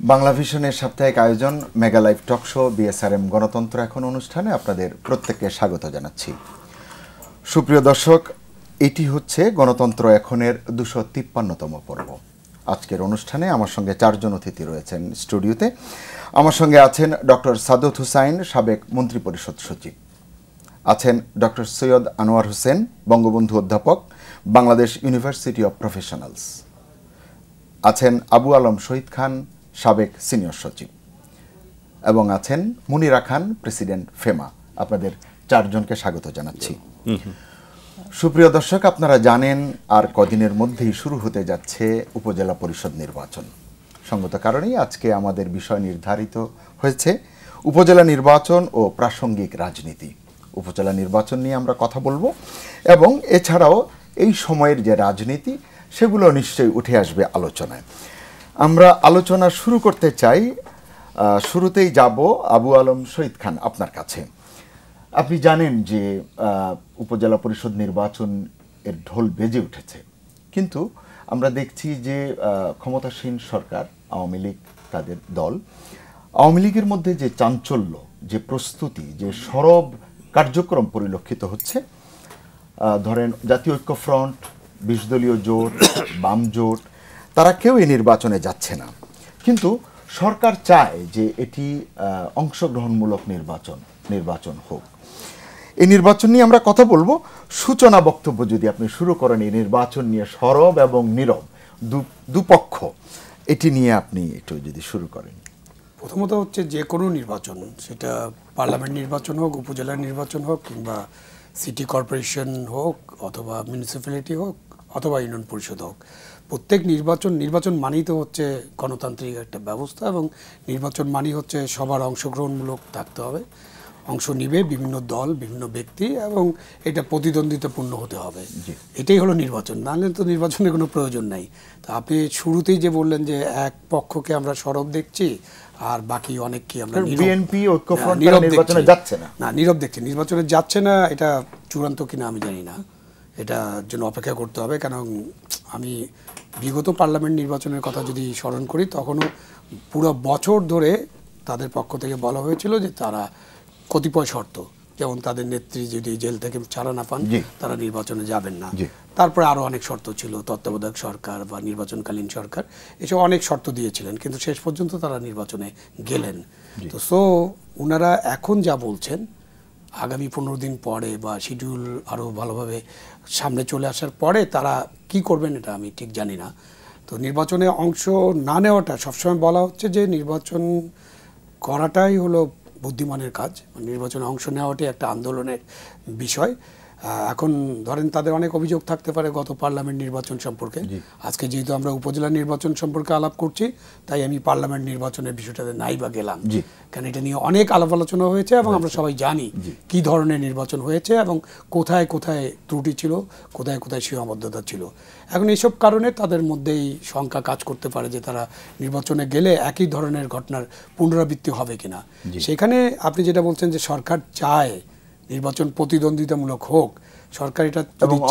বাংলাভিশনের সাপ্তাহিক আয়োজন mega live talk show BSRM Gonotontro Ekhon অনুষ্ঠানে আপনাদের প্রত্যেককে স্বাগত জানাচ্ছি। সুপ্রিয় দর্শক, এটি হচ্ছে গণতন্ত্র এখনের 253তম পর্ব। আজকের অনুষ্ঠানে আমার সঙ্গে চারজন অতিথি রয়েছেন স্টুডিওতে। আমার সঙ্গে আছেন ডক্টর সাদত হুসাইন, সাবেক মন্ত্রিপরিষদ সচিব, আছেন ডক্টর সৈয়দ আনোয়ার হোসেন, বঙ্গবন্ধু অধ্যাপক, বাংলাদেশ ইউনিভার্সিটি অব প্রফেশনালস, আছেন আবু আলম শহীদ খান, সাবেক সিনিয়র সচিব, এবং আছেন মুনিরা খান, প্রেসিডেন্ট ফেমা। আপনাদের চারজনকে স্বাগত জানাচ্ছি। সুপ্রিয় দর্শক, আপনারা জানেন আর কদিনের মধ্যেই শুরু হতে যাচ্ছে উপজেলা পরিষদ নির্বাচন। সঙ্গত কারণেই আজকে আমাদের বিষয় নির্ধারিত হয়েছে উপজেলা নির্বাচন ও প্রাসঙ্গিক রাজনীতি। উপজেলা নির্বাচন নিয়ে আমরা কথা বলবো এবং এছাড়াও এই সময়ের যে রাজনীতি সেগুলো নিশ্চয়ই উঠে আসবে আলোচনায়। আমরা আলোচনা শুরু করতে চাই, শুরুতেই যাব আবু আলম শহীদ খান আপনার কাছে। আপনি জানেন যে উপজেলা পরিষদ নির্বাচন এর ঢোল বেজে উঠেছে, কিন্তু আমরা দেখছি যে ক্ষমতাসীন সরকার আওয়ামী লীগ, তাদের দল, আওয়ামী লীগের মধ্যে যে চাঞ্চল্য, যে প্রস্তুতি, যে সরব কার্যক্রম পরিলক্ষিত হচ্ছে। ধরেন জাতীয় ঐক্য ফ্রন্ট, 20 দলীয় জোট, বাম জোট, তারা কেউ এই নির্বাচনে যাচ্ছে না, কিন্তু সরকার চায় যে এটি অংশগ্রহণমূলক নির্বাচন হোক। এই নির্বাচন নিয়ে আমরা কথা বলবো। সূচনা বক্তব্য যদি আপনি শুরু করেন এই নির্বাচন নিয়ে, সরব এবং নীরব দুপক্ষ, এটি নিয়ে আপনি একটু যদি শুরু করেন। প্রথমত হচ্ছে যে কোনো নির্বাচন, সেটা পার্লামেন্ট নির্বাচন হোক, উপজেলা নির্বাচন হোক, কিংবা সিটি কর্পোরেশন হোক, অথবা মিউনিসিপ্যালিটি হোক, অথবা ইউনিয়ন পরিষদ হোক, প্রত্যেক নির্বাচন মানেই তো হচ্ছে গণতান্ত্রিক একটা ব্যবস্থা, এবং নির্বাচন মানেই হচ্ছে সবার অংশগ্রহণমূলক থাকতে হবে। অংশ নিবে বিভিন্ন দল, বিভিন্ন ব্যক্তি, এবং এটা প্রতিদ্বন্দ্বিতাপূর্ণ হতে হবে। এটাই হলো নির্বাচন, নাহলে তো নির্বাচনের কোনো প্রয়োজন নাই। তা আপনি শুরুতেই যে বললেন যে এক পক্ষকে আমরা সরব দেখছি আর বাকি অনেককে আমরা বিএনপি ঐক্যফ্রন্ট নির্বাচনে যাচ্ছে না, নীরব দেখছি। নির্বাচনে যাচ্ছে না, এটা চূড়ান্ত কিনা আমি জানি না, এটার জন্য অপেক্ষা করতে হবে। কারণ আমি বিগত পার্লামেন্ট নির্বাচনের কথা যদি স্মরণ করি, তখনও পুরো বছর ধরে তাদের পক্ষ থেকে বলা হয়েছিল যে তারা কতিপয় শর্ত, যেমন তাদের নেত্রী যদি জেল থেকে ছাড়া না পান তারা নির্বাচনে যাবেন না। তারপরে আরও অনেক শর্ত ছিল, তত্ত্বাবধায়ক সরকার বা নির্বাচনকালীন সরকার, এসব অনেক শর্ত দিয়েছিলেন, কিন্তু শেষ পর্যন্ত তারা নির্বাচনে গেলেন। তো ওনারা এখন যা বলছেন, আগামী 15 দিন পরে বা শিডিউল আরও ভালোভাবে সামনে চলে আসার পরে তারা কি করবেন এটা আমি ঠিক জানি না। তো নির্বাচনে অংশ না নেওয়াটা, সবসময় বলা হচ্ছে যে নির্বাচন করাটাই হলো বুদ্ধিমানের কাজ, নির্বাচনে অংশ নেওয়াটাই একটা আন্দোলনের বিষয়। এখন ধরেন তাদের অনেক অভিযোগ থাকতে পারে গত পার্লামেন্ট নির্বাচন সম্পর্কে। আজকে যেহেতু আমরা উপজেলা নির্বাচন সম্পর্কে আলাপ করছি, তাই আমি পার্লামেন্ট নির্বাচনের বিষয়টাতে নাই বা গেলাম, কারণ এটা নিয়ে অনেক আলাপ আলোচনা হয়েছে এবং আমরা সবাই জানি কি ধরনের নির্বাচন হয়েছে এবং কোথায় কোথায় ত্রুটি ছিল, কোথায় কোথায় সীমাবদ্ধতা ছিল। এখন এইসব কারণে তাদের মধ্যেই শঙ্কা কাজ করতে পারে যে তারা নির্বাচনে গেলে একই ধরনের ঘটনার পুনরাবৃত্তি হবে কিনা। সেখানে আপনি যেটা বলছেন যে সরকার চায় নির্বাচন প্রতিদ্বন্দ্বিতামূলক হোক, সরকার এটা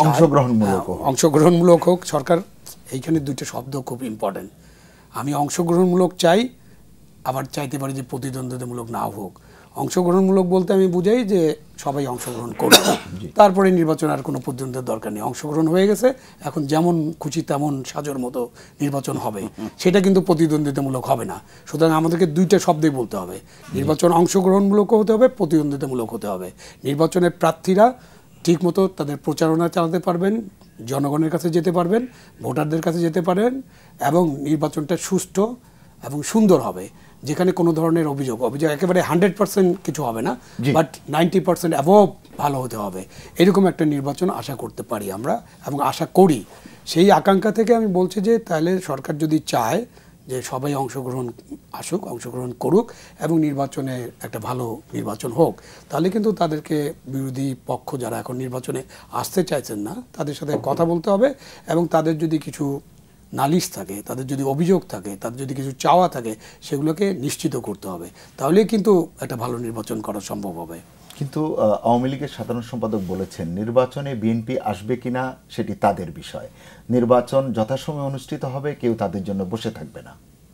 অংশগ্রহণমূলক হোক। সরকার এইখানে দুইটা শব্দ খুব ইম্পর্টেন্ট। আমি অংশগ্রহণমূলক চাই, আবার চাইতে পারি যে প্রতিদ্বন্দ্বিতামূলক না হোক। অংশগ্রহণমূলক বলতে আমি বুঝাই যে সবাই অংশগ্রহণ করবে, তারপরে নির্বাচন আর কোনো প্রতিদ্বন্দ্বিতার দরকার নেই। অংশগ্রহণ হয়ে গেছে, এখন যেমন খুশি তেমন সাজর মতো নির্বাচন হবে, সেটা কিন্তু প্রতিদ্বন্দ্বিতামূলক হবে না। সুতরাং আমাদেরকে দুইটা শব্দই বলতে হবে, নির্বাচন অংশগ্রহণমূলক হতে হবে, প্রতিদ্বন্দ্বিতামূলক হতে হবে। নির্বাচনের প্রার্থীরা ঠিকমতো তাদের প্রচারণা চালাতে পারবেন, জনগণের কাছে যেতে পারবেন, ভোটারদের কাছে যেতে পারেন, এবং নির্বাচনটা সুষ্ঠু এবং সুন্দর হবে, যেখানে কোনো ধরনের অভিযোগ একেবারে 100% কিছু হবে না, বাট 90% অ্যাবভ ভালো হতে হবে। এরকম একটা নির্বাচন আশা করতে পারি আমরা এবং আশা করি। সেই আকাঙ্ক্ষা থেকে আমি বলছি যে তাহলে সরকার যদি চায় যে সবাই অংশগ্রহণ করুক এবং নির্বাচনে একটা ভালো নির্বাচন হোক, তাহলে কিন্তু তাদেরকে বিরোধী পক্ষ যারা এখন নির্বাচনে আসতে চাইছেন না, তাদের সাথে কথা বলতে হবে, এবং তাদের যদি কিছু নালিশ থাকে, তাদের যদি অভিযোগ থাকে, তাদের যদি কিছু চাওয়া থাকে, সেগুলোকে নিশ্চিত করতে হবে। তাহলেই কিন্তু একটা ভালো নির্বাচন করা সম্ভব হবে। কিন্তু আওয়ামী লীগের সাধারণ সম্পাদক বলেছেন নির্বাচনে বিএনপি আসবে কিনা সেটি তাদের বিষয়, নির্বাচন যথাসময়ে অনুষ্ঠিত হবে, কেউ তাদের জন্য বসে থাকবে না।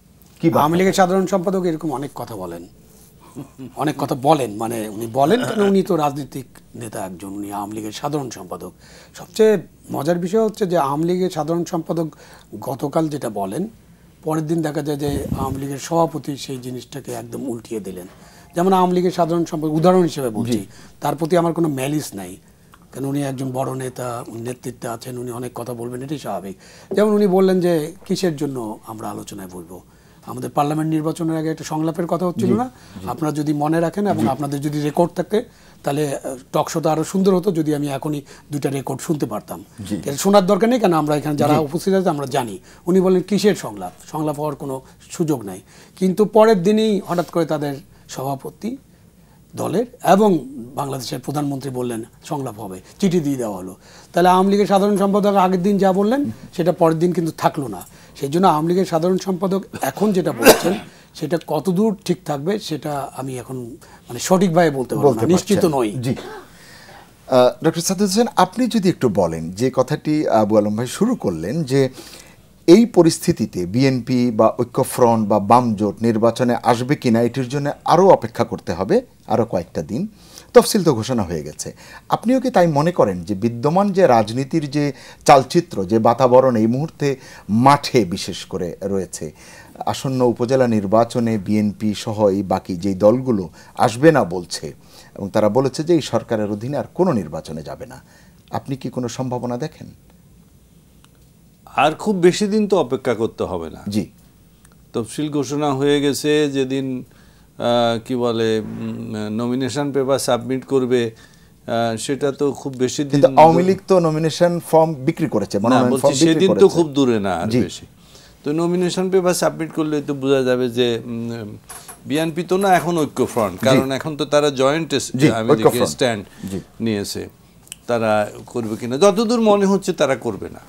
আওয়ামী লীগের সাধারণ সম্পাদক এরকম অনেক কথা বলেন, অনেক কথা বলেন, মানে উনি বলেন কেন, উনি তো রাজনৈতিক নেতা একজন, উনি আওয়ামী লীগের সাধারণ সম্পাদক। সবচেয়ে মজার বিষয় হচ্ছে যে আওয়ামী লীগের সাধারণ সম্পাদক গতকাল যেটা বলেন, পরের দিন দেখা যায় যে আওয়ামী লীগের সভাপতি সেই জিনিসটাকে একদম উল্টিয়ে দিলেন। যেমন আওয়ামী লীগের সাধারণ সম্পাদক উদাহরণ হিসেবে বলছি, তার প্রতি আমার কোনো ম্যালিস নাই, কেন উনি একজন বড় নেতা, উনি নেতৃত্বে আছেন, উনি অনেক কথা বলবেন, এটাই স্বাভাবিক। যেমন উনি বললেন যে কিসের জন্য আমরা আলোচনায় বলবো, আমাদের পার্লামেন্ট নির্বাচনের আগে একটা সংলাপের কথা হচ্ছিল না, আপনারা যদি মনে রাখেন এবং আপনাদের যদি রেকর্ড থাকে তাহলে টকশোটা আরো সুন্দর হতো যদি আমি এখনই দুইটা রেকর্ড শুনতে পারতাম। শোনার দরকার নেই, কেন আমরা এখানে যারা উপস্থিত আছে আমরা জানি। উনি বলেন কিসের সংলাপ, সংলাপ হওয়ার কোনো সুযোগ নাই। কিন্তু পরের দিনই হঠাৎ করে তাদের সভাপতি দলের এবং বাংলাদেশের প্রধানমন্ত্রী বললেন সংলাপ হবে, চিঠি দিয়ে দেওয়া হলো। তাহলে আওয়ামী লীগের সাধারণ সম্পাদক আগের দিন যা বললেন সেটা পরের দিন কিন্তু থাকলো না। সেই জন্য আওয়ামী লীগের সাধারণ সম্পাদক এখন যেটা বলছেন সেটা কতদূর ঠিক থাকবে সেটা আমি এখন মানে সঠিকভাবে বলতে পারবো না, নিশ্চিত নই। জি, ডক্টর সাদুল হোসেন, আপনি যদি একটু বলেন যে কথাটি আবু আলম ভাই শুরু করলেন, যে এই পরিস্থিতিতে বিএনপি বা ঐক্যফ্রন্ট বা বাম জোট নির্বাচনে আসবে কিনা এটির জন্য আরও অপেক্ষা করতে হবে, আরও কয়েকটা দিন, তফসিল তো ঘোষণা হয়ে গেছে। আপনিও কি তাই মনে করেন যে বিদ্যমান যে রাজনীতির যে চালচিত্র, যে বাতাবরণ এই মুহূর্তে মাঠে বিশেষ করে রয়েছে, আসন্ন উপজেলা নির্বাচনে বিএনপি সহ এই বাকি যেই দলগুলো আসবে না বলছে এবং তারা বলেছে যে এই সরকারের অধীনে আর কোনো নির্বাচনে যাবে না, আপনি কি কোনো সম্ভাবনা দেখেন? আর খুব বেশি দিন তো অপেক্ষা করতে হবে না। জি, তফসিল ঘোষণা হয়ে গেছে, যেদিন কি বলে নমিনেশন পেপার সাবমিট করবে সেটা তো খুব বেশি দিন। কিন্তু আওয়ামী লীগ তো নমিনেশন ফর্ম বিক্রি করেছে, সেদিন তো খুব দূরে না, আর বেশি। তো নমিনেশন পেপার সাবমিট করলে তো বোঝা যাবে যে বিএনপি তো না এখন ঐক্যফ্রন্ট, কারণ এখন তো তারা জয়েন্ট স্ট্যান্ড নিয়েছে। তারা করবে কিনা, যতদূর মনে হচ্ছে তারা করবে না।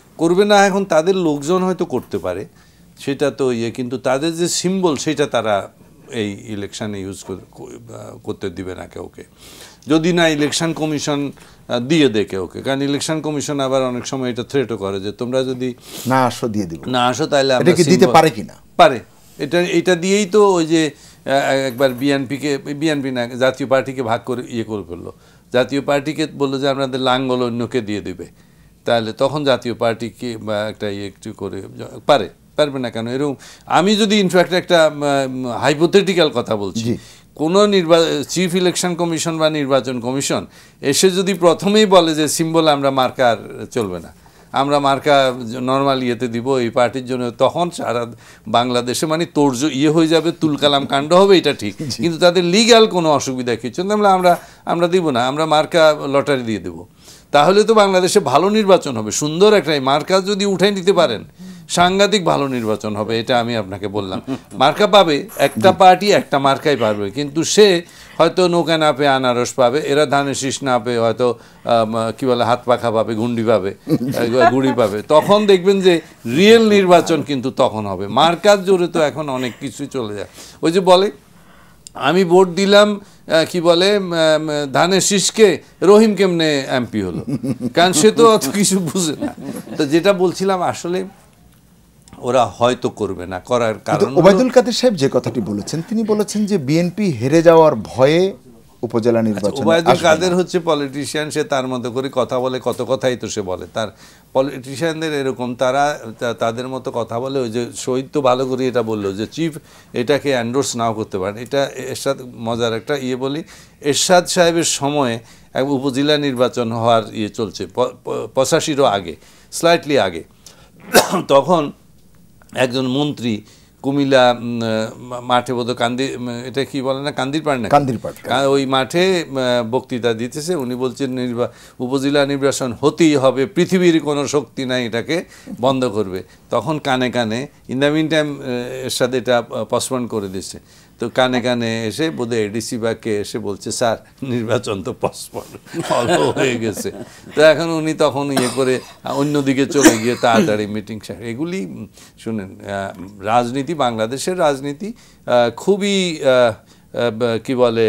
এখন তাদের লোকজন হয়তো করতে পারে, সেটা তো কিন্তু তাদের যে সিম্বল সেটা তারা এই ইলেকশানে ইউজ করতে দিবে না কাউকে, যদি না ইলেকশন কমিশন দিয়ে দেয় কাউকে। কারণ ইলেকশন কমিশন আবার অনেক সময় এটা থ্রেটও করে যে তোমরা যদি না আসো দিয়ে দিব, না আসো তাহলে আমরা দিতে পারে কিনা, পারে। এটা দিয়েই তো ওই যে একবার বিএনপি না জাতীয় পার্টিকে ভাগ করে করে ফেললো। জাতীয় পার্টিকে বললো যে আপনাদের লাঙ্গল অন্যকে দিয়ে দিবে, তাহলে তখন জাতীয় পার্টিকে বা একটা একটু করে পারবে না কেন? এরকম আমি যদি ইনফ্যাক্ট একটা হাইপোথেটিক্যাল কথা বলছি, কোনো চিফ ইলেকশন কমিশন বা নির্বাচন কমিশন এসে যদি প্রথমেই বলে যে সিম্বল আমরা মার্কার চলবে না, আমরা মার্কা নর্মাল ইয়েতে দিব এই পার্টির জন্য, তখন সারা বাংলাদেশে মানে তোর হয়ে যাবে, তুলকালাম কাণ্ড হবে, এটা ঠিক। কিন্তু তাদের লিগ্যাল কোনো অসুবিধা কিছু আমরা দিব না, আমরা মার্কা লটারি দিয়ে দেবো। তাহলে তো বাংলাদেশে ভালো নির্বাচন হবে, সুন্দর একটা মার্কা যদি উঠে নিতে পারেন সাংঘাতিক ভালো নির্বাচন হবে। এটা আমি আপনাকে বললাম, মার্কা পাবে একটা পার্টি, একটা মার্কাই পাবে, কিন্তু সে হয়তো নৌকা না পেয়ে আনারস পাবে, এরা ধানের শীষ না পেয়ে হয়তো কি বলে হাত পাখা পাবে, গুন্ডি পাবে, গুড়ি পাবে। তখন দেখবেন যে রিয়েল নির্বাচন কিন্তু তখন হবে। মার্কার জোরে তো এখন অনেক কিছুই চলে যায়। ওই যে বলে আমি ভোট দিলাম কি বলে ধানের শীষকে, রহিম কেমনে এমপি হলো, কারণ সে তো অত কিছু বুঝে না। তো যেটা বলছিলাম আসলে ওরা হয়তো করবে না, করার কারণ ওবায়দুল কাদের সাহেব যে কথাটি বলেছেন, তিনি বলেছেন যে বিএনপি হেরে যাওয়ার ভয়ে উপজেলা নির্বাচন। ওবায়দুল কাদের হচ্ছে পলিটিশিয়ান, সে তার মতো করে কথা বলে, কত কথাই তো সে বলে। তার পলিটিশিয়ানদের এরকম, তারা তাদের মতো কথা বলে। ওই যে শহীদ তো ভালো করে এটা বললো যে চিফ এটাকে অ্যান্ডোর্স নাও করতে পারেন। এটা এরশাদ মজার একটা বলি, এরশাদ সাহেবের সময়ে এক উপজেলা নির্বাচন হওয়ার চলছে 85-রও আগে, স্লাইটলি আগে। তখন একজন মন্ত্রী কুমিল্লা মাঠে বোধ এটা কি বলে না, কান্দির পাড় না, ওই মাঠে বক্তৃতা দিতেছে। উনি বলছেন উপজেলা নির্বাচন হতেই হবে, পৃথিবীর কোনো শক্তি নাই এটাকে বন্ধ করবে। তখন কানে কানে ইন দ্য মিন টাইম এর সাথে এটা পসপন্ড করে দিচ্ছে। তো কানে কানে এসে বোধহয় এডিসি বা কে এসে বলছে স্যার নির্বাচন তো পসপন্ড হয়ে গেছে। তো এখন উনি তখন করে অন্যদিকে চলে গিয়ে তাড়াতাড়ি মিটিং। এগুলি শুনেন, রাজনীতি, বাংলাদেশের রাজনীতি খুবই কি বলে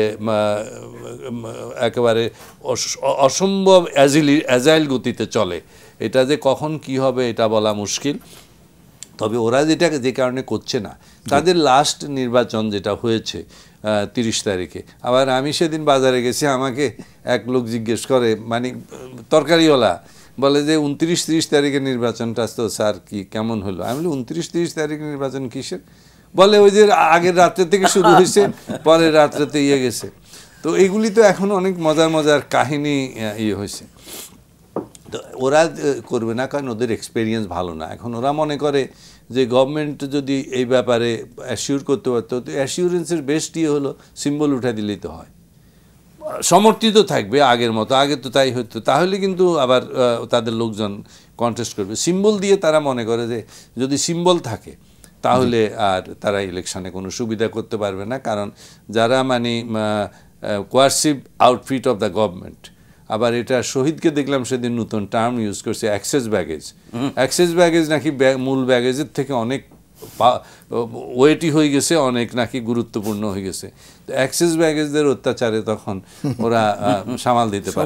একেবারে অসম্ভব অ্যাজাইল গতিতে চলে। এটা যে কখন কি হবে এটা বলা মুশকিল। তবে ওরা যে কারণে করছে না, তাদের লাস্ট নির্বাচন যেটা হয়েছে 30 তারিখে। আবার আমি সেদিন বাজারে গেছি, আমাকে এক লোক জিজ্ঞেস করে, মানে তরকারিওয়ালা, বলে যে 29-30 তারিখের নির্বাচনটা তো স্যার কি কেমন হলো? আমি বলি 29-30 তারিখের নির্বাচন কিসের? বলে ওই যে আগের রাত্রে থেকে শুরু হয়েছে, পরের রাত্রেতে গেছে। তো এইগুলি তো এখন অনেক মজার মজার কাহিনী হয়েছে। তো ওরা করবে না, কারণ ওদের এক্সপেরিয়েন্স ভালো না। এখন ওরা মনে করে যে গভর্নমেন্ট যদি এই ব্যাপারে অ্যাসিওর করতে পারতো, তো অ্যাসিওরেন্সের বেস্ট হলো সিম্বল উঠা দিলেই তো হয়, সমর্থিত থাকবে আগের মতো। আগে তো তাই হতো, তাহলে কিন্তু আবার তাদের লোকজন কন্টেস্ট করবে। সিম্বল দিয়ে তারা মনে করে যে যদি সিম্বল থাকে তাহলে আর তারা ইলেকশনে কোনো সুবিধা করতে পারবে না, কারণ যারা মানে coercive outfit of the government. আবার এটা শহীদকে দেখলাম সেদিন নতুন টার্ম ইউজ করছে, অ্যাক্সেস ব্যাগেজ। অ্যাক্সেস ব্যাগেজ নাকি মূল ব্যাগেজের থেকে অনেক ওয়েটি হয়ে গেছে, অনেক নাকি গুরুত্বপূর্ণ হয়ে গেছে। তো অ্যাক্সেস ব্যাগেজদের অত্যাচারে তখন ওরা সামাল দিতে পারে,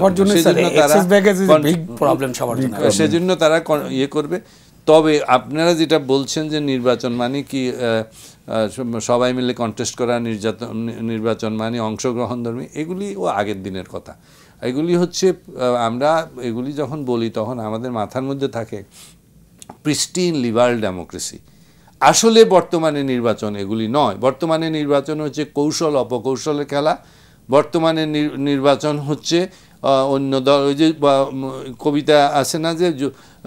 সেজন্য তারা করবে। তবে আপনারা যেটা বলছেন যে নির্বাচন মানে কি সবাই মিলে কন্টেস্ট করা, নির্বাচন মানে অংশগ্রহণধর্মী, এগুলি আগের দিনের কথা। এগুলি হচ্ছে আমরা এগুলি যখন বলি তখন আমাদের মাথার মধ্যে থাকে প্রিস্টিন লিবারাল ডেমোক্রেসি। আসলে বর্তমানে নির্বাচন এগুলি নয়। বর্তমানে নির্বাচন হচ্ছে কৌশল অপকৌশলের খেলা। বর্তমানে নির্বাচন হচ্ছে অন্য দল, ওই যে কবিতা আছে না যে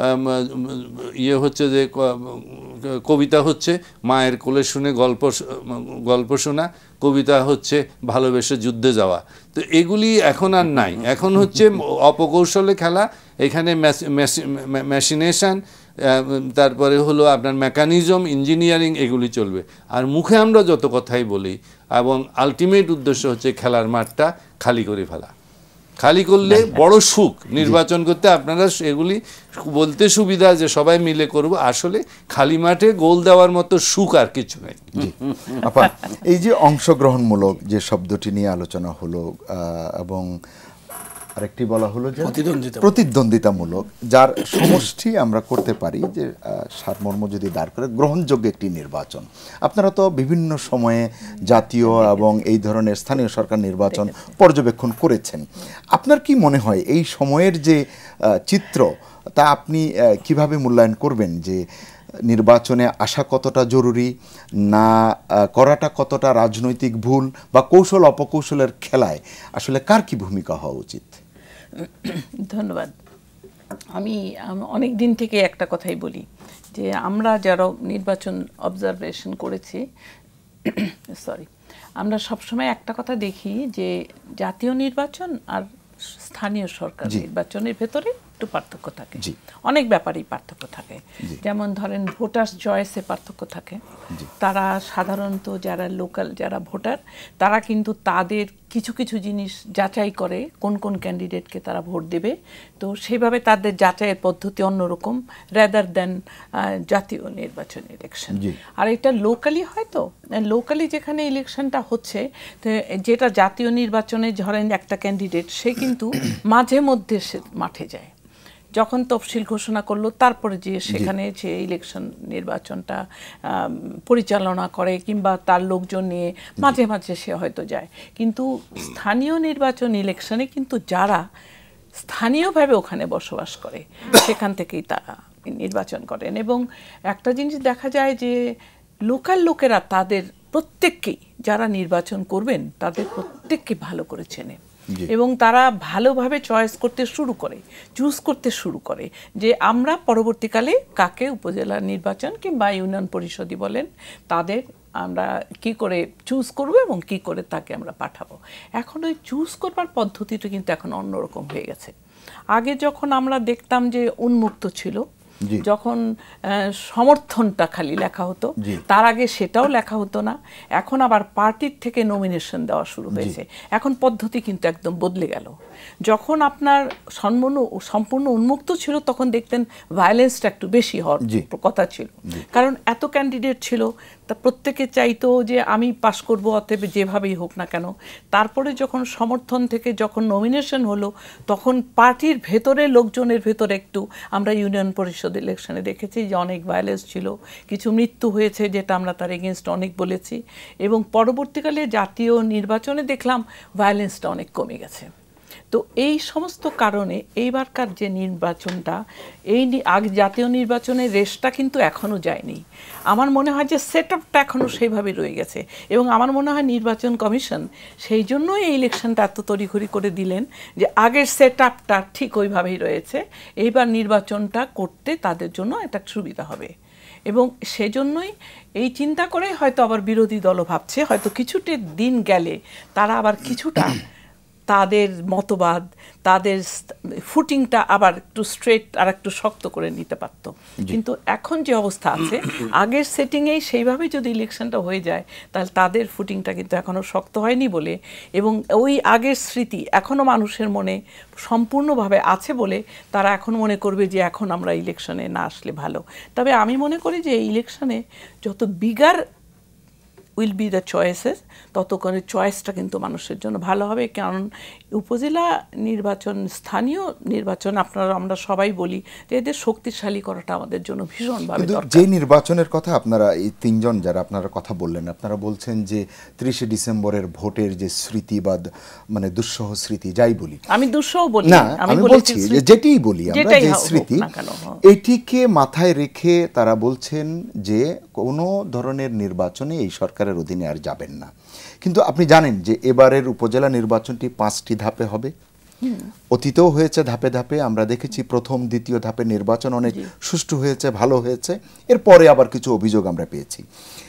হচ্ছে যে কবিতা হচ্ছে মায়ের কোলে শুনে গল্প শোনা, কবিতা হচ্ছে ভালোবেসে যুদ্ধে যাওয়া। তো এগুলি এখন আর নাই, এখন হচ্ছে অপকৌশলে খেলা। এখানে মেশিনেশন, তারপরে হলো আপনার মেকানিজম, ইঞ্জিনিয়ারিং, এগুলি চলবে। আর মুখে আমরা যত কথাই বলি, এবং আলটিমেট উদ্দেশ্য হচ্ছে খেলার মাঠটা খালি করে ফেলা। খালি করলে বড় সুখ নির্বাচন করতে। আপনারা এগুলি বলতে সুবিধা যে সবাই মিলে করব, আসলে খালি মাঠে গোল দেওয়ার মতো সুখ আর কিছু নেই। আপা, এই যে অংশগ্রহণমূলক যে শব্দটি নিয়ে আলোচনা হলো, এবং আরেকটি বলা হলো যে প্রতিদ্বন্দ্বিতামূলক, যার সমষ্টি আমরা করতে পারি যে সারমর্ম যদি দাঁড় করে গ্রহণযোগ্য একটি নির্বাচন। আপনারা তো বিভিন্ন সময়ে জাতীয় এবং এই ধরনের স্থানীয় সরকার নির্বাচন পর্যবেক্ষণ করেছেন। আপনার কি মনে হয় এই সময়ের যে চিত্র, তা আপনি কিভাবে মূল্যায়ন করবেন যে নির্বাচনে আসা কতটা জরুরি, না করাটা কতটা রাজনৈতিক ভুল বা কৌশল অপকৌশলের খেলায় আসলে কার কি ভূমিকা হওয়া উচিত? ধন্যবাদ। আমি অনেক দিন থেকে একটা কথাই বলি যে আমরা যারা নির্বাচন অবজারভেশন করেছি, আমরা সবসময় একটা কথা দেখি যে জাতীয় নির্বাচন আর স্থানীয় সরকার নির্বাচনের ভেতরে একটু পার্থক্য থাকে, অনেক ব্যাপারেই পার্থক্য থাকে। যেমন ধরেন ভোটার্স চয়েসে পার্থক্য থাকে। তারা সাধারণত যারা লোকাল যারা ভোটার, তারা কিন্তু তাদের কিছু কিছু জিনিস যাচাই করে কোন কোন ক্যান্ডিডেটকে তারা ভোট দেবে। তো সেইভাবে তাদের যাচাইয়ের পদ্ধতি অন্যরকম রেদার দেন জাতীয় নির্বাচন ইলেকশন। আর এটা লোকালি হয়, তো লোকালি যেখানে ইলেকশনটা হচ্ছে, যেটা জাতীয় নির্বাচনে ধরেন একটা ক্যান্ডিডেট সে কিন্তু মাঝে মধ্যে সে মাঠে যায়, যখন তফসিল ঘোষণা করলো তারপরে যে সেখানে যে ইলেকশন নির্বাচনটা পরিচালনা করে কিংবা তার লোকজন নিয়ে মাঝে মাঝে সে হয়তো যায়। কিন্তু স্থানীয় নির্বাচন ইলেকশনে কিন্তু যারা স্থানীয়ভাবে ওখানে বসবাস করে সেখান থেকেই তারা নির্বাচন করেন। এবং একটা জিনিস দেখা যায় যে লোকাল লোকেরা তাদের প্রত্যেককেই, যারা নির্বাচন করবেন তাদের প্রত্যেককে ভালো করে চেনে এবং তারা ভালোভাবে চয়েস করতে শুরু করে, চুজ করতে শুরু করে যে আমরা পরবর্তীকালে কাকে উপজেলা নির্বাচন কিংবা ইউনিয়ন পরিষদই বলেন তাদের আমরা কি করে চুজ করব এবং কি করে তাকে আমরা পাঠাবো। এখন ওই চুজ করবার পদ্ধতিটা কিন্তু এখন অন্যরকম হয়ে গেছে। আগে যখন আমরা দেখতাম যে উন্মুক্ত ছিল, যখন সমর্থনটা খালি লেখা হতো, তার আগে সেটাও লেখা হতো না। এখন আবার পার্টির থেকে নমিনেশন দেওয়া শুরু হয়েছে। এখন পদ্ধতি কিন্তু একদম বদলে গেল। যখন আপনার সম্পূর্ণ উন্মুক্ত ছিল তখন দেখতেন ভায়োলেন্সটা একটু বেশি হওয়ার কথা ছিল, কারণ এত ক্যান্ডিডেট ছিল, তা প্রত্যেকে চাইতো যে আমি পাশ করব, অতএব যেভাবেই হোক না কেন। তারপরে যখন সমর্থন থেকে যখন নমিনেশন হলো, তখন পার্টির ভেতরে লোকজনের ভেতরে একটু, আমরা ইউনিয়ন পরিষদ ইলেকশনে দেখেছি যে অনেক ভায়োলেন্স ছিল, কিছু মৃত্যু হয়েছে, যেটা আমরা তার এগেনস্ট অনেক বলেছি, এবং পরবর্তীকালে জাতীয় নির্বাচনে দেখলাম ভায়োলেন্সটা অনেক কমে গেছে। তো এই সমস্ত কারণে এইবারকার যে নির্বাচনটা, এই জাতীয় নির্বাচনের রেসটা কিন্তু এখনও যায়নি। আমার মনে হয় যে সেট আপটা এখনও সেইভাবে রয়ে গেছে, এবং আমার মনে হয় নির্বাচন কমিশন সেই জন্যই এই ইলেকশনটা এত তড়িঘড়ি করে দিলেন যে আগের সেট আপটা ঠিক ওইভাবেই রয়েছে, এইবার নির্বাচনটা করতে তাদের জন্য একটা সুবিধা হবে। এবং সেজন্যই এই চিন্তা করে হয়তো আবার বিরোধী দলও ভাবছে হয়তো কিছুটা দিন গেলে তারা আবার কিছুটা তাদের মতবাদ, তাদের ফুটিংটা আবার একটু স্ট্রেট আর একটু শক্ত করে নিতে পারত। কিন্তু এখন যে অবস্থা আছে, আগের সেটিংয়েই সেইভাবে যদি ইলেকশনটা হয়ে যায়, তাহলে তাদের ফুটিংটা কিন্তু এখনও শক্ত হয়নি বলে, এবং ওই আগের স্মৃতি এখনও মানুষের মনে সম্পূর্ণভাবে আছে বলে তারা এখন মনে করবে যে এখন আমরা ইলেকশনে না আসলে ভালো। তবে আমি মনে করি যে ইলেকশনে যত bigger will be the choices, তত করে চয়েসটা কিন্তু মানুষের জন্য ভালো হবে। কারণ উপজেলা নির্বাচন, স্থানীয় নির্বাচন, আমরা সবাই বলি যে এদের শক্তিশালী করাটা আমাদের জন্য ভীষণভাবে দরকার। যে নির্বাচনের কথা আপনারা এই তিনজন যারা আপনারা কথা বললেন, আপনারা বলছেন যে 30শে ডিসেম্বরের ভোটের যে স্মৃতিবাদ, মানে দুঃসহ স্মৃতি, যাই বলি, আমি দুঃসহ বলি না, আমি বলছি যে যেটাই বলি আমরা, যে স্মৃতি, এটিকে মাথায় রেখে তারা বলছেন যে কোনো ধরনের নির্বাচনে এই সরকারের অধীনে আর যাবেন না। কিন্তু আপনি জানেন যে এবারের উপজেলা নির্বাচনটি 5টি ধাপে হবে। অতীতেও হয়েছে ধাপে ধাপে, আমরা দেখেছি প্রথম দ্বিতীয় ধাপে নির্বাচন অনেক সুষ্ঠু হয়েছে, ভালো হয়েছে, এরপরে আবার কিছু অভিযোগ আমরা পেয়েছি।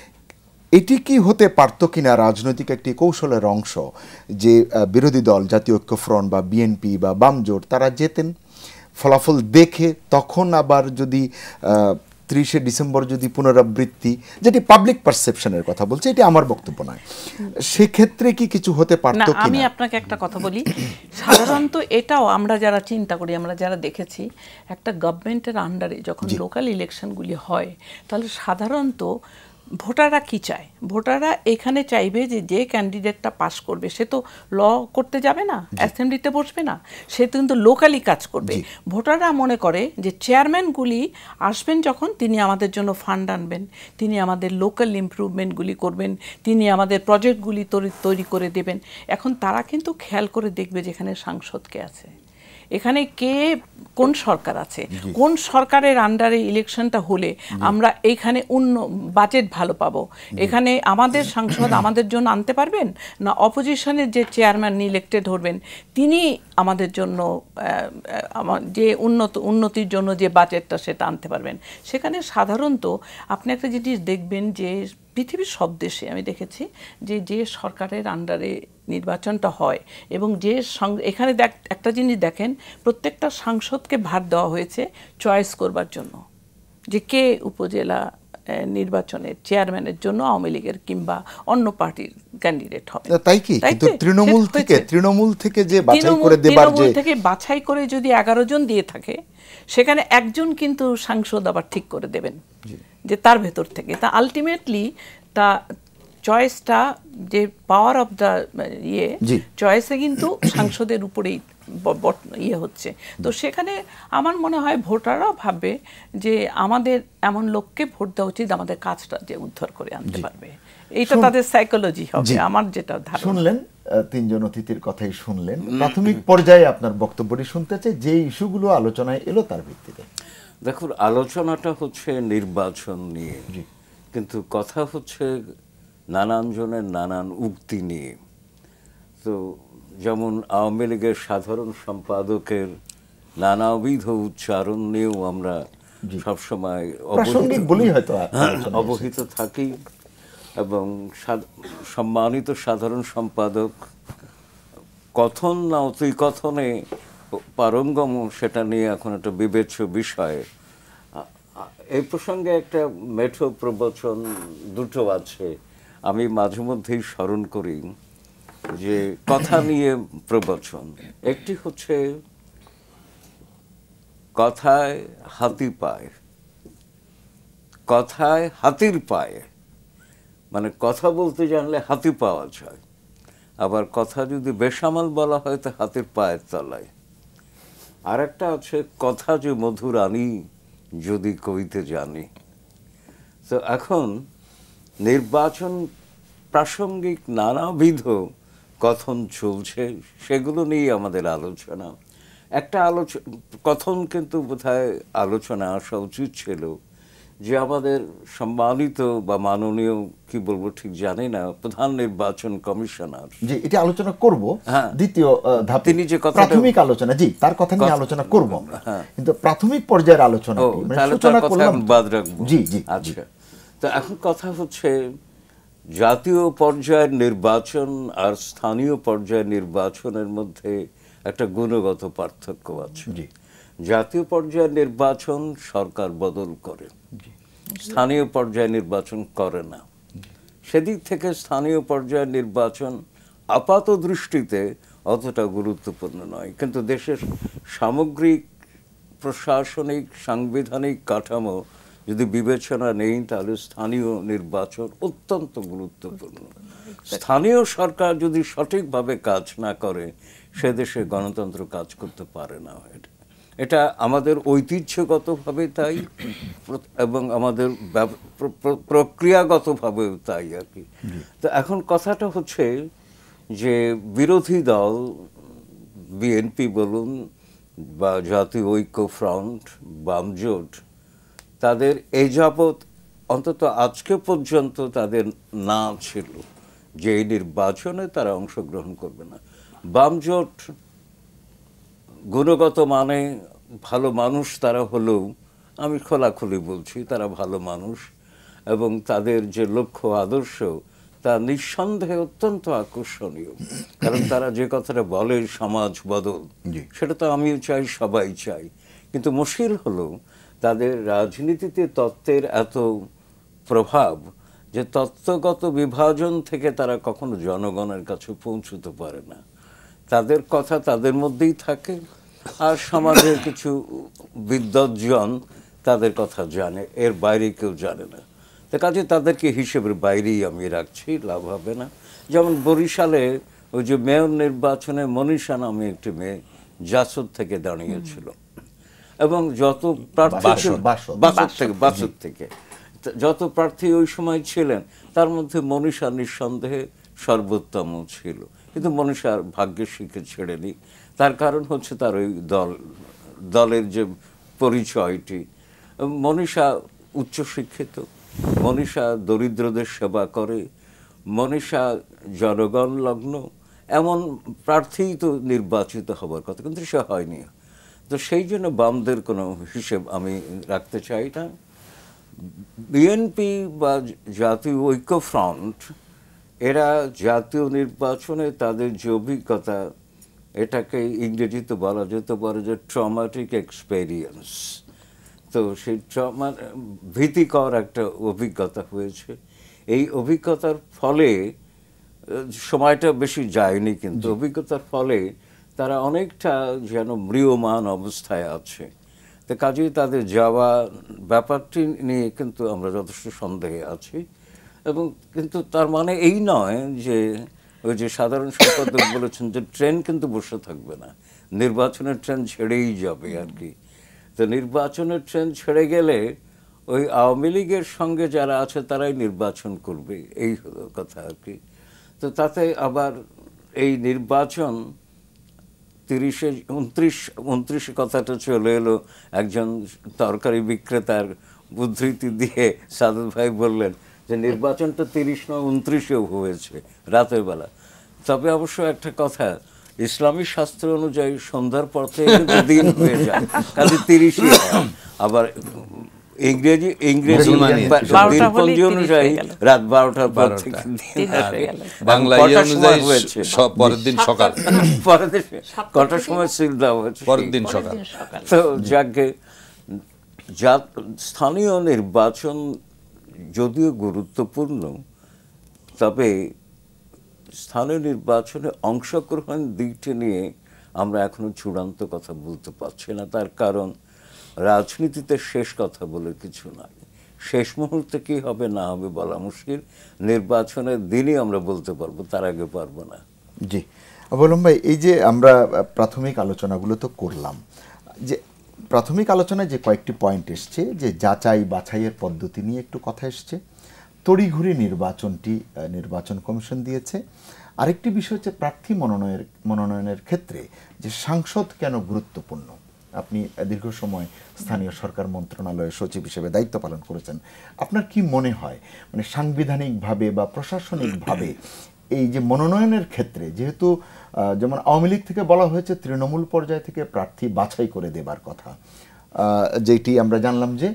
এটি কি হতে পারতো কিনা রাজনৈতিক একটি কৌশলের অংশ, যে বিরোধী দল জাতীয় ঐক্য ফ্রন্ট বা বিএনপি বা বাম জোট তারা যেতেন, ফলাফল দেখে তখন আবার যদি 30শে ডিসেম্বর যদি পুনরাবৃত্তি, যেটি পাবলিক পারসেপশনের কথা বলছে, এটি আমার বক্তব্য নয়, সেক্ষেত্রে কি কিছু হতে পারতো কিনা? আমি আপনাকে একটা কথা বলি, সাধারণত এটাও আমরা যারা চিন্তা করি, আমরা যারা দেখেছি, একটা গভর্নমেন্টের আন্ডারে যখন লোকাল ইলেকশনগুলি হয়, তাহলে সাধারণত ভোটাররা কি চায়? ভোটাররা এখানে চাইবে যে যে ক্যান্ডিডেটটা পাস করবে সে তো ল করতে যাবে না, অ্যাসেম্বলিতে বসবে না, সে কিন্তু লোকালি কাজ করবে। ভোটাররা মনে করে যে চেয়ারম্যানগুলি আসবেন যখন, তিনি আমাদের জন্য ফান্ড আনবেন, তিনি আমাদের লোকাল ইমপ্রুভমেন্টগুলি করবেন, তিনি আমাদের প্রজেক্টগুলি তৈরি করে দেবেন। এখন তারা কিন্তু খেয়াল করে দেখবে যেখানে সাংসদ কে আছে, এখানে কে, কোন সরকার আছে, কোন সরকারের আন্ডারে ইলেকশনটা হলে আমরা এইখানে বাজেট ভালো পাবো, এখানে আমাদের সাংসদ আমাদের জন্য আনতে পারবেন, না অপোজিশনের যে চেয়ারম্যান ইলেক্টেড হবেন তিনি আমাদের জন্য যে উন্নতির জন্য যে বাজেটটা সেটা আনতে পারবেন। সেখানে সাধারণত আপনি একটা জিনিস দেখবেন যে পৃথিবীর সব দেশে আমি দেখেছি যে সরকারের আন্ডারে নির্বাচনটা হয়, এবং যে এখানে একটা জিনিস দেখেন, প্রত্যেকটা সাংসদকে ভার দেওয়া হয়েছে চয়েস করবার জন্য যে কে উপজেলা নির্বাচনের চেয়ারম্যানের জন্য আওয়ামী লীগের কিংবা অন্য পার্টির ক্যান্ডিডেট হবে। তাই কি? কিন্তু তৃণমূল থেকে যে বাছাই করে দেবার, যে থেকে বাছাই করে যদি 11 জন দিয়ে থাকে, সেখানে একজন কিন্তু সাংসদ আবার ঠিক করে দেবেন যে তার ভেতর থেকে। তা আলটিমেটলি তা চয়েসটা, যে পাওয়ার অফ দ্য চয়েসে কিন্তু সাংসদের উপরেই হচ্ছে। তো সেখানে আমার মনে হয় ভোটাররাও ভাববে যে আমাদের এমন লোককে ভোট দেওয়া উচিত আমাদের কাজটা যে উদ্ধার করে আনতে পারবে, এইটা তাদের সাইকোলজি হবে, আমার যেটা ধারণা। শুনলেন, তিনজন অতিথির কথাই শুনলেন। প্রাথমিক পর্যায়ে আপনার বক্তব্যটি শুনতে চাই, যে ইস্যুগুলো আলোচনায় এলো তার ভিত্তিতে। দেখুন, আলোচনাটা হচ্ছে নির্বাচন নিয়ে, কিন্তু কথা হচ্ছে নানান জনের নানান উক্তি নিয়ে। তো যেমন আওয়ামী লীগের সাধারণ সম্পাদকের নানাবিধ উচ্চারণ নিয়েও আমরা সবসময় অবহিত থাকি, এবং সম্মানিত সাধারণ সম্পাদক কথন না অতি কথনে পারঙ্গম, সেটা নিয়ে এখন একটা বিবেচ্য বিষয়। এই প্রসঙ্গে একটা মেঠো প্রবচন দুটো আছে, আমি মাঝে মধ্যেই স্মরণ করি, যে কথা নিয়ে প্রবচন। একটি হচ্ছে কথায় হাতি পায়, কথায় হাতির পায়, মানে কথা বলতে জানলে হাতি পাওয়া যায়, আবার কথা যদি বেসামাল বলা হয় তো হাতির পায়ের তলায়। আর একটা আছে কথা যে মধুর আনি যদি কইতে জানি। তো এখন নির্বাচন প্রাসঙ্গিক নানাবিধ কথন চলছে, সেগুলো নিয়ে আমাদের আলোচনা। একটা কথন কিন্তু বোধহয় আলোচনা আসা উচিত ছিল যে আমাদের সম্মানিত বা মাননীয়, কি বলবো ঠিক জানি না, প্রধান নির্বাচন কমিশনার, জি এটা আলোচনা করব দ্বিতীয় ধাপ, তিনি যে প্রাথমিক আলোচনা, জি তার কথা নিয়ে আলোচনা করব আমরা, কিন্তু প্রাথমিক পর্যায়ের আলোচনা কি মানে সূচনা করলাম বাদ রাখবো। জি জি আচ্ছা, তো এখন কথা হচ্ছে জাতীয় পর্যায়ের নির্বাচন আর স্থানীয় পর্যায়ের নির্বাচনের মধ্যে একটা গুণগত পার্থক্য আছে। জাতীয় পর্যায়ের নির্বাচন সরকার বদল করে, স্থানীয় পর্যায়ে নির্বাচন করে না। সেদিক থেকে স্থানীয় পর্যায়ের নির্বাচন আপাত দৃষ্টিতে অতটা গুরুত্বপূর্ণ নয়, কিন্তু দেশের সামগ্রিক প্রশাসনিক সাংবিধানিক কাঠামো যদি বিবেচনা নেই তাহলে স্থানীয় নির্বাচন অত্যন্ত গুরুত্বপূর্ণ। স্থানীয় সরকার যদি সঠিকভাবে কাজ না করে সে দেশে গণতন্ত্র কাজ করতে পারে না। এটা আমাদের ঐতিহ্যগতভাবে তাই এবং আমাদের প্রক্রিয়াগতভাবেও তাই আর কি। তো এখন কথাটা হচ্ছে যে বিরোধী দল বিএনপি বলুন বা জাতীয় ঐক্য ফ্রন্ট, বামজোট, তাদের এই যাবৎ অন্তত আজকে পর্যন্ত তাদের না ছিল যে এই নির্বাচনে তারা অংশগ্রহণ করবে না। বামজোট গুণগত মানে ভালো মানুষ তারা হলেও, আমি খোলাখুলি বলছি তারা ভালো মানুষ, এবং তাদের যে লক্ষ্য আদর্শ তা নিঃসন্দেহে অত্যন্ত আকর্ষণীয়। কারণ তারা যে কথাটা বলে সমাজ বদল, সেটা তো আমিও চাই, সবাই চাই। কিন্তু মুশকিল হলো তাদের রাজনীতিতে তত্ত্বের এত প্রভাব যে তত্ত্বগত বিভাজন থেকে তারা কখনো জনগণের কাছে পৌঁছতে পারে না। তাদের কথা তাদের মধ্যেই থাকে, আর সমাজের কিছু বিদ্বজ্জন তাদের কথা জানে, এর বাইরে কেউ জানে না। তো কাজে তাদেরকে হিসেবের বাইরেই আমি রাখছি, লাভ হবে না। যেমন বরিশালে ওই যে মেয়র নির্বাচনে মনীষা নামে একটি মেয়ে জাসদ থেকে দাঁড়িয়েছিল, এবং যত প্রার্থী বাসদ থেকে যত প্রার্থী ওই সময় ছিলেন তার মধ্যে মনীষা নিঃসন্দেহে সর্বোত্তম ছিল। কিন্তু মনীষার ভাগ্যের শিখে ছেড়েনি। তার কারণ হচ্ছে তার ওই দলের যে পরিচয়টি। মনীষা উচ্চশিক্ষিত, মনীষা দরিদ্রদের সেবা করে, মনীষা জনগণ লগ্ন, এমন প্রার্থীই তো নির্বাচিত হবার কথা, কিন্তু সে হয়নি। তো সেই জন্য বামদের কোনো হিসেব আমি রাখতে চাই না। বিএনপি বা জাতীয় ঐক্য ফ্রন্ট এরা জাতীয় নির্বাচনে তাদের যে অভিজ্ঞতা, এটাকে ইংরেজিতে বলা যেতে পারে যে ট্রমাটিক এক্সপেরিয়েন্স। তো সেই ভীতিকর একটা অভিজ্ঞতা হয়েছে। এই অভিজ্ঞতার ফলে সময়টা বেশি যায়নি, কিন্তু অভিজ্ঞতার ফলে তারা অনেকটা যেন ম্রিয়মাণ অবস্থায় আছে। তো কাজেই তাদের যাওয়া ব্যাপারটি নিয়ে কিন্তু আমরা যথেষ্ট সন্দেহে আছি। এবং কিন্তু তার মানে এই নয় যে ওই যে সাধারণ সম্পাদক বলেছেন যে ট্রেন কিন্তু বসে থাকবে না, নির্বাচনের ট্রেন ছেড়েই যাবে আর কি। তো নির্বাচনের ট্রেন ছেড়ে গেলে ওই আওয়ামী লীগের সঙ্গে যারা আছে তারাই নির্বাচন করবে, এই হলো কথা আর কি। তো তাতে আবার এই নির্বাচন 29 কথাটা চলে এলো। একজন তরকারি বিক্রেতার উদ্ধৃতি দিয়ে সাদত ভাই বললেন যে নির্বাচনটা 30 নয় 29-এও হয়েছে রাতের বেলা। তবে অবশ্য একটা কথা, ইসলামী শাস্ত্র অনুযায়ী সন্ধ্যার পর থেকে দিন হয়ে যায়, কাজে 30-ই হয়। আবার ইংরেজি দিনপঞ্জি অনুযায়ী রাত 12টার পর থেকে বাংলা অনুযায়ী পরের দিন সকাল, কটার সময় সিল দেওয়া হয়েছে পরের দিন সকাল। তো যাকে স্থানীয় নির্বাচন যদিও গুরুত্বপূর্ণ, তবে স্থানীয় নির্বাচনে অংশগ্রহণ দিকটি নিয়ে আমরা এখনো চূড়ান্ত কথা বলতে পারছি না। তার কারণ রাজনীতিতে শেষ কথা বলে কিছু নাই। শেষ মুহূর্তে কি হবে না হবে বলা মুশকিল। নির্বাচনের দিনই আমরা বলতে পারবো, তার আগে পারবো না। জি বলুন ভাই, এই যে আমরা প্রাথমিক আলোচনাগুলো তো করলাম, যে প্রাথমিক আলোচনায় যে কয়েকটি পয়েন্ট এসছে, যে যাচাই বাছাইয়ের পদ্ধতি নিয়ে একটু কথা এসছে, তড়িঘড়ি নির্বাচন কমিশন দিয়েছে। আরেকটি বিষয় হচ্ছে প্রার্থী মনোনয়নের ক্ষেত্রে যে সাংসদ কেন গুরুত্বপূর্ণ। আপনি দীর্ঘ সময় স্থানীয় সরকার মন্ত্রণালয়ের সচিব হিসেবে দায়িত্ব পালন করেছেন, আপনার কি মনে হয় মানে সাংবিধানিকভাবে বা প্রশাসনিকভাবে এই যে মনোনয়নের ক্ষেত্রে, যেহেতু যেমন আওয়ামী লীগ থেকে বলা হয়েছে তৃণমূল পর্যায় থেকে প্রার্থী বাছাই করে দেবার কথা, যেটি আমরা জানলাম যে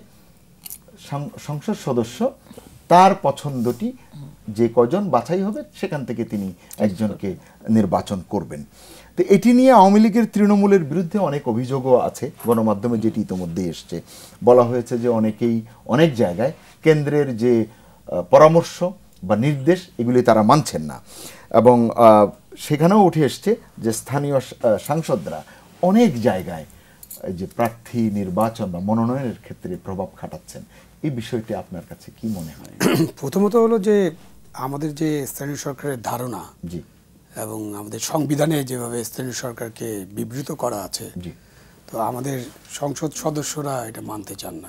সংসদ সদস্য তার পছন্দটি যে কজন বাছাই হবে সেখান থেকে তিনি একজনকে নির্বাচন করবেন। তো এটি নিয়ে আওয়ামী লীগের তৃণমূলের বিরুদ্ধে অনেক অভিযোগও আছে, গণমাধ্যমে যেটি ইতিমধ্যে এসছে। বলা হয়েছে যে অনেকেই অনেক জায়গায় কেন্দ্রের যে পরামর্শ বা নির্দেশ এগুলি তারা মানছেন না, এবং সেখানেও উঠে এসছে যে স্থানীয় সাংসদরা অনেক জায়গায় যে প্রার্থী নির্বাচন বা মনোনয়নের ক্ষেত্রে প্রভাব খাটাচ্ছেন। এই বিষয়টি আপনার কাছে কি মনে হয়? প্রথমত হলো যে আমাদের যে স্থানীয় সরকারের ধারণা, জি, এবং আমাদের সংবিধানে যেভাবে স্থানীয় সরকারকে বিবৃত করা আছে, জি, তো আমাদের সংসদ সদস্যরা এটা মানতে চান না।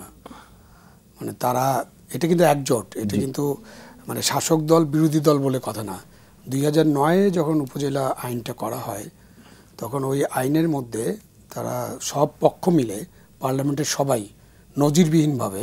মানে তারা, এটা কিন্তু একজোট, এটা কিন্তু মানে শাসক দল বিরোধী দল বলে কথা না। 2009-এ যখন উপজেলা আইনটা করা হয়, তখন ওই আইনের মধ্যে তারা সব পক্ষ মিলে পার্লামেন্টের সবাই নজিরবিহীনভাবে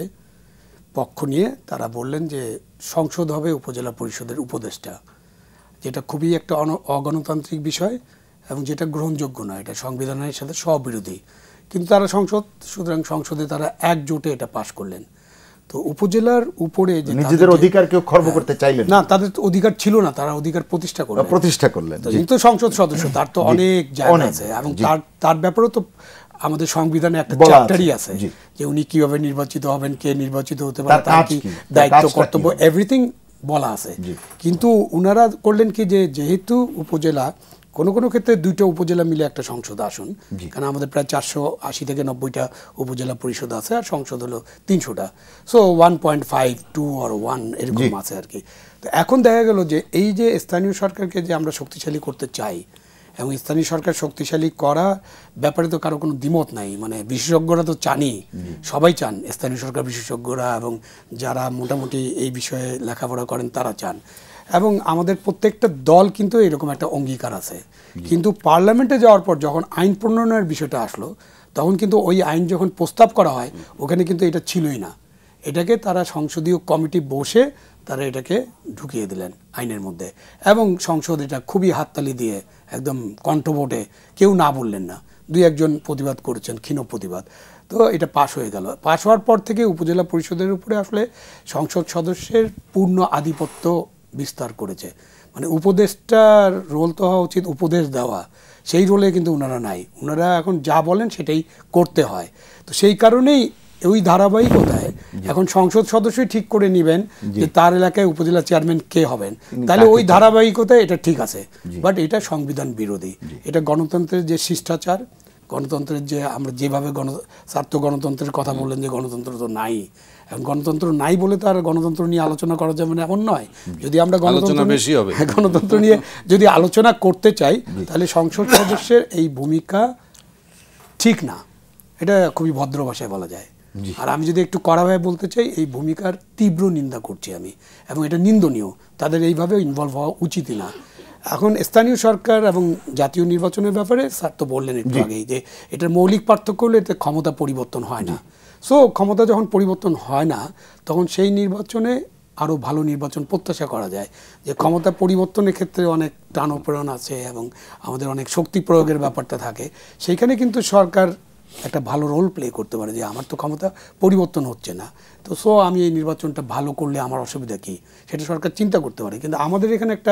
পক্ষ নিয়ে তারা বললেন যে সংসদ হবে উপজেলা পরিষদের উপদেষ্টা, যেটা খুবই একটা অগণতান্ত্রিক বিষয় এবং যেটা গ্রহণযোগ্য নয়, এটা সংবিধানের সাথে স্ববিরোধী। কিন্তু তারা সুতরাং সংসদে তারা একজোটে এটা পাশ করলেন। তো উপজেলার উপরে যে নিজেদের অধিকার কেউ খর্ব করতে চাইলেন না, তাদের তো অধিকার ছিল না, তারা অধিকার প্রতিষ্ঠা করলেন। কিন্তু সংসদ সদস্য, তার তো অনেক জায়গা আছে, এবং তার ব্যাপারেও তো আমাদের সংবিধানে একটা চ্যাপ্টারই আছে যে উনি কিভাবে নির্বাচিত হবেন, কে নির্বাচিত হতে পারে, তার কি দায়িত্ব কর্তব্য, এভরিথিং বলা আছে। কিন্তু উনারা করলেন কি, যে যেহেতু উপজেলা কোনো ক্ষেত্রে 2টা উপজেলা মিলে একটা সংসদ আসন, কারণ আমাদের প্রায় 480 থেকে 90টা উপজেলা পরিষদ আছে, আর সংসদ হলো 300টা, সো 1.5, 2 or 1 এরকম আছে আর কি। তো এখন দেখা গেল যে এই যে স্থানীয় সরকারকে যে আমরা শক্তিশালী করতে চাই, এবং স্থানীয় সরকার শক্তিশালী করা ব্যাপারে তো কারো কোনো দ্বিমত নাই, মানে বিশেষজ্ঞরা তো চানই, সবাই চান, স্থানীয় সরকার বিশেষজ্ঞরা এবং যারা মোটামুটি এই বিষয়ে লেখাপড়া করেন তারা চান, এবং আমাদের প্রত্যেকটা দল কিন্তু এরকম একটা অঙ্গীকার আছে। কিন্তু পার্লামেন্টে যাওয়ার পর যখন আইন প্রণয়নের বিষয়টা আসলো, তখন কিন্তু ওই আইন যখন প্রস্তাব করা হয়, ওখানে কিন্তু এটা ছিলই না। এটাকে তারা সংসদীয় কমিটি বসে তারা এটাকে ঢুকিয়ে দিলেন আইনের মধ্যে, এবং সংসদ এটা খুবই হাততালি দিয়ে একদম কণ্ঠভোটে, কেউ না বললেন না, 2-1 প্রতিবাদ করেছেন, ক্ষীণ প্রতিবাদ, তো এটা পাশ হয়ে গেল। পাশ হওয়ার পর থেকে উপজেলা পরিষদের উপরে আসলে সংসদ সদস্যের পূর্ণ আধিপত্য বিস্তার করেছে। মানে উপদেষ্টার রোল তো হওয়া উচিত উপদেশ দেওয়া, সেই রোলে কিন্তু ওনারা নাই, ওনারা এখন যা বলেন সেটাই করতে হয়। তো সেই কারণেই ওই ধারাবাহিকতায় এখন সংসদ সদস্যই ঠিক করে নেবেন যে তার এলাকায় উপজেলা চেয়ারম্যান কে হবেন, তাহলে ওই ধারাবাহিকতায় এটা ঠিক আছে। বাট এটা সংবিধান বিরোধী, এটা গণতন্ত্রের যে শিষ্টাচার, গণতন্ত্রের যে আমরা যেভাবে স্বার্থ গণতন্ত্রের কথা বললেন যে গণতন্ত্র তো নাই, এখন গণতন্ত্র নাই বলে তো আর গণতন্ত্র নিয়ে আলোচনা করা যাবে না এমন নয়। যদি আমরা গণতন্ত্র নিয়ে যদি আলোচনা করতে চাই, তাহলে সংসদ সদস্যের এই ভূমিকা ঠিক না, এটা খুবই ভদ্র ভাষায় বলা যায়। আর আমি যদি একটু কড়াভাবে বলতে চাই, এই ভূমিকার তীব্র নিন্দা করছি আমি, এবং এটা নিন্দনীয়, তাদের এইভাবে ইনভলভ হওয়া উচিতই না। এখন স্থানীয় সরকার এবং জাতীয় নির্বাচনের ব্যাপারে স্যার তো বললেন একটু আগেই যে এটার মৌলিক পার্থক্য হলে এতে ক্ষমতা পরিবর্তন হয় না। সো ক্ষমতা যখন পরিবর্তন হয় না, তখন সেই নির্বাচনে আরও ভালো নির্বাচন প্রত্যাশা করা যায়। যে ক্ষমতা পরিবর্তনের ক্ষেত্রে অনেক টানাপোড়েন আছে এবং আমাদের অনেক শক্তি প্রয়োগের ব্যাপারটা থাকে, সেইখানে কিন্তু সরকার একটা ভালো রোল প্লে করতে পারে যে আমার তো ক্ষমতা পরিবর্তন হচ্ছে না, তো সো আমি এই নির্বাচনটা ভালো করলে আমার অসুবিধা কী, সেটা সরকার চিন্তা করতে পারে। কিন্তু আমাদের এখানে একটা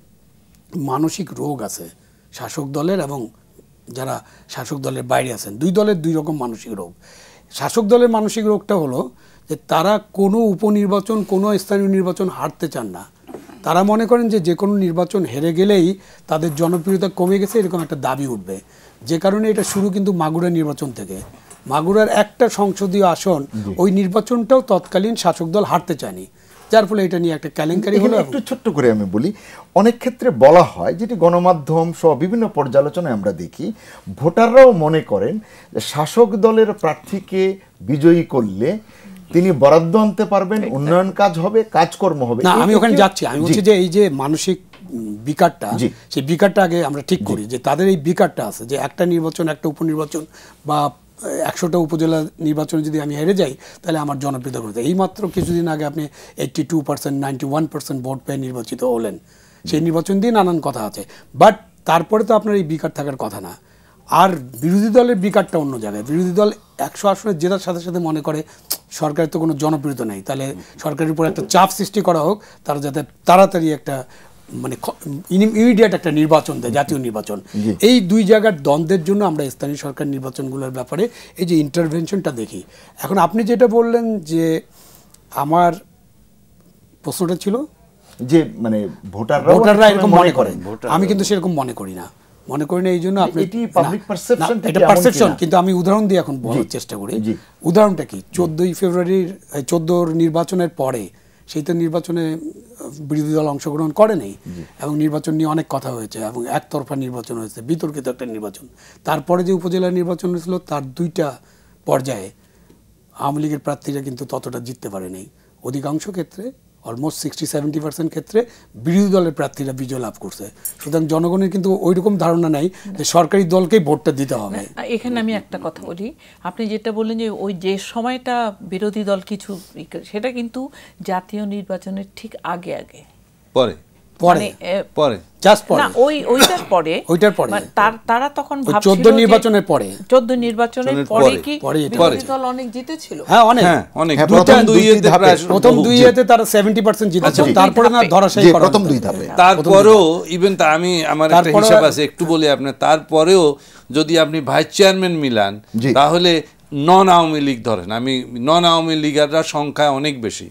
মানসিক রোগ আছে শাসক দলের এবং যারা শাসক দলের বাইরে আছেন, 2 দলের 2 রকম মানসিক রোগ। শাসক দলের মানসিক রোগটা হলো যে তারা কোনো উপনির্বাচন, কোনো স্থানীয় নির্বাচন হারতে চান না। তারা মনে করেন যে কোনো নির্বাচন হেরে গেলেই তাদের জনপ্রিয়তা কমে গেছে, এরকম একটা দাবি উঠবে। যে কারণে এটা শুরু কিন্তু মাগুরা নির্বাচন থেকে। মাগুরার একটা সংসদীয় আসন ওই নির্বাচনটাও তৎকালীন শাসক দল হারতে চায়নি, যার ফলে এটা নিয়ে একটা কেলেঙ্কারি হলো। একটু ছোট্ট করে আমি বলি, অনেক ক্ষেত্রে বলা হয়, যেটি গণমাধ্যম সহ বিভিন্ন পর্যালোচনায় আমরা দেখি, ভোটাররাও মনে করেন যে শাসক দলের প্রার্থীকে বিজয়ী করলে তিনি বরাদ্দ আনতে পারবেন, উন্নয়ন কাজ হবে, কাজকর্ম হবে। না, আমি ওখানে যাচ্ছি, আমি বলছি যে এই যে মানসিক বিকারটা, সেই বিকারটা আগে আমরা ঠিক করি, যে তাদের এই বিকারটা আছে যে একটা নির্বাচন, একটা উপনির্বাচন বা 100টা উপজেলা নির্বাচনে যদি আমি হেরে যাই তাহলে আমার জনপ্রিয়তা করতে। এইমাত্র কিছুদিন আগে আপনি 82%, 91% ভোট পেয়ে নির্বাচিত হলেন, সেই নির্বাচন দিয়ে নানান কথা আছে, বাট তারপরে তো আপনার এই বিকার থাকার কথা না। আর বিরোধী দলের বিকারটা অন্য জায়গায়। বিরোধী দল 100 আসনে জেতার সাথে সাথে মনে করে সরকারের তো কোনো জনপ্রিয়তা নেই, তাহলে সরকারের উপর একটা চাপ সৃষ্টি করা হোক, তারা যাতে তাড়াতাড়ি একটা মানে ইমিডিয়েট একটা নির্বাচন দেয়, জাতীয় নির্বাচন। এই দুই জায়গার দ্বন্দ্বের জন্য আমরা স্থানীয় সরকার নির্বাচনগুলোর ব্যাপারে এই যে ইন্টারভেনশনটা দেখি। এখন আপনি যেটা বললেন যে আমার প্রশ্নটা ছিল যে মানে ভোটাররা এরকম মনে করেন, আমি কিন্তু সেরকম মনে করি না, মনে করি না। এই জন্য আপনি এটা পারসেপশন, কিন্তু আমি উদাহরণ দিয়ে এখন বলার চেষ্টা করি। উদাহরণটা কি, 14ই ফেব্রুয়ারির 14 নির্বাচনের পরে, সেই তো নির্বাচনে বিরোধী দল অংশগ্রহণ করে নেই এবং নির্বাচন নিয়ে অনেক কথা হয়েছে এবং একতরফা নির্বাচন হয়েছে, বিতর্কিত একটা নির্বাচন। তারপরে যে উপজেলা নির্বাচন হয়েছিল তার 2টা পর্যায়ে আওয়ামী লীগের প্রার্থীরা কিন্তু ততটা জিততে পারেনি। অধিকাংশ ক্ষেত্রে অলমোস্ট 60-70% ক্ষেত্রে বিরোধী দলের প্রার্থীরা বিজয় লাভ করছে। সুতরাং জনগণের কিন্তু ওই রকম ধারণা নাই যে সরকারি দলকেই ভোটটা দিতে হবে। এখানে আমি একটা কথা বলি, আপনি যেটা বললেন যে ওই যে সময়টা বিরোধী দল কিছু, সেটা কিন্তু জাতীয় নির্বাচনের ঠিক আগে আগে, পরে পরে জাস্ট পরে না, ওইটার পরে তারা তখন ভাবছিল 14 নির্বাচনের পরে, 14 নির্বাচনের পরে কি বিরোধী দল অনেক জিতেছিল। হ্যাঁ, অনেক প্রথম দুই ইয়েতে তারা 70% জিতেছে, তারপরে না ধরাশায়ী করা, প্রথম দুই ধাপে। তারপরেও ইভেন আমি আমার একটা হিসাব আছে একটু বলি আপনার, তারপরেও যদি আপনি ভাইস চেয়ারম্যান মিলান তাহলে নন আওয়ামী লীগ ধরেন, আমি নন আওয়ামী লীগাররা সংখ্যায় অনেক বেশি।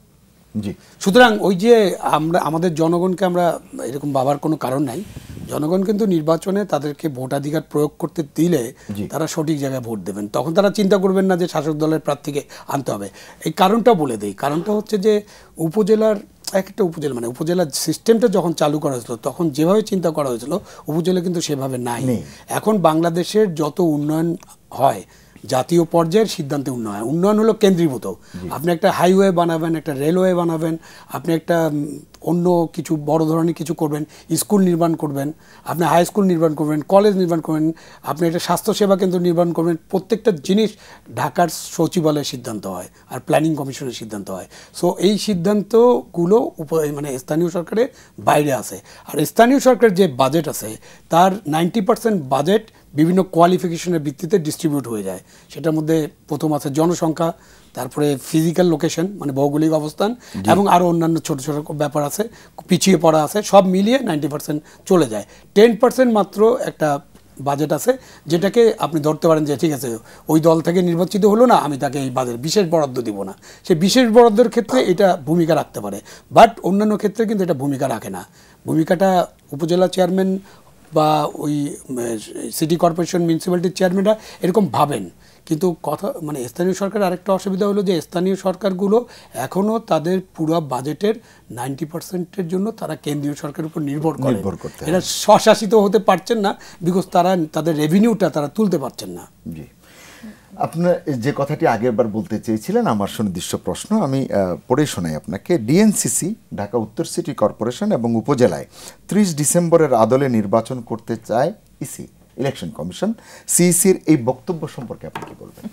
সুতরাং ওই যে আমরা আমাদের জনগণকে আমরা এরকম ভাবার কোনো কারণ নাই। জনগণ কিন্তু নির্বাচনে তাদেরকে ভোটাধিকার প্রয়োগ করতে দিলে তারা সঠিক জায়গায় ভোট দেবেন, তখন তারা চিন্তা করবেন না যে শাসক দলের প্রার্থীকে আনতে হবে। এই কারণটা বলে দেই, কারণটা হচ্ছে যে উপজেলার একটা উপজেলা মানে উপজেলার সিস্টেমটা যখন চালু করা হয়েছিল তখন যেভাবে চিন্তা করা হয়েছিল উপজেলা কিন্তু সেভাবে নাই। এখন বাংলাদেশের যত উন্নয়ন হয় জাতীয় পর্যায়ের সিদ্ধান্তে উন্নয়ন হলো কেন্দ্রীভূত। আপনি একটা হাইওয়ে বানাবেন, একটা রেলওয়ে বানাবেন, আপনি একটা অন্য কিছু বড় ধরনের কিছু করবেন, স্কুল নির্মাণ করবেন, আপনি হাই স্কুল নির্মাণ করবেন, কলেজ নির্মাণ করবেন, আপনি একটা স্বাস্থ্যসেবা কেন্দ্র নির্মাণ করবেন, প্রত্যেকটা জিনিস ঢাকার সচিবালয়ের সিদ্ধান্ত হয় আর প্ল্যানিং কমিশনের সিদ্ধান্ত হয়। সো এই সিদ্ধান্তগুলো মানে স্থানীয় সরকারের বাইরে আছে। আর স্থানীয় সরকারের যে বাজেট আছে তার 90% বাজেট বিভিন্ন কোয়ালিফিকেশনের ভিত্তিতে ডিস্ট্রিবিউট হয়ে যায়। সেটার মধ্যে প্রথম আছে জনসংখ্যা, তারপরে ফিজিক্যাল লোকেশন মানে ভৌগোলিক অবস্থান, এবং আরও অন্যান্য ছোট ছোট ব্যাপার আছে, পিছিয়ে পড়া আছে, সব মিলিয়ে 90% চলে যায়। 10% মাত্র একটা বাজেট আছে যেটাকে আপনি ধরতে পারেন যে ঠিক আছে ওই দল থেকে নির্বাচিত হলো না, আমি তাকে এই বাজেট বিশেষ বরাদ্দ দিব না। সেই বিশেষ বরাদ্দের ক্ষেত্রে এটা ভূমিকা রাখতে পারে, বাট অন্যান্য ক্ষেত্রে কিন্তু এটা ভূমিকা রাখে না। ভূমিকাটা উপজেলা চেয়ারম্যান বা ওই সিটি কর্পোরেশন মিউনিসিপ্যালিটির চেয়ারম্যানরা এরকম ভাবেন, কিন্তু কথা মানে স্থানীয় সরকারের আরেকটা অসুবিধা হলো যে স্থানীয় সরকারগুলো এখনও তাদের পুরো বাজেটের 90%-এর জন্য তারা কেন্দ্রীয় সরকারের উপর নির্ভর করে। এরা স্বশাসিত হতে পারছেন না, বিকজ তারা তাদের রেভিনিউটা তারা তুলতে পারছেন না। জি, আপনার যে কথাটি আগেরবার বলতে চেয়েছিলেন আমার সুনির্দিষ্ট প্রশ্ন আমি পড়ে শোনাই আপনাকে। ডিএনসিসি ঢাকা উত্তর সিটি কর্পোরেশন এবং উপজেলায় 30 ডিসেম্বরের আদলে নির্বাচন করতে চায় ইসি, ইলেকশন কমিশন। সিইসির এই বক্তব্য সম্পর্কে আপনি কি বলবেন?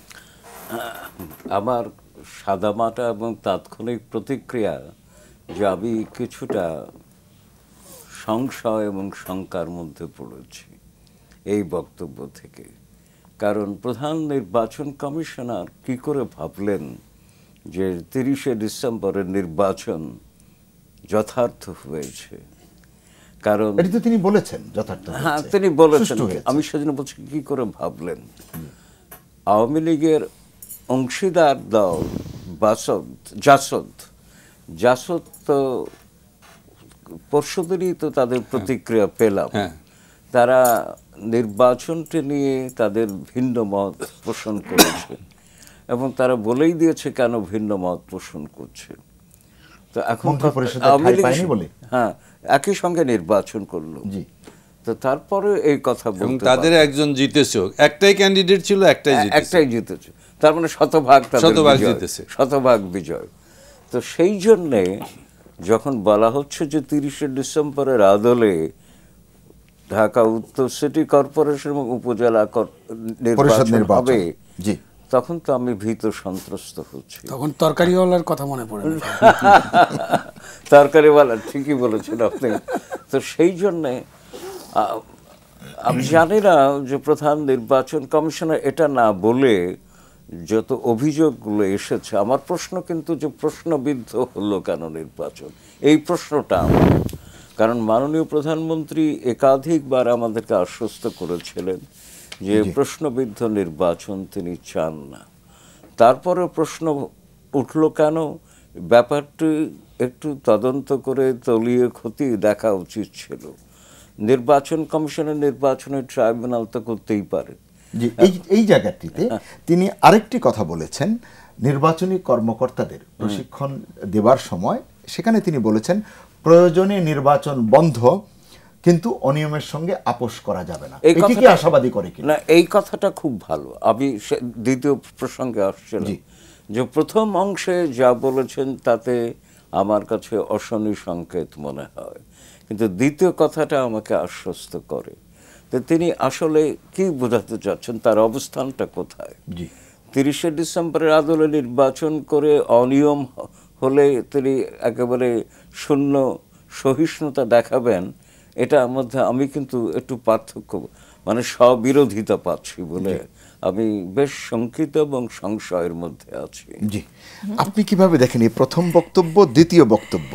আমার সাদামাটা এবং তাৎক্ষণিক প্রতিক্রিয়া যে আমি কিছুটা সংশয় এবং শঙ্কার মধ্যে পড়েছি এই বক্তব্য থেকে। কারণ প্রধান নির্বাচন কমিশনার কি করে ভাবলেন যে 30শে ডিসেম্বরের নির্বাচন যথার্থ হয়েছে? কারণ এটা তো তিনি বলেছেন যথার্থ। হ্যাঁ, তিনি বলেছেন। আমি সেজন্য বলছি কি করে ভাবলেন। আওয়ামী লীগের অংশীদার দল জাসদ তো পরশুদিনই তো তাদের প্রতিক্রিয়া পেলাম। তারা নির্বাচনটি নিয়ে তাদের ভিন্ন মত পোষণ করেছে এবং তারা বলেই দিয়েছে কেন ভিন্ন মত পোষণ করছে। তো এখন হ্যাঁ একই সঙ্গে নির্বাচন করলো, তো তারপরে এই কথা বলতে তাদের একজন জিতেছে, একটাই ক্যান্ডিডেট ছিল, একটাই জিতেছে, তার মানে শতভাগ জিতেছে, শতভাগ বিজয়। তো সেই জন্যে যখন বলা হচ্ছে যে 30শে ডিসেম্বরের আদলে ঢাকা উত্তর সিটি কর্পোরেশন এবং উপজেলা নির্বাচন হবে, তখন তো আমি ভীত সন্ত্রস্ত হচ্ছি। তখন তরকারিওয়ালার কথা মনে পড়ে। তরকারিওয়ালা, ঠিকই বলেছেন আপনি। তো সেই জন্যে আমি জানি না যে প্রধান নির্বাচন কমিশনার এটা না বলে যত অভিযোগগুলো এসেছে, আমার প্রশ্ন কিন্তু যে প্রশ্নবিদ্ধ হলো কেন নির্বাচন, এই প্রশ্নটা আমার। কারণ মাননীয় প্রধানমন্ত্রী একাধিকবার আমাদেরকে আশ্বস্ত করেছিলেন যে প্রশ্নবিদ্ধ নির্বাচন তিনি চান না। তারপরে প্রশ্ন উঠল কেন, ব্যাপারটি একটু তদন্ত করে তলিয়ে খতিয়ে দেখা উচিত ছিল। নির্বাচন কমিশনের নির্বাচনের ট্রাইব্যুনাল তো করতেই পারে। এই জায়গাটিতে তিনি আরেকটি কথা বলেছেন, নির্বাচনী কর্মকর্তাদের প্রশিক্ষণ দেবার সময় সেখানে তিনি বলেছেন প্রয়োজনে নির্বাচন বন্ধ, কিন্তু অনিয়মের সঙ্গে আপোষ করা যাবে না। এটি কি আশাবাদী করে কিনা? না, এই কথাটা খুব ভালো। আমি দ্বিতীয় প্রসঙ্গে আসছিলাম যে প্রথম অংশে যা বলেছেন তাতে আমার কাছে অশনি সংকেত মনে হয়, কিন্তু দ্বিতীয় কথাটা আমাকে আশ্বস্ত করে। তো তিনি আসলে কি বোঝাতে চাচ্ছেন, তার অবস্থানটা কোথায়? 30শে ডিসেম্বরের আদলে নির্বাচন করে অনিয়ম হলে তিনি একেবারে শূন্য সহিষ্ণুতা দেখাবেন, এটার মধ্যে আমি কিন্তু একটু পার্থক্য, মানে স্ববিরোধিতা পাচ্ছি বলে আমি বেশ শঙ্কিত এবং সংশয়ের মধ্যে আছি। জি, আপনি কিভাবে দেখেন এই প্রথম বক্তব্য, দ্বিতীয় বক্তব্য?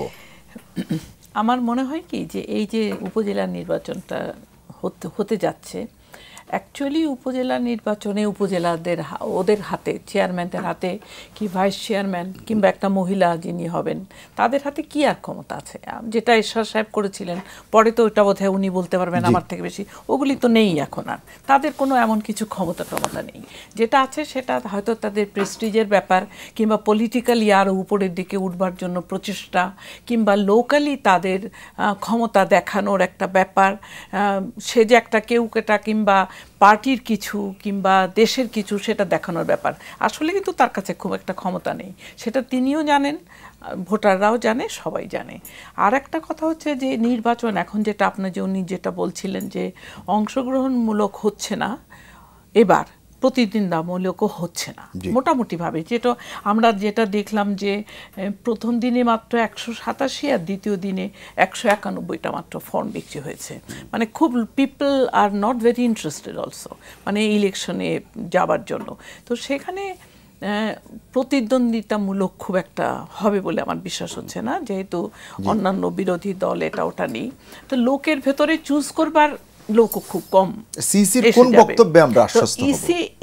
আমার মনে হয় কি যে এই যে উপজেলা নির্বাচনটা হতে যাচ্ছে, অ্যাকচুয়ালি উপজেলা নির্বাচনে উপজেলাদের ওদের হাতে, চেয়ারম্যানদের হাতে কি ভাইস চেয়ারম্যান কিংবা একটা মহিলা যিনি হবেন তাদের হাতে কি আর ক্ষমতা আছে? যেটা এরশাদ সাহেব করেছিলেন, পরে তো ওটা বোধহয় উনি বলতে পারবেন আমার থেকে বেশি, ওগুলি তো নেই এখন আর। তাদের কোনো এমন কিছু ক্ষমতা নেই। যেটা আছে সেটা হয়তো তাদের প্রেস্টিজের ব্যাপার, কিংবা পলিটিক্যালি আরও উপরের দিকে উঠবার জন্য প্রচেষ্টা, কিংবা লোকালি তাদের ক্ষমতা দেখানোর একটা ব্যাপার। সে যে একটা কেউকেটা কিংবা পার্টির কিছু কিংবা দেশের কিছু সেটা দেখানোর ব্যাপার। আসলে কিন্তু তার কাছে খুব একটা ক্ষমতা নেই, সেটা তিনিও জানেন, ভোটাররাও জানে, সবাই জানে। আর একটা কথা হচ্ছে যে নির্বাচন এখন যেটা উনি যেটা বলছিলেন যে অংশগ্রহণমূলক হচ্ছে না, এবার প্রতিদ্বন্দ্বিতামূলকও হচ্ছে না মোটামুটিভাবে। যেটা আমরা যেটা দেখলাম যে প্রথম দিনে মাত্র 187 আর দ্বিতীয় দিনে 191টা মাত্র ফর্ম বিক্রি হয়েছে। মানে খুব people are not very interested also, মানে ইলেকশনে যাবার জন্য। তো সেখানে প্রতিদ্বন্দ্বিতামূলক খুব একটা হবে বলে আমার বিশ্বাস হচ্ছে না, যেহেতু অন্যান্য বিরোধী দল এটা ওটা নেই। তো লোকের ভেতরে চুজ করবার লোক খুব কম। সিসির কোন বক্তব্যে আমরা আশ্বস্ত হব?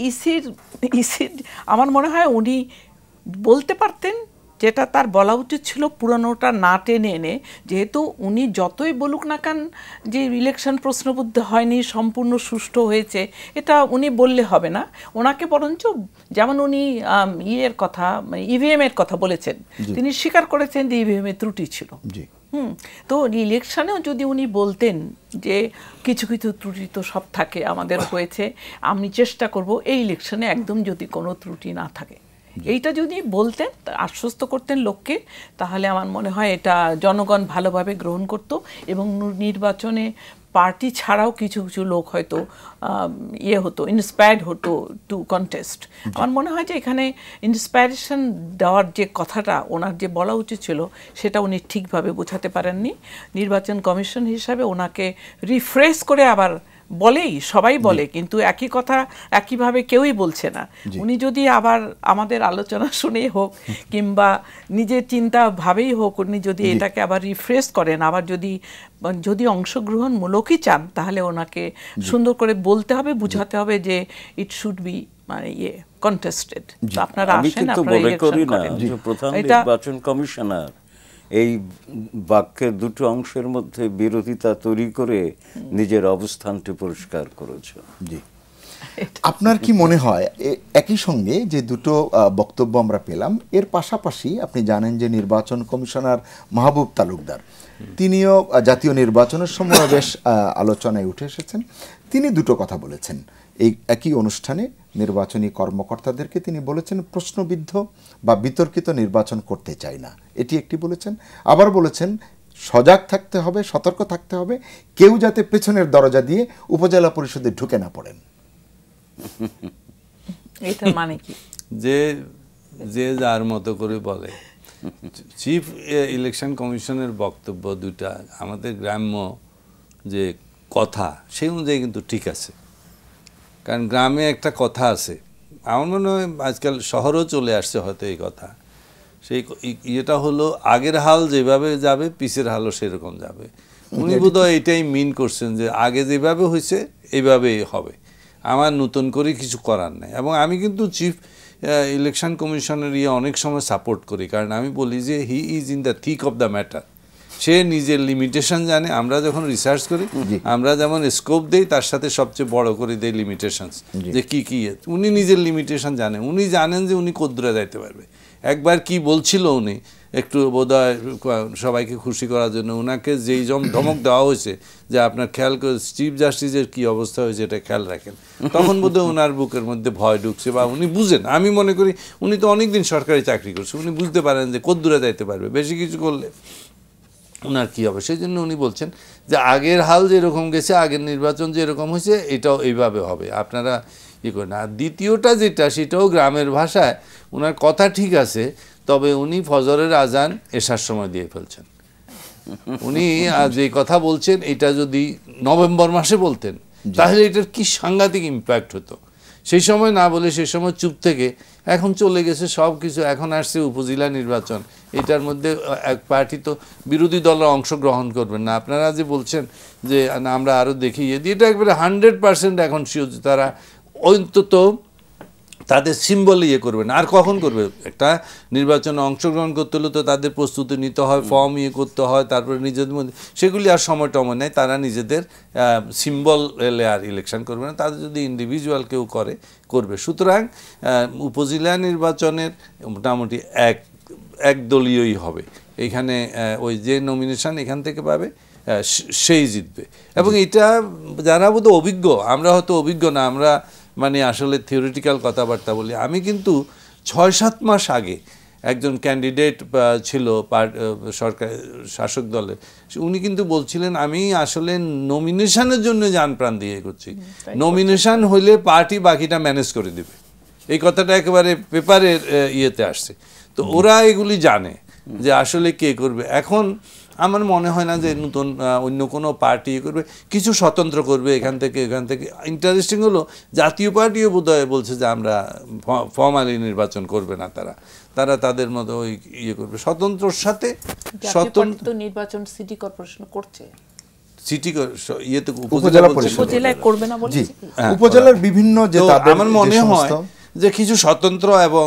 ইসির আমার মনে হয় উনি বলতে পারতেন যেটা তার বলা উচিত ছিল, পুরানোটা না টেনে এনে। যেহেতু উনি যতই বলুক না কেন যে ইলেকশন প্রশ্নবুদ্ধ হয়নি, সম্পূর্ণ সুষ্ঠু হয়েছে, এটা উনি বললে হবে না। ওনাকে বরঞ্চ যেমন উনি ইয়ের কথা, ইভিএম এর কথা বলেছেন, তিনি স্বীকার করেছেন যে ইভিএম এর ত্রুটি ছিল। তো ইলেকশনেও যদি উনি বলতেন যে কিছু কিছু ত্রুটি তো সব থাকে, আমাদের হয়েছে, আমি চেষ্টা করব এই ইলেকশনে একদম যদি কোনো ত্রুটি না থাকে, এইটা যদি বলতেন, আশ্বস্ত করতেন লোককে, তাহলে আমার মনে হয় এটা জনগণ ভালোভাবে গ্রহণ করত এবং নির্বাচনে পার্টি ছাড়াও কিছু কিছু লোক হয়তো হতো, ইন্সপায়ার্ড হতো টু কন্টেস্ট। আমার মনে হয় যে এখানে ইন্সপায়ারেশন দেওয়ার যে কথাটা ওনার যে বলা উচিত ছিল, সেটা উনি ঠিকভাবে বোঝাতে পারেননি। নির্বাচন কমিশন হিসাবে ওনাকে রিফ্রেশ করে আবার বলেই, সবাই বলে, কিন্তু একই কথা একইভাবে কেউই বলছে না। উনি যদি আবার আমাদের আলোচনা শুনেই হোক কিংবা নিজের চিন্তা ভাবেই হোক, উনি যদি এটাকে আবার রিফ্রেশ করেন, আবার যদি অংশগ্রহণমূলকই চান, তাহলে ওনাকে সুন্দর করে বলতে হবে, বুঝাতে হবে যে ইট শুড বি মানে কন্টেস্টেড। আপনারা আসেন, আপনারা ইলেকশন করেন। প্রধান নির্বাচন কমিশনার এই বাক্যের দুটো অংশের মধ্যে বিরোধিতা তৈরি করে নিজের অবস্থানটি পরিষ্কার করেছে। জি, আপনার কি মনে হয় একই সঙ্গে যে দুটো বক্তব্য আমরা পেলাম, এর পাশাপাশি আপনি জানেন যে নির্বাচন কমিশনার মাহবুব তালুকদার তিনিও জাতীয় নির্বাচনের সময় বেশ আলোচনায় উঠে এসেছেন। তিনি দুটো কথা বলেছেন এই একই অনুষ্ঠানে। নির্বাচনী কর্মকর্তাদেরকে তিনি বলেছেন প্রশ্নবিদ্ধ বা বিতর্কিত নির্বাচন করতে চাই না, এটি একটি বলেছেন। আবার বলেছেন সজাগ থাকতে হবে, সতর্ক থাকতে হবে, কেউ যাতে পেছনের দরজা দিয়ে উপজেলা পরিষদে ঢুকে না পড়েন। এটা মানে কি? যে যে যার মতো করে বলে। চিফ ইলেকশন কমিশনের বক্তব্য দুটা আমাদের গ্রাম্য যে কথা সেই অনুযায়ী কিন্তু ঠিক আছে, কারণ গ্রামে একটা কথা আছে, আমার মনে হয় আজকাল শহরেও চলে আসছে হয়তো এই কথা। সেই ইয়েটা হলো আগের হাল যেভাবে যাবে পিছের হালও সেরকম যাবে। উনি বোধহয় এটাই মিন করছেন যে আগে যেভাবে হয়েছে এইভাবেই হবে, আমার নতুন করে কিছু করার নাই। এবং আমি কিন্তু চিফ ইলেকশন কমিশনের অনেক সময় সাপোর্ট করি, কারণ আমি বলি যে he is in the thick of the matter. সে নিজের লিমিটেশন জানে। আমরা যখন রিসার্চ করি আমরা যেমন স্কোপ দেই, তার সাথে সবচেয়ে বড় করে দেই লিমিটেশনস, যে কি কি। উনি নিজের লিমিটেশন জানে, উনি জানেন যে উনি কদ্দূরে যাইতে পারবে। একবার কি বলছিল উনি, একটু বোধহয় সবাইকে খুশি করার জন্য ওনাকে যেই ধমক দেওয়া হয়েছে যে আপনার খেয়াল করে চিফ জাস্টিসের কি অবস্থা হয়েছে এটা খেয়াল রাখেন, তখন বোধহয় ওনার বুকের মধ্যে ভয় ঢুকছে, বা উনি বুঝেন। আমি মনে করি উনি তো অনেকদিন সরকারি চাকরি করছে, উনি বুঝতে পারেন যে কদ্দূরে যাইতে পারবে, বেশি কিছু করলে ওনার কী হবে। সেই জন্য উনি বলছেন যে আগের হাল যেরকম গেছে, আগের নির্বাচন যেরকম হয়েছে এটাও এইভাবে হবে, আপনারা ইয়ে করেন। আর দ্বিতীয়টা যেটা, সেটাও গ্রামের ভাষায় ওনার কথা ঠিক আছে, তবে উনি ফজরের আজান এশার সময় দিয়ে ফেলছেন। উনি যে কথা বলছেন এটা যদি নভেম্বর মাসে বলতেন তাহলে এটার কি সাংঘাতিক ইম্প্যাক্ট হতো। সেই সময় না বলে সেই সময় চুপ থেকে এখন চলে গেছে সব কিছু, এখন আসছে উপজেলা নির্বাচন। এটার মধ্যে এক পার্টি তো বিরোধী দলরা অংশগ্রহণ করবেন না। আপনারা যে বলছেন যে আমরা আরও দেখি, এটা একবারে 100% এখন তারা অন্তত তাদের সিম্বল ইয়ে করবে না। আর কখন করবে? একটা নির্বাচনে অংশগ্রহণ করতে হলে তো তাদের প্রস্তুতি নিতে হয়, ফর্ম ইয়ে করতে হয়, তারপরে নিজেদের মধ্যে সেগুলি আর সময় টময় নেই। তারা নিজেদের সিম্বল এলে আর ইলেকশন করবে না, তাদের যদি ইন্ডিভিজুয়াল কেউ করবে। সুতরাং উপজেলা নির্বাচনের মোটামুটি একদলীয়ই হবে। এইখানে ওই যে নমিনেশন এখান থেকে পাবে সেই জিতবে। এবং এটা যারা বোধহয় অভিজ্ঞ, আমরা হয়তো অভিজ্ঞ না, আমরা মানে আসলে থিওরিটিক্যাল কথাবার্তা বলি। আমি কিন্তু 6-7 মাস আগে একজন ক্যান্ডিডেট ছিল সরকার শাসক দলের, উনি কিন্তু বলছিলেন আমি আসলে নমিনেশনের জন্য জান প্রাণ দিয়ে করছি, নমিনেশন হইলে পার্টি বাকিটা ম্যানেজ করে দেবে। এই কথাটা একেবারে পেপারের ইয়েতে আসছে। তো ওরা এগুলি জানে যে আসলে কে করবে। এখন আমার মনে হয় না যে নতুন অন্য কোনো পার্টি করবে, কিছু স্বতন্ত্র করবে এখান থেকে। ইন্টারেস্টিং হলো জাতীয় পার্টিও বোধহয় বলছে যে আমরা ফর্মালি নির্বাচন করবে না, তারা তাদের মতো ওই ইয়ে করবে স্বতন্ত্রর সাথে। স্বতন্ত্র নির্বাচন সিটি কর্পোরেশন করছে, সিটি ইয়েতে উপজেলায় করবে না বলে উপজেলার বিভিন্ন যে আমার মনে হয় যে কিছু স্বতন্ত্র এবং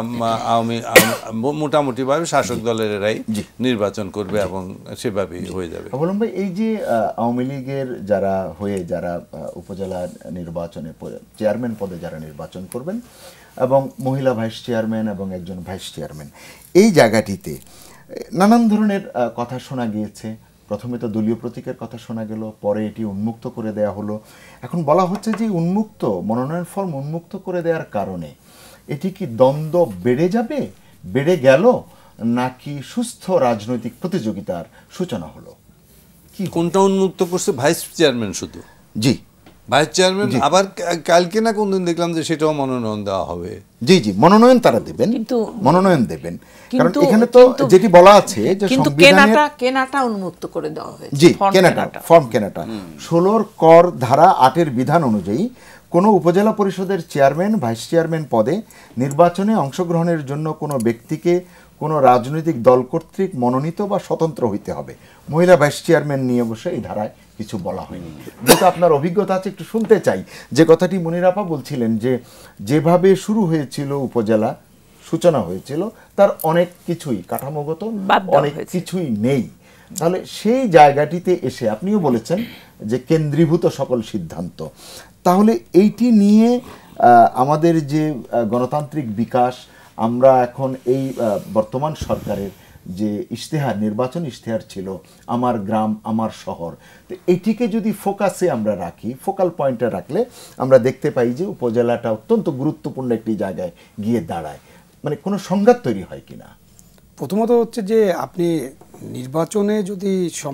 মোটামুটিভাবে শাসক দলের এরাই নির্বাচন করবে এবং সেভাবেই হয়ে যাবে। অবলম্বন এই যে আওয়ামী লীগের যারা উপজেলা নির্বাচনে চেয়ারম্যান পদে যারা নির্বাচন করবেন এবং মহিলা ভাইস চেয়ারম্যান এবং একজন ভাইস চেয়ারম্যান, এই জায়গাটিতে নানান ধরনের কথা শোনা গিয়েছে। প্রথমে তো দলীয় প্রতীকের কথা শোনা গেল, পরে এটি উন্মুক্ত করে দেয়া হলো। এখন বলা হচ্ছে যে মনোনয়ন ফর্ম উন্মুক্ত করে দেওয়ার কারণে এটি কি দ্বন্দ্ব বেড়ে গেল নাকি সুস্থ রাজনৈতিক প্রতিযোগিতার সূচনা হলো? কি কোনটা উন্মুক্ত করছে? ভাইস চেয়ারম্যান শুধু। জি, ভাইস চেয়ারম্যান। আবার কালকে না কোনদিন দেখলাম যে সেটাও মনোনয়ন দেওয়া হবে। জি, মনোনয়ন তারা দেবেন, মনোনয়ন দেবেন। কারণ এখানে তো যেটি বলা আছে যে কেনাটা উন্মুক্ত করে দেওয়া হয়েছে। জি, ফর্ম কেনাটা 16 কর ধারা 8-এর বিধান অনুযায়ী কোনো উপজেলা পরিষদের চেয়ারম্যান ভাইস চেয়ারম্যান পদে নির্বাচনে অংশগ্রহণের জন্য কোনো ব্যক্তিকে কোনো রাজনৈতিক দল কর্তৃক মনোনীত বা স্বতন্ত্র হইতে হবে। মহিলা ভাইস চেয়ারম্যান নিয়ে বসে এই ধারায় কিছু বলা হয়নি। যেহেতু আপনার অভিজ্ঞতা আছে একটু শুনতে চাই। যে কথাটি মনির আপা বলছিলেন যে যেভাবে শুরু হয়েছিল উপজেলা সূচনা হয়েছিল তার অনেক কিছুই কাঠামোগত অনেক কিছুই নেই। তাহলে সেই জায়গাটিতে এসে আপনিও বলেছেন যে কেন্দ্রীভূত সকল সিদ্ধান্ত, তাহলে এইটি নিয়ে আমাদের যে গণতান্ত্রিক বিকাশ, আমরা এখন এই বর্তমান সরকারের যে ইশতেহার, নির্বাচন ইশতেহার ছিল আমার গ্রাম আমার শহর, তো এটিকে যদি ফোকাসে আমরা রাখি, ফোকাল পয়েন্টে রাখলে আমরা দেখতে পাই যে উপজেলাটা অত্যন্ত গুরুত্বপূর্ণ একটি জায়গায় গিয়ে দাঁড়ায়। মানে কোনো সংঘাত তৈরি হয় কিনা? প্রথমত হচ্ছে যে আপনি নির্বাচনে যদি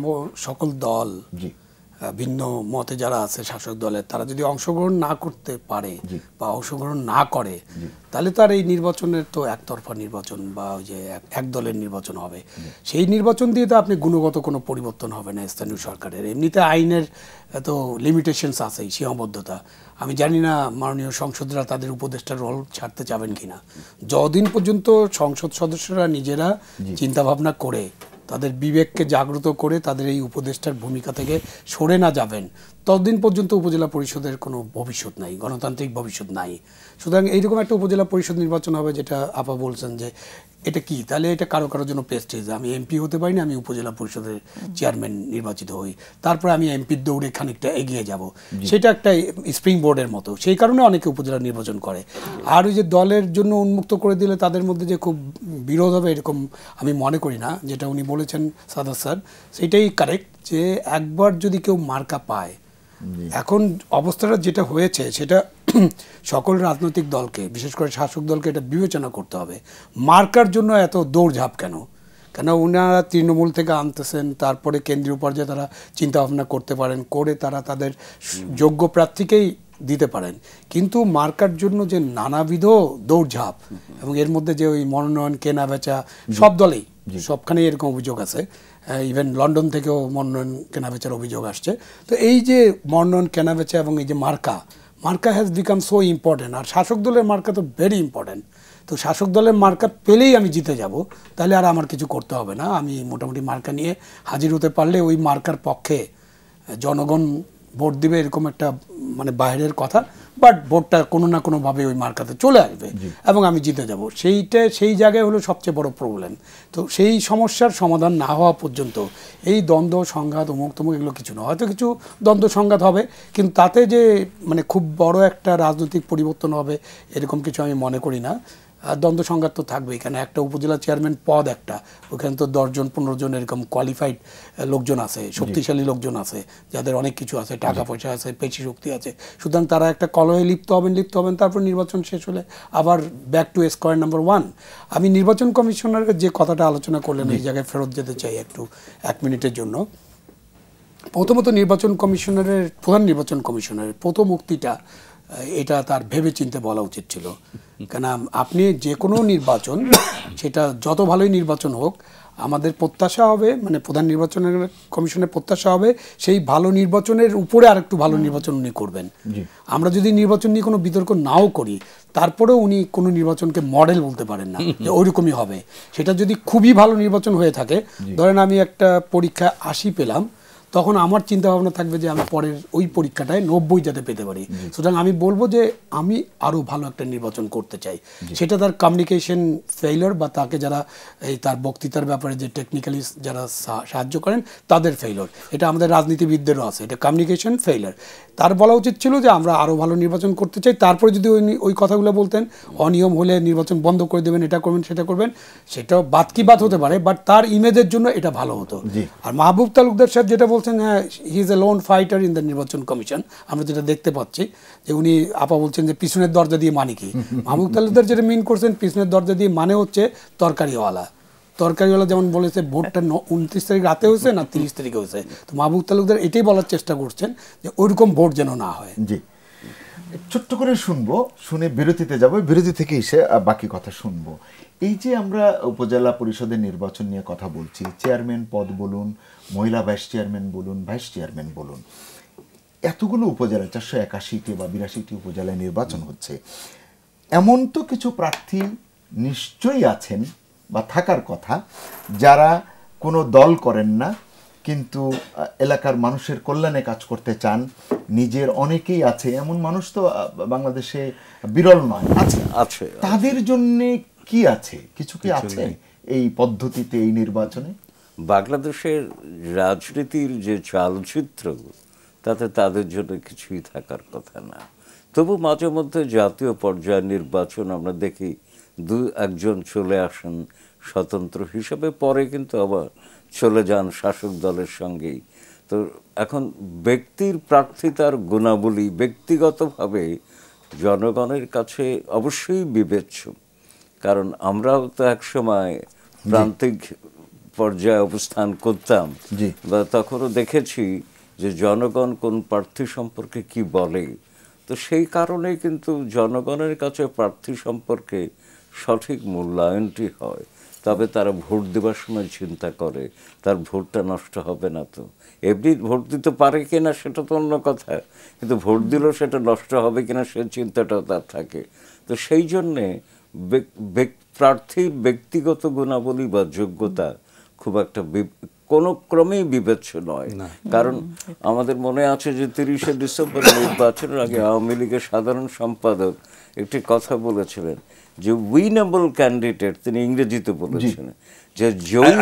সকল দল, ভিন্ন মতে যারা আছে শাসক দলের, তারা যদি অংশগ্রহণ না করতে পারে বা অংশগ্রহণ না করে, তাহলে তো আর এই নির্বাচনের তো একতরফা নির্বাচন বা ওই যে এক দলের নির্বাচন হবে। সেই নির্বাচন দিয়ে তো আপনি গুণগত কোনো পরিবর্তন হবে না স্থানীয় সরকারের। এমনিতে আইনের তো লিমিটেশনস আছেই, সীমাবদ্ধতা। আমি জানি না মাননীয় সংসদরা তাদের উপদেষ্টার রোল ছাড়তে চাবেন কিনা। যতদিন পর্যন্ত সংসদ সদস্যরা নিজেরা চিন্তাভাবনা করে তাদের বিবেককে জাগ্রত করে তাদের এই উপদেষ্টার ভূমিকা থেকে সরে না যাবেন, ততদিন পর্যন্ত উপজেলা পরিষদের কোনো ভবিষ্যৎ নাই, গণতান্ত্রিক ভবিষ্যৎ নাই। সুতরাং এইরকম একটা উপজেলা পরিষদ নির্বাচন হবে, যেটা আপা বলছেন যে এটা কি, তাহলে এটা কারো কারোর জন্য প্রেস্টিজ। আমি এমপি হতে পারি না, আমি উপজেলা পরিষদের চেয়ারম্যান নির্বাচিত হই, তারপরে আমি এমপির দৌড়ে খানিকটা এগিয়ে যাব, সেটা একটা স্প্রিং বোর্ডের মতো। সেই কারণে অনেকে উপজেলা নির্বাচন করে। আর ওই যে দলের জন্য উন্মুক্ত করে দিলে তাদের মধ্যে যে খুব বিরোধ হবে, এরকম আমি মনে করি না। যেটা উনি বলেছেন সাদাত স্যার, সেটাই কারেক্ট, যে একবার যদি কেউ মার্কা পায়, এখন অবস্থাটা যেটা হয়েছে সেটা সকল রাজনৈতিক দলকে, বিশেষ করে শাসক দলকে এটা বিবেচনা করতে হবে। মার্কার জন্য এত দৌড়ঝাঁপ কেন? কেন ওনারা তৃণমূল থেকে আনতেছেন, তারপরে কেন্দ্রীয় পর্যায়ে তারা চিন্তা ভাবনা করতে পারেন, করে তারা তাদের যোগ্য প্রার্থীকেই দিতে পারেন। কিন্তু মার্কার জন্য যে নানাবিধ দৌড়ঝাঁপ, এবং এর মধ্যে যে ওই মনোনয়ন কেনা বেচা, সব দলেই সবখানেই এরকম অভিযোগ আছে। ইভেন লন্ডন থেকেও মনোনয়ন কেনাবেচার অভিযোগ আসছে। তো এই যে মনোনয়ন কেনাবেচা এবং এই যে মার্কা হ্যাজ বিকাম সো ইম্পর্টেন্ট। আর শাসক দলের মার্কা তো ভেরি ইম্পর্টেন্ট। তো শাসক দলের মার্কা পেলেই আমি জিতে যাব, তাহলে আর আমার কিছু করতে হবে না। আমি মোটামুটি মার্কা নিয়ে হাজির হতে পারলে ওই মার্কার পক্ষে জনগণ ভোট দিবে, এরকম একটা মানে বাইরের কথা, বাট ভোটটা কোনো না কোনোভাবে ওই মার্কাতে চলে আসবে এবং আমি জিতে যাব। সেই জায়গায় হলো সবচেয়ে বড় প্রবলেম। তো সেই সমস্যার সমাধান না হওয়া পর্যন্ত এই দ্বন্দ্ব সংঘাত অমুক তমুক এগুলো কিছু না। হয়তো কিছু দ্বন্দ্ব সংঘাত হবে, কিন্তু তাতে যে মানে খুব বড় একটা রাজনৈতিক পরিবর্তন হবে এরকম কিছু আমি মনে করি না। দ্বন্দ্ব সংঘাত তো থাকবেই, কেন একটা উপজেলা চেয়ারম্যান পদ একটা, ওখানে তো 10 জন 15 জন এরকম কোয়ালিফাইড লোকজন আছে, শক্তিশালী লোকজন আছে, যাদের অনেক কিছু আছে, টাকা পয়সা আছে, পেশি শক্তি আছে। সুতরাং তারা একটা কলহে লিপ্ত হবেন, তারপর নির্বাচন শেষ হলে আবার ব্যাক টু স্কোয়ার নাম্বার 1। আমি নির্বাচন কমিশনারের যে কথাটা আলোচনা করলেন, এই জায়গায় ফেরত যেতে চাই একটু 1 মিনিটের জন্য। প্রথমত প্রধান নির্বাচন কমিশনারের প্রথম উক্তিটা, এটা তার ভেবে চিন্তে বলা উচিত ছিল। কেন আপনি যে কোনো নির্বাচন, সেটা যত ভালোই নির্বাচন হোক, আমাদের প্রত্যাশা হবে, মানে প্রধান নির্বাচনের কমিশনের প্রত্যাশা হবে সেই ভালো নির্বাচনের উপরে আরেকটু ভালো নির্বাচন উনি করবেন। আমরা যদি নির্বাচন নিয়ে কোনো বিতর্ক নাও করি, তারপরেও উনি কোনো নির্বাচনকে মডেল বলতে পারেন না যে ওইরকমই হবে। সেটা যদি খুবই ভালো নির্বাচন হয়ে থাকে, ধরেন আমি একটা পরীক্ষা 80 পেলাম, তখন আমার চিন্তা ভাবনা থাকবে যে আমি পরের ওই পরীক্ষাটায় 90 যাতে পেতে পারি। সুতরাং আমি বলবো যে আমি আরও ভালো একটা নির্বাচন করতে চাই। সেটা তার কমিউনিকেশন ফেইলিওর, বা তাকে যারা এই তার বক্তৃতার ব্যাপারে যে টেকনিক্যালি যারা সাহায্য করেন তাদের ফেইলিওর। এটা আমাদের রাজনীতিবিদদেরও আছে, এটা কমিউনিকেশন ফেইলিওর। তার বলা উচিত ছিল যে আমরা আরও ভালো নির্বাচন করতে চাই। তারপরে যদি ওই কথাগুলো বলতেন, অনিয়ম হলে নির্বাচন বন্ধ করে দেবেন, এটা করবেন সেটা করবেন, সেটাও বাদ কি বাদ হতে পারে, বাট তার ইমেজের জন্য এটা ভালো হতো। আর মাহবুব তালুকদার সাহেব যেটা বলছেন, হ্যাঁ, he is a lone fighter in the নির্বাচন কমিশন, আমরা যেটা দেখতে পাচ্ছি যে উনি আপা বলছেন যে পিছনের দরজা দিয়ে মানে কি। মাহবুব তালুকদার যেটা মিন করছেন পিছনের দরজা দিয়ে মানে হচ্ছে তরকারিওয়ালা। যেমন বলেছে ভোটটা 29 তারিখ রাতে হয়েছে না 30 তারিখে হয়েছে, তো মাহবুব তালুকদার এটাই বলার চেষ্টা করছেন যে ওইরকম ভোট যেন না হয়। জি, ছোট্ট করে শুনবো, শুনে বিরতিতে যাবো, বিরতি থেকে এসে বাকি কথা শুনবো। এই যে আমরা উপজেলা পরিষদের নির্বাচন নিয়ে কথা বলছি, চেয়ারম্যান পদ বলুন, মহিলা ভাইস চেয়ারম্যান বলুন, ভাইস চেয়ারম্যান বলুন, এতগুলো উপজেলা 481টি বা 82টি উপজেলায় নির্বাচন হচ্ছে, এমন তো কিছু প্রার্থী নিশ্চয়ই আছেন বা থাকার কথা যারা কোনো দল করেন না, কিন্তু এলাকার মানুষের কল্যাণে কাজ করতে চান, নিজের অনেকেই আছে, এমন মানুষ তো বাংলাদেশে বিরল নয়, আছে। তাদের জন্য কি আছে, কিছু কি আছে এই পদ্ধতিতে, এই নির্বাচনে? বাংলাদেশের রাজনীতির যে চালচিত্র, তাতে তাদের জন্য কিছুই থাকার কথা না। তবু মাঝে মধ্যে জাতীয় পর্যায়ের নির্বাচন আমরা দেখি একজন চলে আসেন স্বতন্ত্র হিসেবে, পরে কিন্তু আবার চলে যান শাসক দলের সঙ্গেই। তো এখন ব্যক্তির প্রার্থিতার গুণাবলী ব্যক্তিগতভাবে জনগণের কাছে অবশ্যই বিবেচ্য, কারণ আমরাও তো একসময় প্রান্তিক পর্যায়ে অবস্থান করতাম, বা তখনও দেখেছি যে জনগণ কোন প্রার্থী সম্পর্কে কি বলে। তো সেই কারণে কিন্তু জনগণের কাছে প্রার্থী সম্পর্কে সঠিক মূল্যায়নটি হয়। তবে তারা ভোট দেওয়ার সময় চিন্তা করে তার ভোটটা নষ্ট হবে না, তো এমনি ভোট দিতে পারে কিনা সেটা তো অন্য কথা, কিন্তু ভোট দিলেও সেটা নষ্ট হবে কিনা সে চিন্তাটাও তার থাকে। তো সেই জন্যে প্রার্থীর ব্যক্তিগত গুণাবলী বা যোগ্যতা খুব একটা কোনো ক্রমেই বিবেচ্য নয়। কারণ আমাদের মনে আছে যে 30শে ডিসেম্বর নির্বাচনের আগে আওয়ামী লীগের সাধারণ সম্পাদক একটি কথা বলেছিলেন যে উইনেবল ক্যান্ডিডেট, তিনি ইংরেজিতে বলেছিলেন যে জয়ী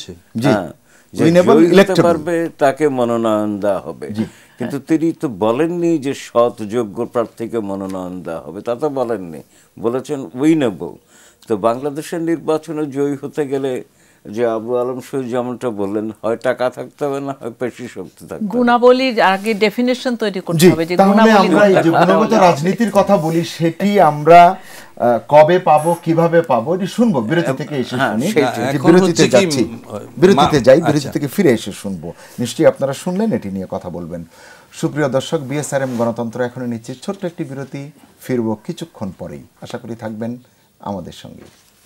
হতে পারবে তাকে মনোনয়ন দেওয়া হবে, কিন্তু তিনি তো বলেননি যে সৎ যোগ্য প্রার্থীকে মনোনয়ন দেওয়া হবে, তা তো বলেননি, বলেছেন উইনেবল। তো বাংলাদেশের নির্বাচনে জয়ী হতে গেলে যে আবু আলম শহীদ যেমনটা বললেন, হয় টাকা থাকতে হবে, না হয় পেশি শক্তি থাকতে হবে। গুণাবলীর আগে ডেফিনিশন তৈরি করতে হবে যে গুণগত রাজনীতির কথা বলি, সেটি আমরা কবে পাবো, কিভাবে পাবো, এটি শুনবো বিরতি থেকে এসে শুনি। বিরতিতে যাচ্ছি, বিরতিতে যাই, বিরতি থেকে ফিরে এসে শুনবো। নিশ্চয়ই আপনারা শুনলেন, এটি নিয়ে কথা বলবেন। সুপ্রিয় দর্শক, বিএসআরএম গণতন্ত্র এখন নিচ্ছি ছোট্ট একটি বিরতি, ফিরবো কিছুক্ষণ পরেই। আশা করি থাকবেন আমাদের সঙ্গে।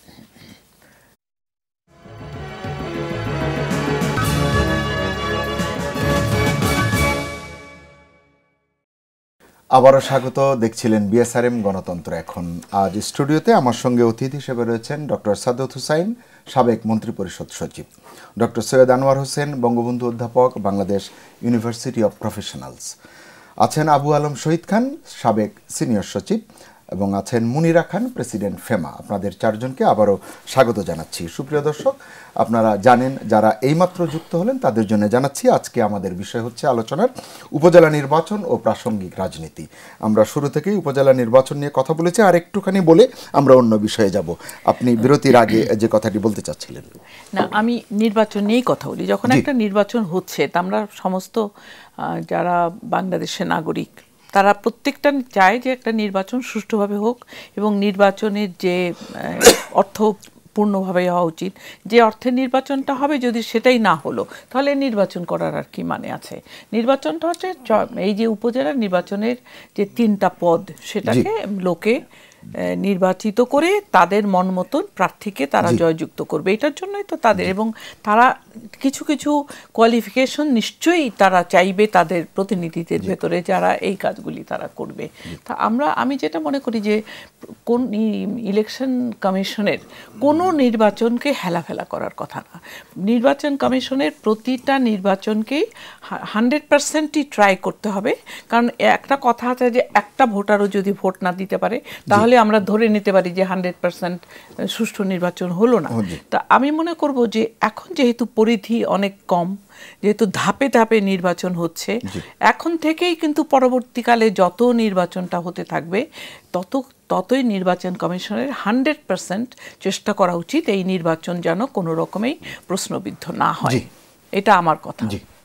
আবারও স্বাগত। দেখছিলেন বিএসআরএম গণতন্ত্র এখন। আজ স্টুডিওতে আমার সঙ্গে অতিথি হিসেবে রয়েছেন ডক্টর সাদত হুসাইন, সাবেক মন্ত্রিপরিষদ সচিব, ডক্টর সৈয়দ আনোয়ার হোসেন, বঙ্গবন্ধু অধ্যাপক, বাংলাদেশ ইউনিভার্সিটি অব প্রফেশনালস, আছেন আবু আলম শহীদ খান, সাবেক সিনিয়র সচিব, এবং আছেন মুনিরা খান, প্রেসিডেন্ট ফেমা। আপনাদের চারজনকে আবারও স্বাগত জানাচ্ছি। সুপ্রিয় দর্শক, আপনারা জানেন, যারা এইমাত্র যুক্ত হলেন তাদের জন্য জানাচ্ছি, আজকে আমাদের বিষয় হচ্ছে আলোচনার উপজেলা নির্বাচন ও প্রাসঙ্গিক রাজনীতি। আমরা শুরু থেকেই উপজেলা নির্বাচন নিয়ে কথা বলেছি, আর একটুখানি বলে আমরা অন্য বিষয়ে যাব। আপনি বিরতির আগে যে কথাটি বলতে চাচ্ছিলেন। না, আমি নির্বাচন নিয়েই কথা বলি। যখন একটা নির্বাচন হচ্ছে, তা আমরা সমস্ত যারা বাংলাদেশের নাগরিক, তারা প্রত্যেকটা চায় যে একটা নির্বাচন সুষ্ঠুভাবে হোক, এবং নির্বাচনের যে অর্থ পূর্ণভাবে হওয়া উচিত। যে অর্থে নির্বাচনটা হবে, যদি সেটাই না হলো, তাহলে নির্বাচন করার আর কি মানে আছে? নির্বাচনটা হচ্ছে এই যে উপজেলা নির্বাচনের যে 3টা পদ, সেটাকে লোকে নির্বাচিত করে তাদের মন মতন প্রার্থীকে তারা জয়যুক্ত করবে। এটার জন্যই তো তাদের, এবং তারা কিছু কিছু কোয়ালিফিকেশন নিশ্চয়ই তারা চাইবে তাদের প্রতিনিধিদের ভেতরে, যারা এই কাজগুলি তারা করবে। তা আমি যেটা মনে করি যে কোন ইলেকশন কমিশনের কোনো নির্বাচনকে হেলাফেলা করার কথা না। নির্বাচন কমিশনের প্রতিটা নির্বাচনকেই 100%ই ট্রাই করতে হবে। কারণ একটা কথা আছে যে একটা ভোটারও যদি ভোট না দিতে পারে, তাহলে আমরা ধরে নিতে পারি যে 100% সুষ্ঠু নির্বাচন হলো না। তা আমি মনে করব যে এখন যেহেতু পরিধি অনেক কম, যেহেতু ধাপে ধাপে নির্বাচন হচ্ছে, এখন থেকেই কিন্তু পরবর্তীকালে যত নির্বাচনটা হতে থাকবে, ততই নির্বাচন কমিশনের 100% চেষ্টা করা উচিত এই নির্বাচন যেন কোনো রকমেই প্রশ্নবিদ্ধ না হয়। এটা আমার কথা।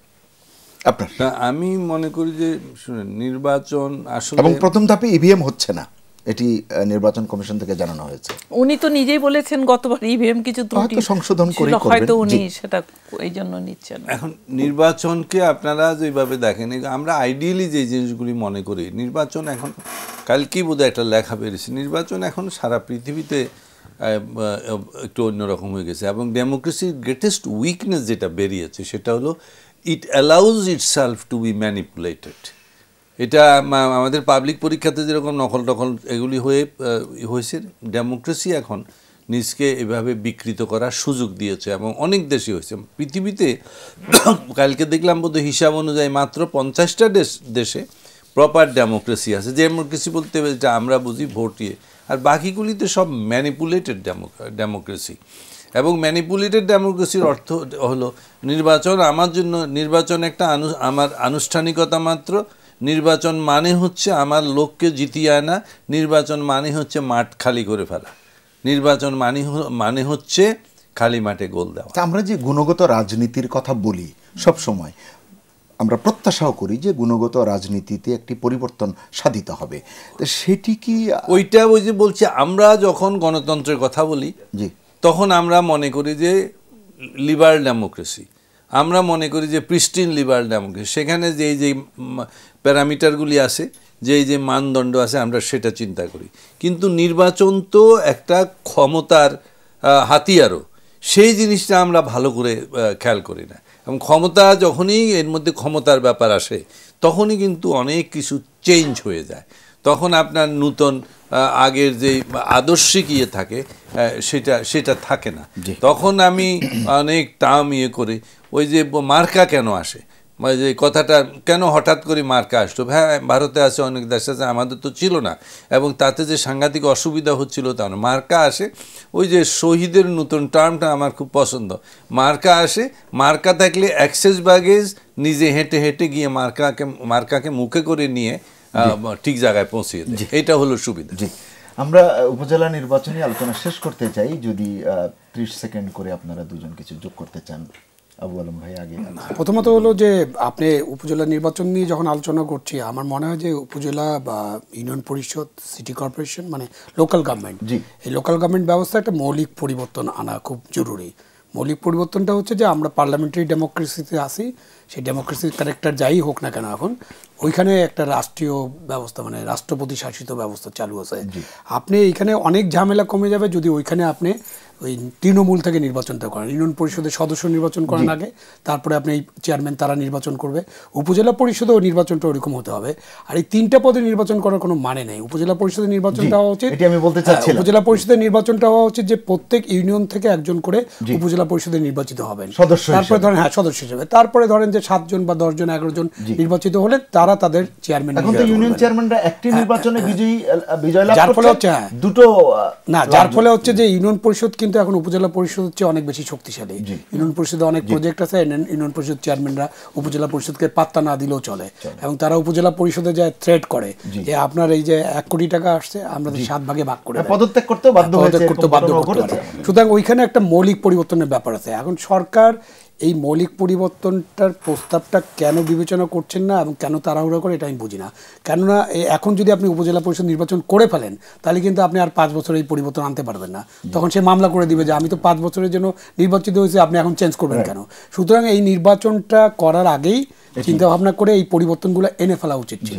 আমি মনে করি যে শুনেন, নির্বাচন আসলে, এবং প্রথম ধাপে ইভিএম হচ্ছে না, এটি নির্বাচন কমিশন থেকে জানানো হয়েছে। উনি তো নিজেই বলেছেন গতবার ইভিএম কিছু ত্রুটি সংশোধন করে হয়তো উনি সেটা এই জন্য নিচ্ছেন। এখন নির্বাচনকে আপনারা যেভাবে দেখেন, আমরা আইডিয়ালি যে জিনিসগুলি মনে করি, নির্বাচন এখন, কালকেই বোধহয় একটা লেখা বেরিয়েছে, নির্বাচন এখন সারা পৃথিবীতে একটু অন্যরকম হয়ে গেছে। এবং ডেমোক্রেসির গ্রেটেস্ট উইকনেস যেটা বেরিয়েছে, সেটা হলো it allows itself to be manipulated. এটা আমাদের পাবলিক পরীক্ষাতে যেরকম নকল টকল এগুলি হয়েছে, ডেমোক্রেসি এখন নিজকে এভাবে বিকৃত করার সুযোগ দিয়েছে, এবং অনেক দেশই হয়েছে পৃথিবীতে। কালকে দেখলাম বোধহয় হিসাব অনুযায়ী মাত্র 50টা দেশে প্রপার ডেমোক্রেসি আছে। ডেমোক্রেসি বলতে যেটা আমরা বুঝি ভোটিয়ে, আর বাকিগুলিতে সব ম্যানিপুলেটেড ডেমোক্রেসি। এবং ম্যানিপুলেটেড ডেমোক্রেসির অর্থ হলো নির্বাচন আমার জন্য, নির্বাচন একটা আমার আনুষ্ঠানিকতা মাত্র। নির্বাচন মানে হচ্ছে আমার লোককে জিতিয়ে আনা, নির্বাচন মানে হচ্ছে মাঠ খালি করে ফেলা, নির্বাচন মানে হচ্ছে খালি মাঠে গোল দেওয়া। আমরা যে গুণগত রাজনীতির কথা বলি সব সময়, আমরা প্রত্যাশাও করি যে গুণগত রাজনীতিতে একটি পরিবর্তন সাধিত হবে, তো সেটি কি? ওইটা ওই যে বলছি, আমরা যখন গণতন্ত্রের কথা বলি জি, তখন আমরা মনে করি যে লিবারাল ডেমোক্রেসি, আমরা মনে করি যে প্রিস্টিন লিবারাল ডেমোক্রেসি, সেখানে যে প্যারামিটারগুলি আছে, যে মানদণ্ড আছে, আমরা সেটা চিন্তা করি। কিন্তু নির্বাচন তো একটা ক্ষমতার হাতিয়ারও, সেই জিনিসটা আমরা ভালো করে খেয়াল করি না। এবং ক্ষমতা যখনই এর মধ্যে ক্ষমতার ব্যাপার আসে তখনই কিন্তু অনেক কিছু চেঞ্জ হয়ে যায়। তখন আপনার নূতন আগের যে আদর্শিক ইয়ে থাকে সেটা থাকে না। তখন আমি অনেক টার্ম ইয়ে করে, ওই যে মার্কা কেন আসে, যে কথাটা কেন হঠাৎ করে মার্কা আসলো, হ্যাঁ ভারতে আছে, অনেক দেশ আছে, আমাদের তো ছিল না, এবং তাতে যে সাংঘাতিক অসুবিধা হচ্ছিল তা না। মার্কা আসে, ওই যে শহীদের নতুন টার্মটা আমার খুব পছন্দ। মার্কা আসে, মার্কা থাকলে অ্যাক্সেস ব্যাগেজ নিজে হেঁটে হেঁটে গিয়ে মার্কাকে মুখে করে নিয়ে ঠিক জায়গায় পৌঁছিয়ে দেয়, এটা হলো সুবিধা। জি, আমরা উপজেলা নির্বাচনী আলোচনা শেষ করতে চাই, যদি 30 সেকেন্ড করে আপনারা দুজন কিছু যোগ করতে চান। আবু আলম ভাই আগে। প্রথমত হলো যে আপনি উপজেলা নির্বাচন নিয়ে যখন আলোচনা করছি, আমার মনে হয় যে উপজেলা বা ইউনিয়ন পরিষদ, সিটি কর্পোরেশন, মানে লোকাল গভর্নমেন্ট, এই লোকাল গভর্নমেন্ট ব্যবস্থা একটা মৌলিক পরিবর্তন আনা খুব জরুরি। মৌলিক পরিবর্তনটা হচ্ছে যে আমরা পার্লামেন্টারি ডেমোক্রেসিতে আসি, সেই ডেমোক্রেসির ক্যারেক্টার যাই হোক না কেন, এখন ওইখানে একটা রাষ্ট্রীয় ব্যবস্থা, মানে রাষ্ট্রপতি শাসিত ব্যবস্থা চালু আছে। আপনি এইখানে অনেক ঝামেলা কমে যাবে যদি ওইখানে আপনি ওই তৃণমূল থেকে নির্বাচনটা করেন। ইউনিয়ন পরিষদের সদস্য নির্বাচন করেন আগে, তারপরে আপনি এই চেয়ারম্যান তারা নির্বাচন করবে। উপজেলা পরিষদেও নির্বাচনটা ওরকম হতে হবে। আর এই 3টা পদে নির্বাচন করার কোনো মানে নেই। উপজেলা পরিষদের নির্বাচনটা হওয়া উচিত, আমি বলতে চাচ্ছিলাম, উপজেলা পরিষদের নির্বাচনটা হওয়া উচিত যে প্রত্যেক ইউনিয়ন থেকে একজন করে উপজেলা পরিষদে নির্বাচিত হবেন তারপরে ধরেন, হ্যাঁ সদস্য হিসেবে। তারপরে ধরেন যে 7 জন বা 10 জন 11 জন নির্বাচিত হলে তারা তাদের চেয়ারম্যান। এখন তো ইউনিয়ন চেয়ারম্যানরা একটি নির্বাচনে বিজয় লাভ যার ফলে হচ্ছে দুটো না, যার ফলে হচ্ছে যে ইউনিয়ন পরিষদ কিন্তু এখন উপজেলা পরিষদ হচ্ছে অনেক বেশি শক্তিশালী। ইউনিয়ন পরিষদে অনেক প্রজেক্ট আছে, ইউনিয়ন পরিষদ চেয়ারম্যানরা উপজেলা পরিষদকে পাত্তা না দিলেও চলে, এবং তারা উপজেলা পরিষদে যায় থ্রেট করে যে আপনার এই যে 1 কোটি টাকা আসছে আমরা 7 ভাগে ভাগ করে পদত্যাগ করতে বাধ্য হয়েছে। সুতরাং ওইখানে একটা মৌলিক পরিবর্তনের ব্যাপার আছে। এখন সরকার এই মৌলিক পরিবর্তনটার প্রস্তাবটা কেন বিবেচনা করছেন না এবং কেন তাড়াহুড়ো করে, এটা আমি বুঝি না। কেননা এখন যদি আপনি উপজেলা পরিষদ নির্বাচন করে ফেলেন তাহলে কিন্তু আপনি আর 5 বছর এই পরিবর্তন আনতে পারবেন না। তখন সে মামলা করে দিবে যে আমি তো 5 বছরের জন্য নির্বাচিত হয়েছি, আপনি এখন চেঞ্জ করবেন কেন। সুতরাং এই নির্বাচনটা করার আগেই চিন্তা ভাবনা করে এই পরিবর্তনগুলো এনে ফেলা উচিত ছিল।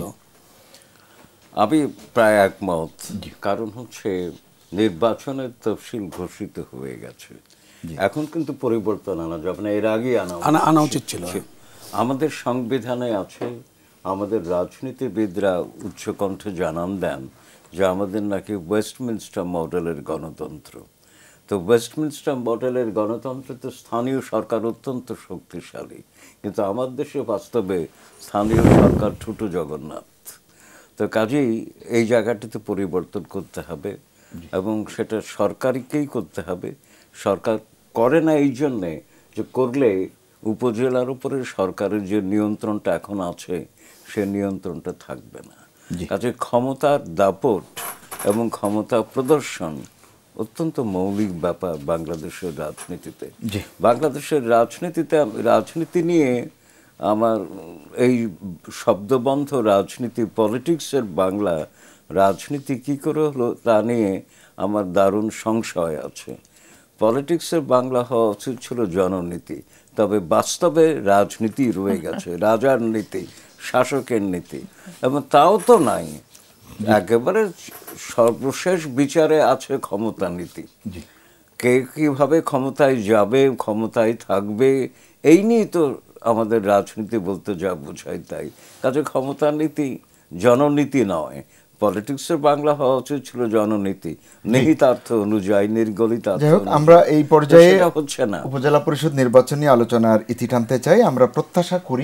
আমি প্রায় একমত। কারণ হচ্ছে নির্বাচনের তফসিল ঘোষিত হয়ে গেছে, এখন কিন্তু পরিবর্তন আনা যাবে না, এর আগে আনা উচিত ছিল। আমাদের সংবিধানে আছে, আমাদের রাজনীতিবিদরা উচ্চকণ্ঠে জানান দেন যে আমাদের নাকি ওয়েস্টমিনস্টার মডেলের গণতন্ত্র। তো ওয়েস্টমিনস্টার মডেলের গণতন্ত্রে তো স্থানীয় সরকার অত্যন্ত শক্তিশালী, কিন্তু আমার দেশে বাস্তবে স্থানীয় সরকার ছোট জগন্নাথ। তো কাজেই এই জায়গাটিতে পরিবর্তন করতে হবে, এবং সেটা সরকারকেই করতে হবে। সরকার করে না এই জন্যে যে করলে উপজেলার উপরে সরকারের যে নিয়ন্ত্রণটা এখন আছে সে নিয়ন্ত্রণটা থাকবে না। কাজে ক্ষমতার দাপট এবং ক্ষমতা প্রদর্শন অত্যন্ত মৌলিক ব্যাপার বাংলাদেশের রাজনীতিতে। বাংলাদেশের রাজনীতি নিয়ে আমার এই শব্দবন্ধ রাজনীতি, পলিটিক্সের বাংলা রাজনীতি কি করে হলো তা নিয়ে আমার দারুণ সংশয় আছে। পলিটিক্সের বাংলা হওয়া উচিত ছিল জননীতি, তবে বাস্তবে রাজনীতি রয়ে গেছে, রাজার নীতি, শাসকের নীতি, এবং তাও তো নাই। একেবারে সর্বশেষ বিচারে আছে ক্ষমতা নীতি। কে কিভাবে ক্ষমতায় যাবে, ক্ষমতায় থাকবে, এই নিয়ে তো আমাদের রাজনীতি বলতে যা বোঝায় তাই। কাজে ক্ষমতা নীতি জননীতি নয়। পলিটিক্সের বাংলা হওয়া উচিত ছিল জননীতি, নিহিতার্থ অনুযায়ী, নির্গলিতার্থ। আমরা এই পর্যায়ে হচ্ছে না। উপজেলা পরিষদ নির্বাচনী আলোচনার ইতি টানতে চাই। আমরা প্রত্যাশা করি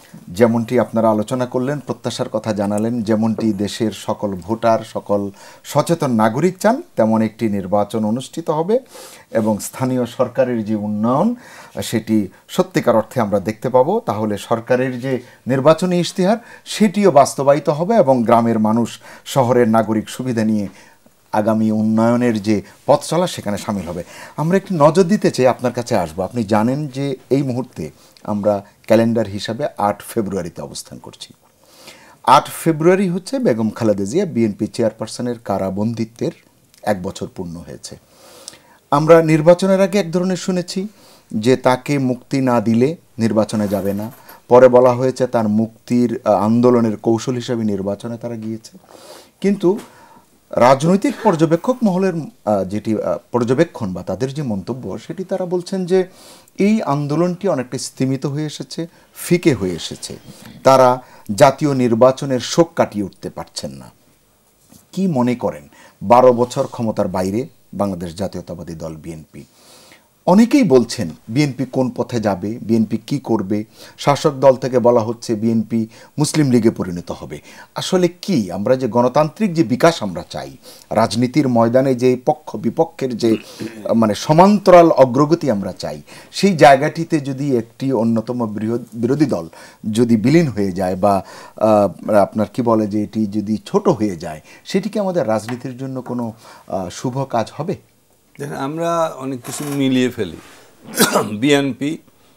যেমনটি আপনারা আলোচনা করলেন, প্রত্যাশার কথা জানালেন, যেমনটি দেশের সকল ভোটার, সকল সচেতন নাগরিক চান, তেমন একটি নির্বাচন অনুষ্ঠিত হবে এবং স্থানীয় সরকারের যে উন্নয়ন সেটি সত্যিকার অর্থে আমরা দেখতে পাবো। তাহলে সরকারের যে নির্বাচনী ইশতেহার সেটিও বাস্তবায়িত হবে এবং গ্রামের মানুষ শহরের নাগরিক সুবিধা নিয়ে আগামী উন্নয়নের যে পথ চলা সেখানে সামিল হবে। আমরা একটু নজর দিতে চাই, আপনার কাছে আসবো। আপনি জানেন যে এই মুহূর্তে আমরা ক্যালেন্ডার হিসাবে 8 ফেব্রুয়ারিতে অবস্থান করছি। 8 ফেব্রুয়ারি হচ্ছে বেগম খালেদা জিয়া বিএনপি চেয়ারপারসনের কারাবন্দিত্বের 1 বছর পূর্ণ হয়েছে। আমরা নির্বাচনের আগে এক ধরনের শুনেছি যে তাকে মুক্তি না দিলে নির্বাচনে যাবে না, পরে বলা হয়েছে তার মুক্তির আন্দোলনের কৌশল হিসেবে নির্বাচনে তারা গিয়েছে। কিন্তু রাজনৈতিক পর্যবেক্ষক মহলের যেটি পর্যবেক্ষণ বা তাদের যে মন্তব্য সেটি তারা বলছেন যে এই আন্দোলনটি অনেকটা স্তিমিত হয়ে এসেছে, ফিকে হয়ে এসেছে, তারা জাতীয় নির্বাচনের শোক কাটিয়ে উঠতে পারছেন না। কি মনে করেন 12 বছর ক্ষমতার বাইরে বাংলাদেশ জাতীয়তাবাদী দল বিএনপি? অনেকেই বলছেন বিএনপি কোন পথে যাবে, বিএনপি কি করবে। শাসক দল থেকে বলা হচ্ছে বিএনপি মুসলিম লীগে পরিণত হবে। আসলে কি আমরা যে গণতান্ত্রিক যে বিকাশ আমরা চাই, রাজনীতির ময়দানে যে পক্ষ বিপক্ষের যে মানে সমান্তরাল অগ্রগতি আমরা চাই, সেই জায়গাটিতে যদি একটি অন্যতম বিরোধী দল যদি বিলীন হয়ে যায় বা আপনার কি বলে যে এটি যদি ছোট হয়ে যায়, সেটি কি আমাদের রাজনীতির জন্য কোনো শুভ কাজ হবে? দেখেন, আমরা অনেক কিছু মিলিয়ে ফেলি, বিএনপি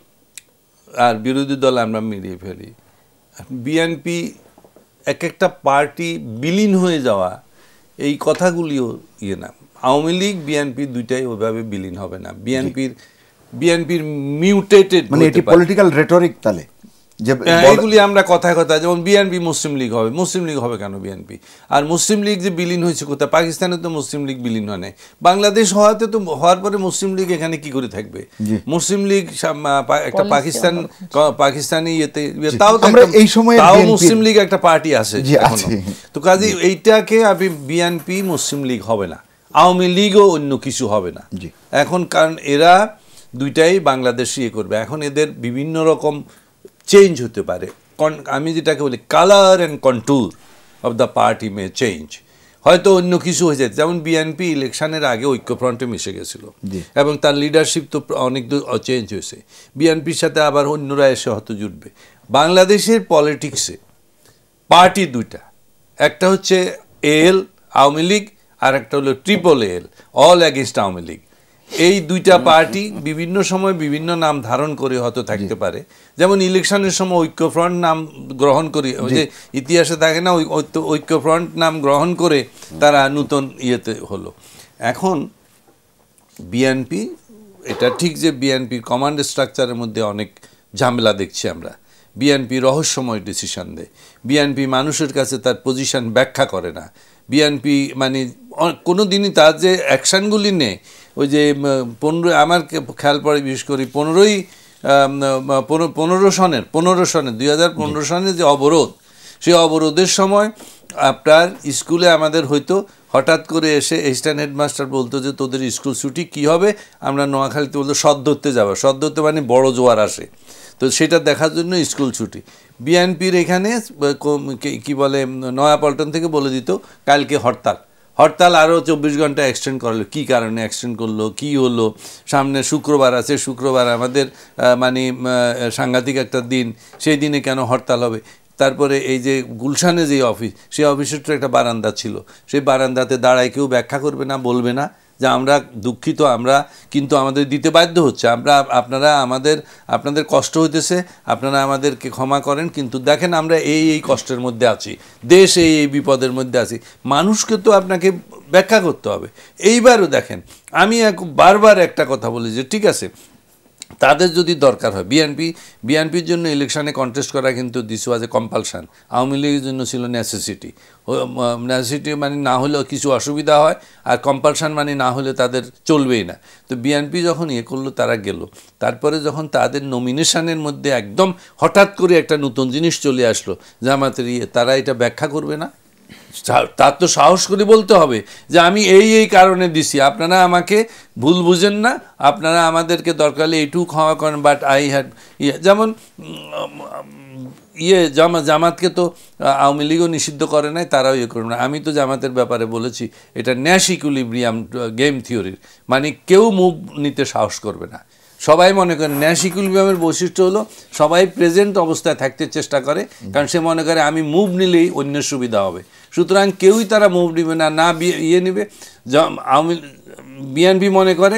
আর বিরোধী দল আমরা মিলিয়ে ফেলি। বিএনপি এক একটা পার্টি বিলীন হয়ে যাওয়া, এই কথাগুলিও না। আওয়ামী লীগ বিএনপি দুইটাই ওইভাবে বিলীন হবে না। বিএনপির মিউটেটেড, মানে এটি পলিটিক্যাল রেটরিক। তাহলে এইগুলি আমরা কথায় কথায়, যেমন বিএনপি মুসলিম লীগ হবে। মুসলিম লীগ হবে কেন বিএনপি? আর মুসলিম লীগ যে বিলীন হয়েছে কোথায়? পাকিস্তানে তো মুসলিম লীগ বিলীন হয় নাই। বাংলাদেশ হওয়ার পরে মুসলিম লীগ এখানে কি করে থাকবে? মুসলিম লীগ একটা পাকিস্তানি ইয়েতে, তাও মুসলিম লীগ একটা পার্টি আছে এখনো। তো কাজে এইটাকে আমি বিএনপি মুসলিম লীগ হবে না, আওয়ামী লীগও অন্য কিছু হবে না এখন, কারণ এরা দুইটাই বাংলাদেশ ইয়ে করবে। এখন এদের বিভিন্ন রকম চেঞ্জ হতে পারে। আমি যেটাকে বলি colour and contour of the party may change. হয়তো অন্য কিছু হয়ে যায়, যেমন বিএনপি ইলেকশনের আগে ঐক্যফ্রন্টে মিশে গেছিল এবং তার লিডারশিপ তো অনেক চেঞ্জ হয়েছে। বিএনপির সাথে আবার অন্যরা এসে হয়তো জুটবে। বাংলাদেশের পলিটিক্সে পার্টি দুইটা, একটা হচ্ছে এএল আওয়ামী লীগ, আর একটা হলো triple L, all against Awami League. এই দুইটা পার্টি বিভিন্ন সময় বিভিন্ন নাম ধারণ করে হয়তো থাকতে পারে। যেমন ইলেকশনের সময় ঐক্যফ্রন্ট নাম গ্রহণ করে, ওই যে ইতিহাসে থাকে না, ঐক্যফ্রন্ট নাম গ্রহণ করে তারা নতুন ইয়েতে হলো। এখন বিএনপি, এটা ঠিক যে বিএনপির কমান্ড স্ট্রাকচারের মধ্যে অনেক ঝামেলা দেখছি আমরা। বিএনপি রহস্যময় ডিসিশন দেয়, বিএনপি মানুষের কাছে তার পজিশন ব্যাখ্যা করে না। বিএনপি মানে কোনো দিনই তার যে অ্যাকশানগুলি নেয়, ওই যে 15 আমার খেয়াল পড়ে বিশেষ করে 2015 সনের যে অবরোধ, সেই অবরোধের সময় আপনার স্কুলে আমাদের হয়তো হঠাৎ করে এসে এসিস্ট্যান্ট হেডমাস্টার বলতো যে তোদের স্কুল ছুটি কী হবে, আমরা নোয়াখালীতে বলতো সদ ধরতে যাবো। সদ ধরতে মানে বড় জোয়ার আসে, তো সেটা দেখার জন্য স্কুল ছুটি। বিএনপির এখানে কি বলে নয়াপল্টন থেকে বলে দিত কালকে হরতাল আরও 24 ঘন্টা এক্সটেন্ড করলো। কী কারণে এক্সটেন্ড করলো, কী হলো? সামনে শুক্রবার আছে, শুক্রবার আমাদের মানে সাংঘাতিক একটা দিন, সেই দিনে কেন হরতাল হবে? তারপরে এই যে গুলশানে যে অফিস, সেই অফিসের তো একটা বারান্দা ছিল, সেই বারান্দাতে দাঁড়ায় কেউ ব্যাখ্যা করবে না, বলবে না যে আমরা দুঃখিত, আমরা কিন্তু আমাদের দিতে বাধ্য হচ্ছে, আপনাদের কষ্ট হইতেছে, আপনারা আমাদেরকে ক্ষমা করেন, কিন্তু দেখেন আমরা এই কষ্টের মধ্যে আছি, দেশ এই বিপদের মধ্যে আছি, মানুষকে তো আপনাকে ব্যাখ্যা করতে হবে। এইবারও দেখেন, আমি বারবার একটা কথা বলি যে ঠিক আছে, তাদের যদি দরকার হয়, বিএনপির জন্য ইলেকশনে কন্টেস্ট করা কিন্তু this was a compulsion, Awami লীগের জন্য ছিল নেসেসিটি মানে না হলেও কিছু অসুবিধা হয়, আর কম্পালশন মানে না হলে তাদের চলবেই না। তো বিএনপি যখন করলো, তারা গেল, তারপরে যখন তাদের নমিনেশনের মধ্যে একদম হঠাৎ করে একটা নতুন জিনিস চলে আসলো জামাতের তারা এটা ব্যাখ্যা করবে না, তার তো সাহস করে বলতে হবে যে আমি এই কারণে দিছি, আপনারা আমাকে ভুল বুঝেন না, আপনারা আমাদেরকে দরকার হলে এইটুকু ক্ষমা করেন, বাট আই হ্যাড যেমন জামাতকে তো আওয়ামী লীগও নিষিদ্ধ করে নাই, তারাও ইয়ে করে না। আমি তো জামাতের ব্যাপারে বলেছি এটা ন্যাশ ইকুইলিব্রিয়াম গেম থিওরির, মানে কেউ মুভ নিতে সাহস করবে না। সবাই মনে করেন ন্যাশ ইকুইলিব্রিয়ামের বৈশিষ্ট্য হলো সবাই প্রেজেন্ট অবস্থায় থাকতে চেষ্টা করে, কারণ সে মনে করে আমি মুভ নিলেই অন্যের সুবিধা হবে। সুতরাং কেউই তারা মুভ নিবে না, না ইয়ে নেবে। বিএনপি মনে করে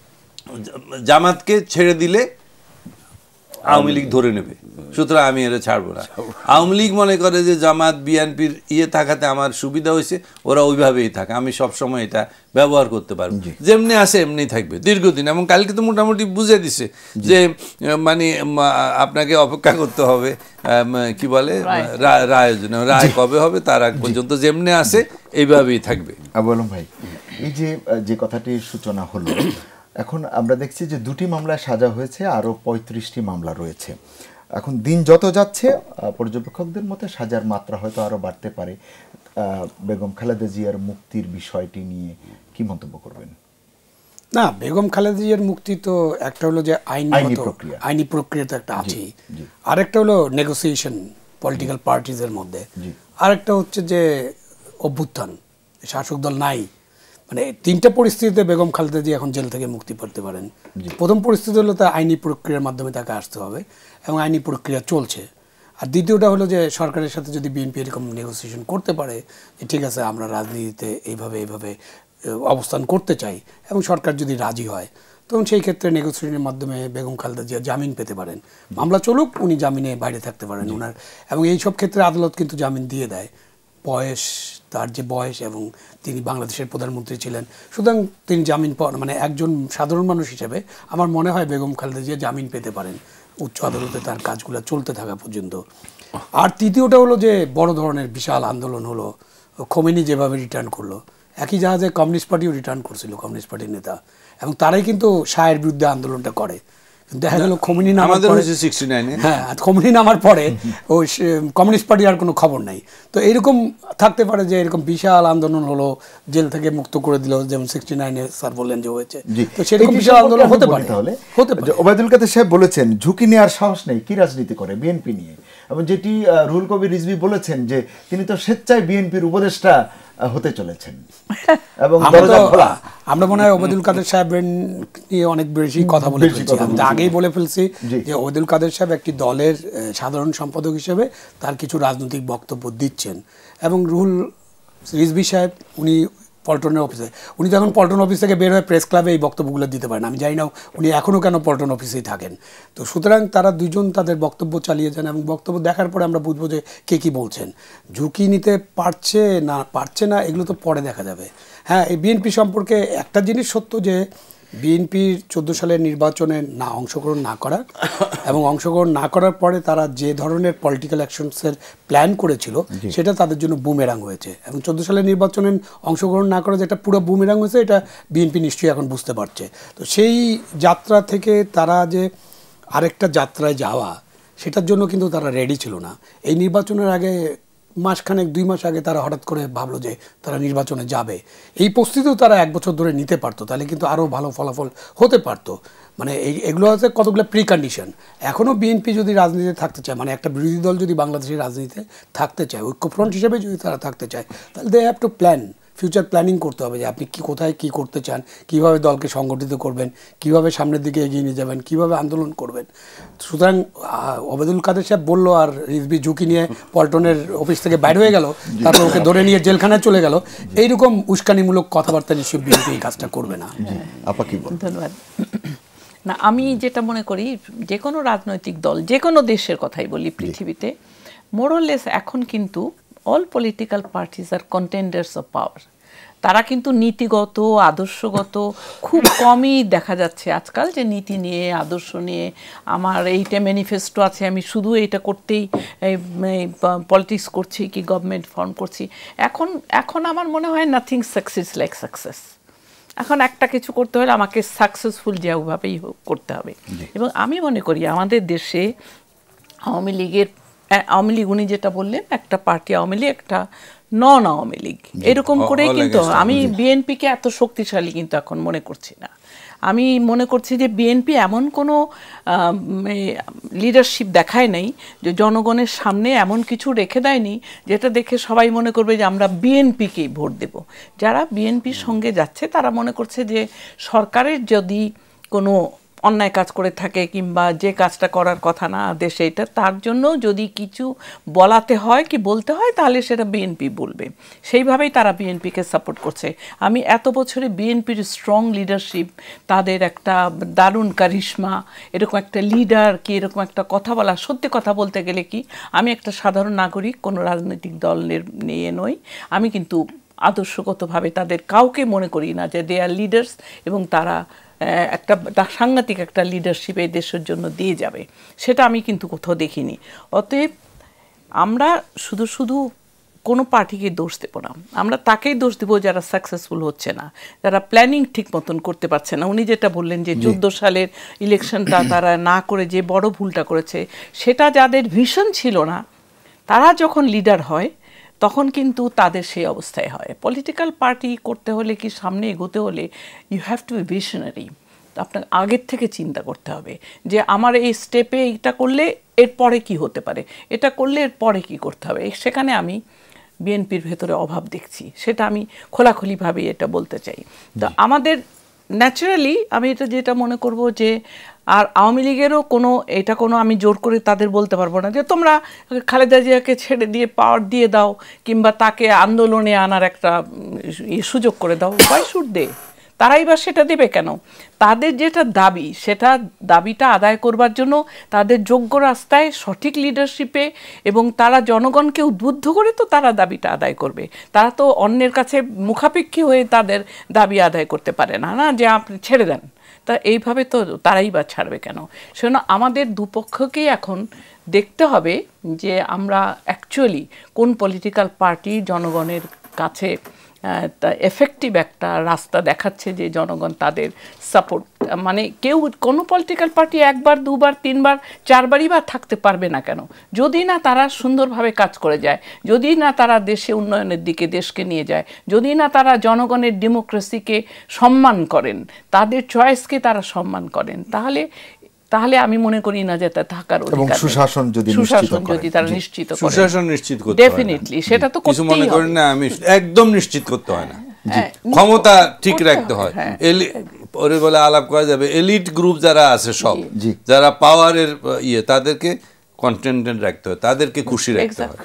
জামাতকে ছেড়ে দিলে আওয়ামী লীগ ধরে নেবে, সুতরাং আমি এরা ছাড়বো না। আওয়ামী লীগ মনে করে যে জামাত বিএনপির থাকাতে আমার সুবিধা হয়েছে, ওরা ওইভাবেই থাকে, আমি সবসময় এটা ব্যবহার করতে পারবো, যেমনি আসে এমনি থাকবে দীর্ঘদিন। এবং কালকে তো মোটামুটি বুঝে দিছে যে মানে আপনাকে অপেক্ষা করতে হবে কি বলে রায়ের জন্য, রায় কবে হবে তার আগ পর্যন্ত যেমনি আসে এইভাবেই থাকবে। বলুন ভাই, এই যে কথাটির সূচনা হলো, এখন আমরা দেখছি যে 2টি মামলায় সাজা হয়েছে, আরও 35টি মামলা রয়েছে। এখন দিন যত যাচ্ছে পর্যবেক্ষকদের মতে সাজার মাত্রা হয়তো আরও বাড়তে পারে। বেগম খালেদা জিয়ার মুক্তির বিষয়টি নিয়ে কি মন্তব্য করবেন? না, বেগম খালেদা জিয়ার মুক্তি তো একটা হলো যে আইনি প্রক্রিয়া তো একটা আছে, আরেকটা হলো নেগোসিয়েশন পলিটিক্যাল পার্টিজের মধ্যে, আরেকটা হচ্ছে যে অভ্যুত্থান, শাসক দল নাই। মানে 3টা পরিস্থিতিতে বেগম খালেদা জিয়া এখন জেল থেকে মুক্তি পেতে পারেন। প্রথম পরিস্থিতি হলো তার আইনি প্রক্রিয়ার মাধ্যমে তাকে আসতে হবে, এবং আইনি প্রক্রিয়া চলছে। আর দ্বিতীয়টা হলো যে সরকারের সাথে যদি বিএনপি এরকম নেগোসিয়েশন করতে পারে যে ঠিক আছে আমরা রাজনীতিতে এইভাবে অবস্থান করতে চাই, এবং সরকার যদি রাজি হয়, তখন সেই ক্ষেত্রে নেগোসিয়েশনের মাধ্যমে বেগম খালেদা জিয়া জামিন পেতে পারেন। মামলা চলুক, উনি জামিনে বাইরে থাকতে পারেন ওনার, এবং এই সব ক্ষেত্রে আদালত কিন্তু জামিন দিয়ে দেয়। তার যে বয়স, এবং তিনি বাংলাদেশের প্রধানমন্ত্রী ছিলেন, সুতরাং তিনি জামিন মানে একজন সাধারণ মানুষ হিসেবে আমার মনে হয় বেগম খালেদা জিয়া জামিন পেতে পারেন উচ্চ আদালতে তার কাজগুলো চলতে থাকা পর্যন্ত। আর তৃতীয়টা হলো যে বড় ধরনের বিশাল আন্দোলন হলো, খোমেনি যেভাবে রিটার্ন করলো, একই জাহাজে কমিউনিস্ট পার্টিও রিটার্ন করছিল, কমিউনিস্ট পার্টির নেতা, এবং তারাই কিন্তু শাহের বিরুদ্ধে আন্দোলনটা করে। দেখা গেল খোমেনি নামার পরে, হ্যাঁ খোমেনি নামার পরে ওই কমিউনিস্ট পার্টির আর কোনো খবর নাই। তো এরকম থাকতে পারে যে এরকম বিশাল আন্দোলন হলো, জেল থেকে মুক্ত করে দিল, যেমন 69-এ স্যার বললেন যে হয়েছে, তো সেরকম বিশাল আন্দোলন হতে পারে। ওবায়দুল কাদের সাহেব বলেছেন ঝুঁকি নেওয়ার সাহস নেই, কি রাজনীতি করে বিএনপি নিয়ে, এবং যেটি রুহুল কবির রিজভী বলেছেন যে তিনি তো স্বেচ্ছায় বিএনপির উপদেষ্টা হতে চলেছেন। এবং আমরা মনে হয় ওবায়দুল কাদের সাহেব নিয়ে অনেক বেশি কথা বলে ফেলছি, আমি আগেই বলে ফেলছি যে ওবায়দুল কাদের সাহেব একটি দলের সাধারণ সম্পাদক হিসেবে তার কিছু রাজনৈতিক বক্তব্য দিচ্ছেন, এবং রুহুল রিজভী সাহেব উনি পল্টনের অফিসে, উনি যখন পল্টন অফিস থেকে বের হয়ে প্রেস ক্লাবে এই বক্তব্যগুলো দিতে পারেন। আমি জানি না উনি এখনও কেন পল্টন অফিসেই থাকেন। তো সুতরাং তারা দুজন তাদের বক্তব্য চালিয়ে যান, এবং বক্তব্য দেখার পরে আমরা বুঝবো যে কে কী বলছেন। ঝুঁকি নিতে পারছে না এগুলো তো পরে দেখা যাবে। হ্যাঁ, এই বিএনপি সম্পর্কে একটা জিনিস সত্য যে বিএনপির 14 সালের নির্বাচনে অংশগ্রহণ না করা, এবং অংশগ্রহণ না করার পরে তারা যে ধরনের পলিটিক্যাল অ্যাকশনসের প্ল্যান করেছিল সেটা তাদের জন্য বুমেরাং হয়েছে, এবং 14 সালের নির্বাচনে অংশগ্রহণ না করা যে একটা পুরো বুমেরাং হয়েছে এটা বিএনপি নিশ্চয়ই এখন বুঝতে পারছে। তো সেই যাত্রা থেকে তারা যে আরেকটা যাত্রায় যাওয়া, সেটার জন্য কিন্তু তারা রেডি ছিল না। এই নির্বাচনের আগে মাসখানেক 2 মাস আগে তারা হঠাৎ করে ভাবলো যে তারা নির্বাচনে যাবে, এই প্রস্তুতিও তারা 1 বছর ধরে নিতে পারতো, তাহলে কিন্তু আরও ভালো ফলাফল হতে পারতো। মানে এগুলো হচ্ছে কতগুলো প্রিকন্ডিশন। এখনও বিএনপি যদি রাজনীতিতে থাকতে চায়, মানে একটা বিরোধী দল যদি বাংলাদেশের রাজনীতিতে থাকতে চায়, ঐক্যফ্রন্ট হিসেবে যদি তারা থাকতে চায়, তাহলে they have to plan, future planning করতে হবে যে আপনি কোথায় কী করতে চান, কীভাবে দলকে সংগঠিত করবেন, কীভাবে সামনের দিকে এগিয়ে নিয়ে যাবেন, কীভাবে আন্দোলন করবেন। সুতরাং ওবায়দুল কাদের সাহেব বললো, আর রিজভী ঝুঁকি নিয়ে পল্টনের অফিস থেকে বাইরে হয়ে গেল, তারপর ওকে ধরে নিয়ে জেলখানায় চলে গেল, এইরকম উস্কানিমূলক কথাবার্তা নিশ্চয়ই বিএনপি এই কাজটা করবে না। ধন্যবাদ। না, আমি যেটা মনে করি যে কোনো রাজনৈতিক দল, যে কোনো দেশের কথাই বলি পৃথিবীতে, মোরলেস এখন কিন্তু all political parties are contenders of power. তারা কিন্তু নীতিগত আদর্শগত খুব কমই দেখা যাচ্ছে আজকাল যে নীতি নিয়ে আদর্শ নিয়ে আমার এইটা ম্যানিফেস্টো আছে, আমি শুধু এইটা করতেই পলিটিক্স করছি কি গভর্নমেন্ট ফর্ম করছি। এখন আমার মনে হয় নাথিং সাকসেস লাইক সাকসেস। এখন একটা কিছু করতে হলে আমাকে সাকসেসফুল যেভাবেই করতে হবে। এবং আমি মনে করি আমাদের দেশে আওয়ামী লীগ উনি যেটা বললেন, একটা পার্টি আওয়ামী লীগ, একটা নন আওয়ামী লীগ, এরকম করে কিন্তু আমি বিএনপিকে এত শক্তিশালী কিন্তু এখন মনে করছি না। আমি মনে করছি যে বিএনপি এমন কোনো লিডারশিপ দেখায় নাই, যে জনগণের সামনে এমন কিছু রেখে দেয়নি যেটা দেখে সবাই মনে করবে যে আমরা বিএনপিকেই ভোট দেব। যারা বিএনপির সঙ্গে যাচ্ছে তারা মনে করছে যে সরকারের যদি কোনো অন্যায় কাজ করে থাকে কিংবা যে কাজটা করার কথা না দেশে, এটা তার জন্য যদি কিছু বলাতে হয় কি বলতে হয় তাহলে সেটা বিএনপি বলবে, সেইভাবেই তারা বিএনপিকে সাপোর্ট করছে। আমি এত বছরে বিএনপির স্ট্রং লিডারশিপ, তাদের একটা দারুণ কারিশমা, এরকম একটা লিডার কি এরকম একটা কথা বলা, সত্যি কথা বলতে গেলে কি আমি একটা সাধারণ নাগরিক, কোনো রাজনৈতিক দল নিয়ে নই, আমি কিন্তু আদর্শগতভাবে তাদের কাউকে মনে করি না যে দে আর লিডার্স এবং তারা একটা সাংঘাতিক একটা লিডারশিপ এই দেশের জন্য দিয়ে যাবে, সেটা আমি কিন্তু কোথাও দেখিনি। অতএব আমরা শুধু শুধু কোনো পার্টিকে দোষ দেব না, আমরা তাকেই দোষ দেবো যারা সাকসেসফুল হচ্ছে না, যারা প্ল্যানিং ঠিক মতন করতে পারছে না। উনি যেটা বললেন যে 14 সালের ইলেকশনটা তারা না করে যে বড় ভুলটা করেছে, সেটা যাদের ভিশন ছিল না তারা যখন লিডার হয় তখন কিন্তু তাদের সেই অবস্থায় হয়। পলিটিক্যাল পার্টি করতে হলে কি সামনে এগোতে হলে you have to be visionary, আপনার আগের থেকে চিন্তা করতে হবে যে আমার এই স্টেপে এটা করলে এরপরে কি হতে পারে, এটা করলে এরপরে কি করতে হবে। সেখানে আমি বিএনপির ভেতরে অভাব দেখছি, সেটা আমি খোলাখুলিভাবে এটা বলতে চাই। তো আমাদের ন্যাচারালি আমি এটা যেটা মনে করব যে, আর আওয়ামী লীগেরও কোনো আমি জোর করে তাদের বলতে পারবো না যে তোমরা খালেদা জিয়াকে ছেড়ে দিয়ে পাওয়ার দিয়ে দাও কিংবা তাকে আন্দোলনে আনার একটা সুযোগ করে দাও। Why should they? তারাই বা সেটা দেবে কেন? তাদের যেটা দাবি, সেটা দাবিটা আদায় করবার জন্য তাদের যোগ্য রাস্তায় সঠিক লিডারশিপে এবং তারা জনগণকে উদ্বুদ্ধ করে তো তারা দাবিটা আদায় করবে। তারা তো অন্যের কাছে মুখাপেক্ষী হয়ে তাদের দাবি আদায় করতে পারে না, না যে আপনি ছেড়ে দেন। তা এইভাবে তো তারাই বা ছাড়বে কেন? সেজন্য আমাদের দুপক্ষকেই এখন দেখতে হবে যে আমরা অ্যাকচুয়ালি কোন পলিটিক্যাল পার্টি জনগণের কাছে এফেক্টিভ একটা রাস্তা দেখাচ্ছে, যে জনগণ তাদের সাপোর্ট, মানে কেউ কোনো পলিটিক্যাল পার্টি একবার দুবার তিনবার চারবারই বা থাকতে পারবে না কেন, যদি না তারা সুন্দরভাবে কাজ করে যায়, যদি না তারা দেশে উন্নয়নের দিকে দেশকে নিয়ে যায়, যদি না তারা জনগণের ডেমোক্রেসিকে সম্মান করেন, তাদের চয়েসকে তারা সম্মান করেন, তাহলে আমি মনে করি না যে তা থাকার অধিকার। এবং সুশাসন যদি তারা নিশ্চিত করে, সুশাসন নিশ্চিত করতে ডেফিনেটলি সেটা তো কিছু মনে করি না আমি, একদম নিশ্চিত করতে হয় না, ক্ষমতা ঠিক রাখতে হয়। ওরে বলে আলাপ করা যাবে, এলিট গ্রুপ যারা আছে সব, যারা পাওয়ারের তাদেরকে কন্টেন্টেন্ট রাখতে হয়, তাদেরকে খুশি রাখতে হয়।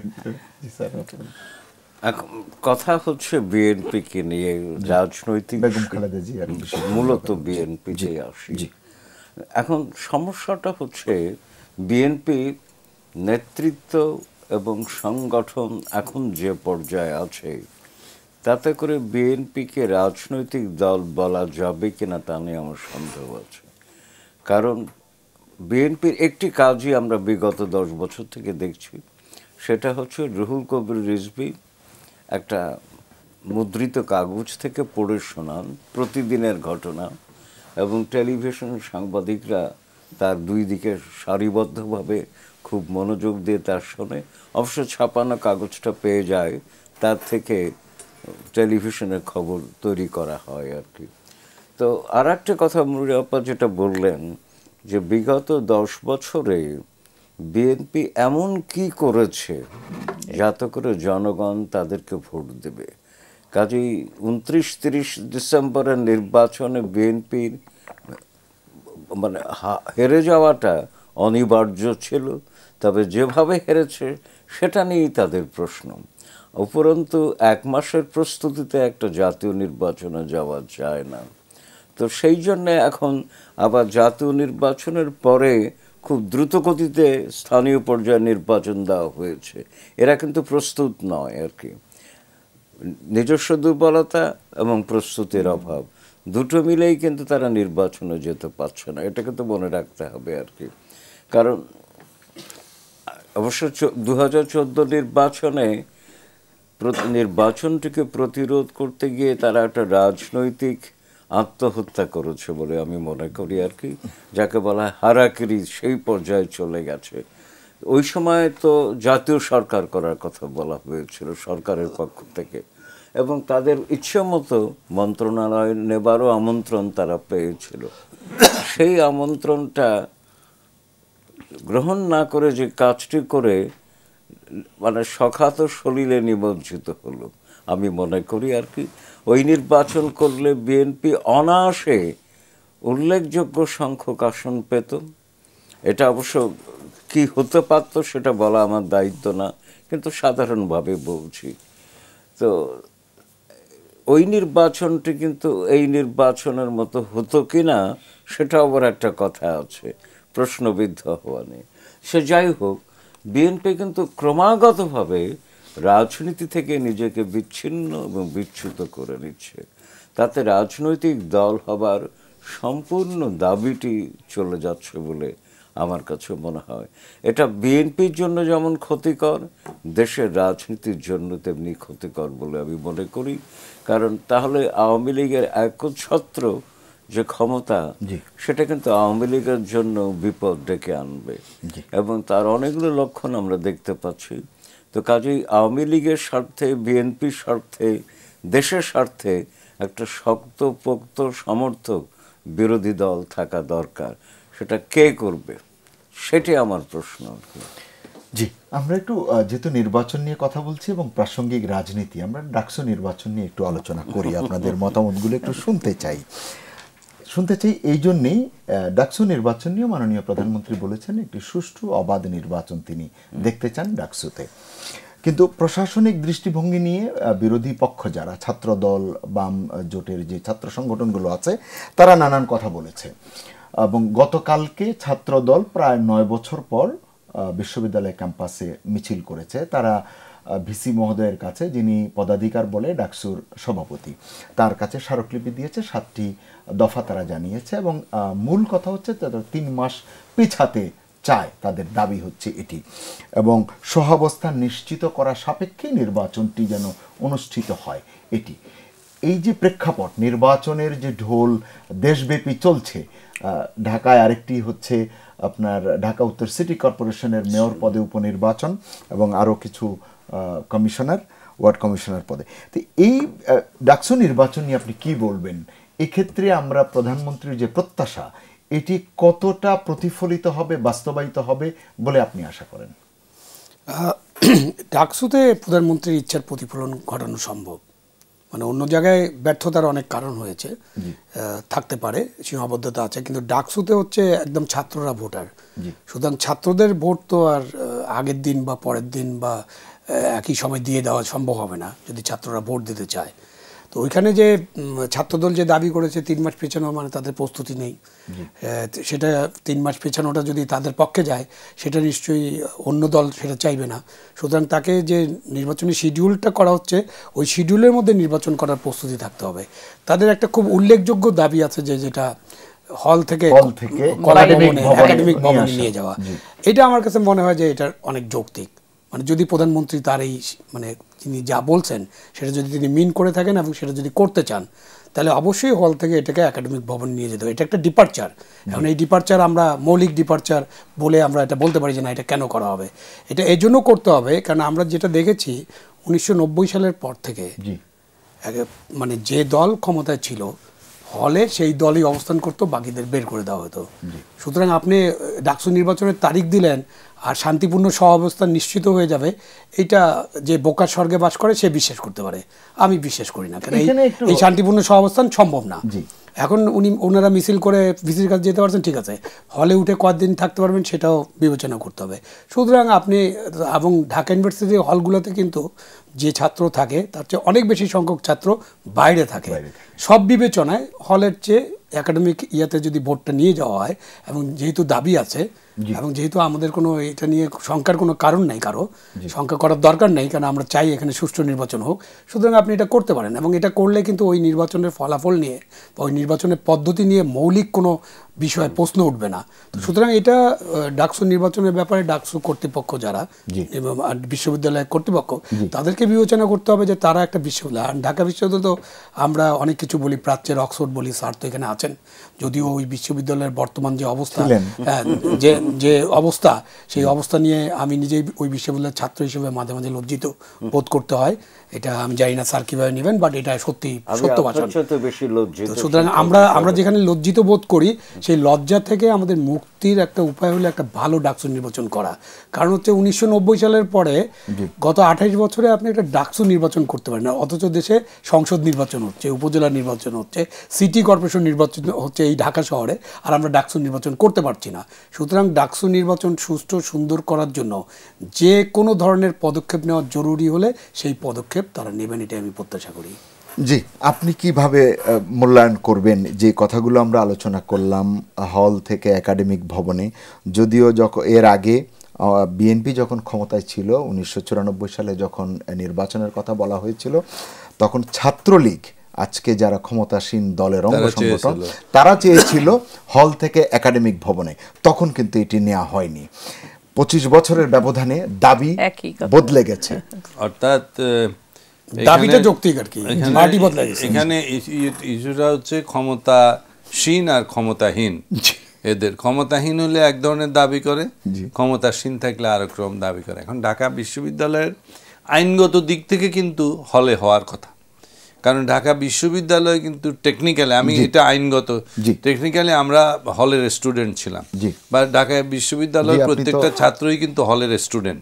কথা হচ্ছে বিএনপিকে নিয়ে, রাজনৈতিক মূলত বিএনপিতে আসি। এখন সমস্যাটা হচ্ছে বিএনপি নেতৃত্ব এবং সংগঠন এখন যে পর্যায়ে আছে, তাতে করে বিএনপিকে রাজনৈতিক দল বলা যাবে কিনা তা নিয়ে আমার সন্দেহ আছে। কারণ বিএনপির একটি কাজই আমরা বিগত 10 বছর থেকে দেখছি, সেটা হচ্ছে রুহুল কবির রিজভী একটা মুদ্রিত কাগজ থেকে পড়ে শোনান প্রতিদিনের ঘটনা, এবং টেলিভিশন সাংবাদিকরা তার দুই দিকে সারিবদ্ধভাবে খুব মনোযোগ দিয়ে তার শোনে। অবশ্য ছাপানো কাগজটা পেয়ে যায়, তার থেকে টেলিভিশনের খবর তৈরি করা হয় আর কি। তো আর একটা কথা মুরুলি আপা যেটা বললেন যে বিগত 10 বছরে বিএনপি এমন কি করেছে যাতে করে জনগণ তাদেরকে ভোট দেবে। কাজেই 29-30 ডিসেম্বরের নির্বাচনে বিএনপির মানে হেরে যাওয়াটা অনিবার্য ছিল, তবে যেভাবে হেরেছে সেটা নিয়েই তাদের প্রশ্ন। উপরন্তু 1 মাসের প্রস্তুতিতে একটা জাতীয় নির্বাচনে যাওয়া যায় না। তো সেই জন্যে এখন আবার জাতীয় নির্বাচনের পরে খুব দ্রুতগতিতে স্থানীয় পর্যায়ে নির্বাচন দেওয়া হয়েছে। এরা কিন্তু প্রস্তুত নয় আর কি, নিজস্ব দুর্বলতা এবং প্রস্তুতির অভাব দুটো মিলেই কিন্তু তারা নির্বাচনে যেতে পারছে না, এটা কিন্তু মনে রাখতে হবে আর কি। কারণ অবশ্য 2014 নির্বাচনটিকে প্রতিরোধ করতে গিয়ে তারা একটা রাজনৈতিক আত্মহত্যা করেছে বলে আমি মনে করি আর কি, যাকে বলা হয় হারাকিরি, সেই পর্যায়ে চলে গেছে। ওই সময় তো জাতীয় সরকার করার কথা বলা হয়েছিল সরকারের পক্ষ থেকে, এবং তাদের ইচ্ছে মতো মন্ত্রণালয় নেবারও আমন্ত্রণ তারা পেয়েছিল। সেই আমন্ত্রণটা গ্রহণ না করে যে কাজটি করে মানে সখাত সলিলে নিমজ্জিত হলো, আমি মনে করি আর কি। ওই নির্বাচন করলে বিএনপি অনায়াসে উল্লেখযোগ্য সংখ্যক আসন পেত। এটা অবশ্য কি হতে পারত সেটা বলা আমার দায়িত্ব না, কিন্তু সাধারণভাবে বলছি। তো ওই নির্বাচনটি কিন্তু এই নির্বাচনের মতো হতো কি না সেটা আবার একটা কথা আছে, প্রশ্নবিদ্ধ হওয়া নিয়ে। সে যাই হোক, বিএনপি কিন্তু ক্রমাগতভাবে রাজনীতি থেকে নিজেকে বিচ্ছিন্ন এবং বিচ্যুত করে নিচ্ছে। তাতে রাজনৈতিক দল হবার সম্পূর্ণ দাবিটি চলে যাচ্ছে বলে আমার কাছে মনে হয়। এটা বিএনপির জন্য যেমন ক্ষতিকর, দেশের রাজনীতির জন্য তেমনি ক্ষতিকর বলে আমি মনে করি। কারণ তাহলে আওয়ামী লীগের একচ্ছত্র যে ক্ষমতা, সেটা কিন্তু আওয়ামী লীগের জন্য বিপদ ডেকে আনবে, এবং তার অনেকগুলো লক্ষণ আমরা দেখতে পাচ্ছি। তো কাজেই আওয়ামী লীগের স্বার্থে, বিএনপির স্বার্থে, দেশের স্বার্থে একটা শক্তপোক্ত সমর্থক বিরোধী দল থাকা দরকার। সেটা কে করবে, সেটাই আমার প্রশ্ন। জি, আমরা একটু যেহেতু নির্বাচন নিয়ে কথা বলছি এবং প্রাসঙ্গিক রাজনীতি, আমরা ডাকসু নির্বাচন নিয়ে একটু আলোচনা করি। আপনাদের মতামতগুলো একটু শুনতে চাই এই জন্যেই। ডাকসু নির্বাচন নিয়ে মাননীয় প্রধানমন্ত্রী বলেছেন একটি সুষ্ঠু অবাধ নির্বাচন তিনি দেখতে চান ডাকসুতে। কিন্তু প্রশাসনিক দৃষ্টিভঙ্গি নিয়ে বিরোধী পক্ষ যারা, ছাত্রদল, বাম জোটের যে ছাত্র সংগঠনগুলো আছে, তারা নানান কথা বলেছে। এবং গতকালকে ছাত্রদল প্রায় 9 বছর পর বিশ্ববিদ্যালয় ক্যাম্পাসে মিছিল করেছে। তারা ভিসি মহোদয়ের কাছে, যিনি পদাধিকার বলে ডাকসুর সভাপতি, তার কাছে স্মারকলিপি দিয়েছে। 7টি দফা তারা জানিয়েছে এবং মূল কথা হচ্ছে তাদের 3 মাস পিছাতে চায়, তাদের দাবি হচ্ছে এটি। এবং সহাবস্থান নিশ্চিত করা সাপেক্ষে নির্বাচনটি যেন অনুষ্ঠিত হয় এটি। এই যে প্রেক্ষাপট, নির্বাচনের যে ঢোল দেশব্যাপী চলছে, ঢাকায় আরেকটি হচ্ছে আপনার ঢাকা উত্তর সিটি কর্পোরেশনের মেয়র পদে উপনির্বাচন এবং আরও কিছু কমিশনার, ওয়ার্ড কমিশনার পদে। তো এই ডাকসু নির্বাচন নিয়ে আপনি কি বলবেন? এক্ষেত্রে আমরা প্রধানমন্ত্রীর যে প্রত্যাশা, এটি কতটা প্রতিফলিত হবে, বাস্তবায়িত হবে বলে আপনি আশা করেন? ডাকসুতে প্রধানমন্ত্রীর ইচ্ছার প্রতিফলন ঘটানো সম্ভব। মানে অন্য জায়গায় ব্যর্থতার অনেক কারণ হয়েছে, থাকতে পারে, সীমাবদ্ধতা আছে, কিন্তু ডাকসুতে হচ্ছে একদম ছাত্ররা ভোটার। সুতরাং ছাত্রদের ভোট তো আর আগের দিন বা পরের দিন বা একই সময় দিয়ে দেওয়া সম্ভব হবে না যদি ছাত্ররা ভোট দিতে চায়। তো ওইখানে যে ছাত্রদল যে দাবি করেছে 3 মাস পেছানো, মানে তাদের প্রস্তুতি নেই। সেটা 3 মাস পেছানোটা যদি তাদের পক্ষে যায়, সেটা নিশ্চয়ই অন্য দল সেটা চাইবে না। সুতরাং তাকে যে নির্বাচনী শিডিউলটা করা হচ্ছে, ওই শিডিউলের মধ্যে নির্বাচন করার প্রস্তুতি থাকতে হবে। তাদের একটা খুব উল্লেখযোগ্য দাবি আছে যে যেটা হল থেকে একাডেমিক ভবনে নিয়ে যাওয়া। এটা আমার কাছে মনে হয় যে এটা অনেক যৌক্তিক। মানে যদি প্রধানমন্ত্রী তার এই মানে তিনি যা বলছেন সেটা যদি তিনি মিন করে থাকেন এবং সেটা যদি করতে চান, তাহলে অবশ্যই হল থেকে এটাকে একাডেমিক ভবন নিয়ে যেতে হবে। এটা একটা ডিপারচার। এখন এই ডিপারচার আমরা মৌলিক ডিপারচার বলে আমরা এটা বলতে পারি যে না, এটা কেন করা হবে। এটা এই জন্য করতে হবে কারণ আমরা যেটা দেখেছি 1990 সালের পর থেকে, মানে যে দল ক্ষমতায় ছিল হলে সেই দলই অবস্থান করতো, বাকিদের বের করে দেওয়া হতো। সুতরাং আপনি ডাকসু নির্বাচনের তারিখ দিলেন আর শান্তিপূর্ণ সহাবস্থান নিশ্চিত হয়ে যাবে, এটা যে বোকার স্বর্গে বাস করে সে বিশ্বাস করতে পারে। আমি বিশ্বাস করি না, কারণ এই শান্তিপূর্ণ সহাবস্থান সম্ভব না। এখন ওনারা মিছিল করে ভিসির কাছে যেতে পারছেন, ঠিক আছে, হলে উঠে কতদিন থাকতে পারবেন সেটাও বিবেচনা করতে হবে। সুতরাং আপনি এবং ঢাকা ইউনিভার্সিটির হলগুলোতে কিন্তু যে ছাত্র থাকে তার চেয়ে অনেক বেশি সংখ্যক ছাত্র বাইরে থাকে। সব বিবেচনায় হলের চেয়ে একাডেমিক ইয়াতে যদি ভোটটা নিয়ে যাওয়া হয়, এবং যেহেতু দাবি আছে এবং যেহেতু আমাদের কোনো এটা নিয়ে শঙ্কার কোনো কারণ নেই, কারো শঙ্কা করার দরকার নেই, কারণ আমরা চাই এখানে সুষ্ঠু নির্বাচন হোক। সুতরাং আপনি এটা করতে পারেন এবং এটা করলে কিন্তু ওই নির্বাচনের ফলাফল নিয়ে বা ওই নির্বাচনের পদ্ধতি নিয়ে মৌলিক কোনো বিষয়ে প্রশ্ন উঠবে না। সুতরাং এটা ডাকসু নির্বাচনের ব্যাপারে ডাকসু কর্তৃপক্ষ যারা, বিশ্ববিদ্যালয়ের কর্তৃপক্ষ, তাদেরকে বিবেচনা করতে হবে যে তারা একটা বিশ্ববিদ্যালয়, ঢাকা বিশ্ববিদ্যালয় তো আমরা অনেক কিছু বলি, প্রাচ্যের অক্সফোর্ড বলি, স্যার তো এখানে আছেন, যদিও ওই বিশ্ববিদ্যালয়ের বর্তমান যে অবস্থা, যে যে অবস্থা, সেই অবস্থা নিয়ে আমি নিজেই ওই বিশ্ববিদ্যালয়ের ছাত্র হিসেবে মাঝে মাঝে লজ্জিত বোধ করতে হয়। এটা আমি জানি না স্যার কীভাবে নেবেন, বাট এটা সত্যি সত্য ভাষণ। সুতরাং আমরা যেখানে লজ্জিত বোধ করি, সেই লজ্জা থেকে আমাদের মুক্তির একটা উপায় হলো একটা ভালো ডাকসু নির্বাচন করা। কারণ হচ্ছে 1990 সালের পরে গত 28 বছরে আপনি একটা ডাকসু নির্বাচন করতে পারেন না, অথচ দেশে সংসদ নির্বাচন হচ্ছে, উপজেলা নির্বাচন হচ্ছে, সিটি কর্পোরেশন নির্বাচন হচ্ছে এই ঢাকা শহরে, আর আমরা ডাকসু নির্বাচন করতে পারছি না। সুতরাং ডাকসু নির্বাচন সুষ্ঠু সুন্দর করার জন্য যে কোনো ধরনের পদক্ষেপ নেওয়া জরুরি হলে সেই পদক্ষেপ তারা নেবেন, এটা আমি প্রত্যাশা করি। জি, আপনি কিভাবে মূল্যায়ন করবেন যে কথাগুলো আমরা আলোচনা করলাম হল থেকে একাডেমিক ভবনে? যদিও এর আগে বিএনপি যখন ক্ষমতায় ছিল 1994 সালে যখন নির্বাচনের কথা বলা হয়েছিল, তখন ছাত্রলীগ, আজকে যারা ক্ষমতাসীন দলের অঙ্গ সংগঠন, তারা চেয়েছিল হল থেকে একাডেমিক ভবনে। তখন কিন্তু এটি নেওয়া হয়নি। 25 বছরের ব্যবধানে দাবি বদলে গেছে, অর্থাৎ দাবিটা যৌক্তিক আর কি, পার্টি বদলে গেছে। এখানে ইস্যুটা হচ্ছে ক্ষমতাসীন আর ক্ষমতাহীন। এদের ক্ষমতাহীন হলে এক ধরনের দাবি করে, ক্ষমতাসীন থাকলে আরেক রকম দাবি করে। এখন ঢাকা বিশ্ববিদ্যালয়ের আইনগত দিক থেকে কিন্তু হলে হওয়ার কথা, কারণ ঢাকা বিশ্ববিদ্যালয় কিন্তু টেকনিক্যালি, আমি এটা আইনগত, টেকনিক্যালি আমরা হলের স্টুডেন্ট ছিলাম, বা ঢাকা বিশ্ববিদ্যালয়ের প্রত্যেকটা ছাত্রই কিন্তু হলের স্টুডেন্ট,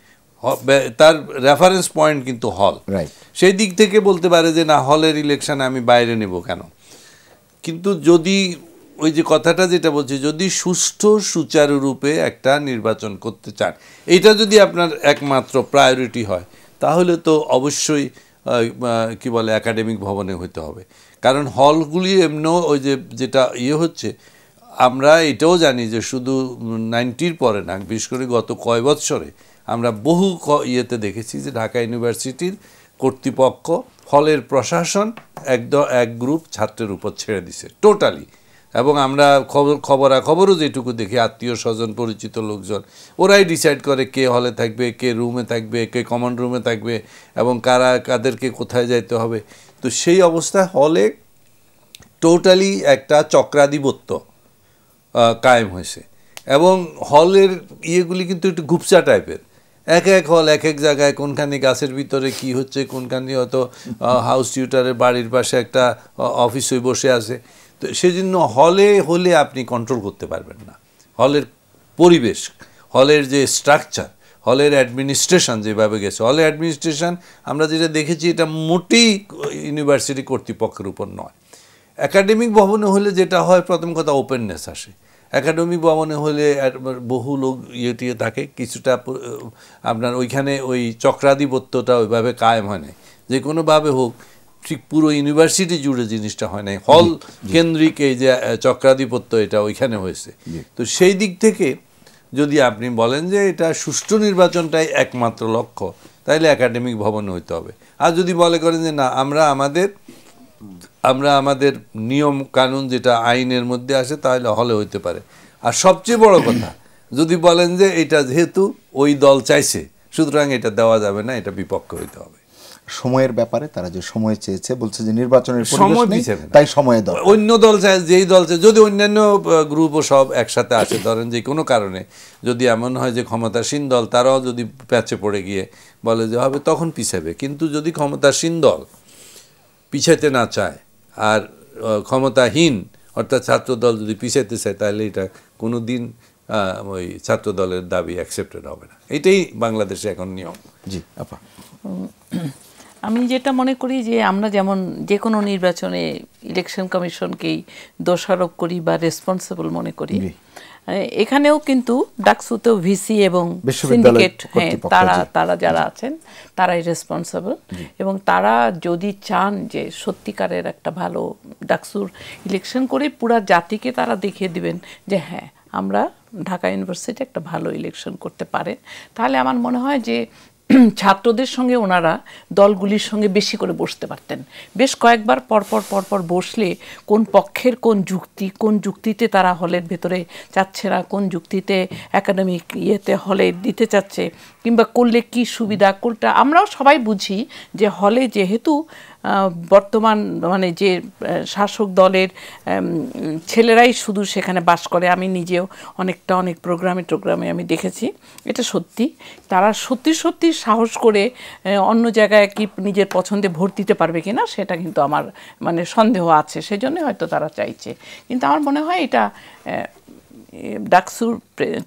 তার রেফারেন্স পয়েন্ট কিন্তু হল। সেই দিক থেকে বলতে পারে যে না, হলের ইলেকশন আমি বাইরে নেব কেন? কিন্তু যদি ওই যে কথাটা যেটা বলছি, যদি সুষ্ঠু সুচারুরূপে একটা নির্বাচন করতে চান, এইটা যদি আপনার একমাত্র প্রায়োরিটি হয়, তাহলে তো অবশ্যই কি বলে একাডেমিক ভবনে হতে হবে। কারণ হলগুলি এমনিও ওই যে যেটা হচ্ছে, আমরা এটাও জানি যে শুধু 90-র পরে না, বিশেষ করে গত কয় বৎসরে আমরা বহু ইয়েতে দেখেছি যে ঢাকা ইউনিভার্সিটির কর্তৃপক্ষ হলের প্রশাসন এক গ্রুপ ছাত্রের উপর ছেড়ে দিছে টোটালি। এবং আমরা খবরাখবরও যেটুকু দেখি, আত্মীয় স্বজন পরিচিত লোকজন, ওরাই ডিসাইড করে কে হলে থাকবে, কে রুমে থাকবে, কে কমন রুমে থাকবে, এবং কাদেরকে কোথায় যাইতে হবে। তো সেই অবস্থায় হলে টোটালি একটা চক্রাধিপত্য কায়েম হয়েছে। এবং হলের ইয়েগুলি কিন্তু একটু গুপসা টাইপের, এক এক হল এক এক জায়গায়, কোনখানে গাছের ভিতরে কি হচ্ছে, কোনখানে হয়তো হাউস টিউটারের বাড়ির পাশে একটা অফিস হয়ে বসে আছে। তো সেজন্য হলে আপনি কন্ট্রোল করতে পারবেন না। হলের পরিবেশ, হলের যে স্ট্রাকচার, হলের অ্যাডমিনিস্ট্রেশন যেভাবে গেছে, হলের অ্যাডমিনিস্ট্রেশন আমরা যেটা দেখেছি, এটা মোটেই ইউনিভার্সিটি কর্তৃপক্ষের উপর নয়। একাডেমিক ভবনে হলে যেটা হয়, প্রথম কথা ওপেননেস আসে। একাডেমিক ভবনে হলে বহু লোক ইয়ে থাকে, কিছুটা আপনার ওইখানে ওই চক্রাধিপত্যটা ওইভাবে কায়েম হয় না, যে কোনোভাবে হোক ঠিক পুরো ইউনিভার্সিটি জুড়ে জিনিসটা হয় নাই, হল কেন্দ্রিক এই যে চক্রাধিপত্য এটা ওইখানে হয়েছে। তো সেই দিক থেকে যদি আপনি বলেন যে এটা সুষ্ঠু নির্বাচনটাই একমাত্র লক্ষ্য, তাহলে একাডেমিক ভবনে হইতে হবে। আর যদি বলে করেন যে না, আমরা আমাদের নিয়ম কানুন যেটা আইনের মধ্যে আসে, তাহলে হলে হইতে পারে। আর সবচেয়ে বড় কথা, যদি বলেন যে এটা যেহেতু ওই দল চাইছে, সুতরাং এটা দেওয়া যাবে না, এটা বিপক্ষ হইতে হবে। সময়ের ব্যাপারে তারা যে সময় চেয়েছে, বলছে যে নির্বাচনের সময় তাই সময় দাও। অন্য দল চায়, যেই দল চায়, যদি অন্যান্য গ্রুপও সব একসাথে আসে, ধরেন যে কোনো কারণে যদি এমন হয় যে ক্ষমতাসীন দল তারাও যদি প্যাচে পড়ে গিয়ে বলে যে হবে, তখন পিছাবে। কিন্তু যদি ক্ষমতাসীন দল পিছাইতে না চায় আর ক্ষমতাহীন অর্থাৎ ছাত্র দল যদি পিছাইতে চায়, তাহলে এটা কোনো দিন ওই ছাত্র দলের দাবি অ্যাকসেপ্টেড হবে না। এটাই বাংলাদেশে এখন নিয়ম। জি আপা, আমি যেটা মনে করি যে আমরা যেমন যে কোনো নির্বাচনে ইলেকশন কমিশনকেই দোষারোপ করি বা রেসপন্সিবল মনে করি, এখানেও কিন্তু ডাকসুতেও ভিসি এবং সিন্ডিকেট, তারা যারা আছেন তারাই রেসপন্সিবল। এবং তারা যদি চান যে সত্যিকারের একটা ভালো ডাকসুর ইলেকশন করে পুরা জাতিকে তারা দেখিয়ে দিবেন যে হ্যাঁ, আমরা ঢাকা ইউনিভার্সিটি একটা ভালো ইলেকশন করতে পারেন, তাহলে আমার মনে হয় যে ছাত্রদের সঙ্গে ওনারা দলগুলির সঙ্গে বেশি করে বসতে পারতেন। বেশ কয়েকবার পরপর বসলে কোন পক্ষের কোন যুক্তিতে তারা হলের ভেতরে চাচ্ছে না, কোন যুক্তিতে একাডেমিক ইয়েতে হলে দিতে চাচ্ছে, কিংবা করলে কি সুবিধা, কোনটা আমরাও সবাই বুঝি যে হলে যেহেতু বর্তমান মানে যে শাসক দলের ছেলেরাই শুধু সেখানে বাস করে। আমি নিজেও অনেক প্রোগ্রামে আমি দেখেছি, এটা সত্যি। তারা সত্যি সাহস করে অন্য জায়গায় কি নিজের পছন্দে ভোট দিতে পারবে কিনা সেটা কিন্তু আমার মানে সন্দেহ আছে, সেজন্য হয়তো তারা চাইছে। কিন্তু আমার মনে হয় এটা ডাকসুর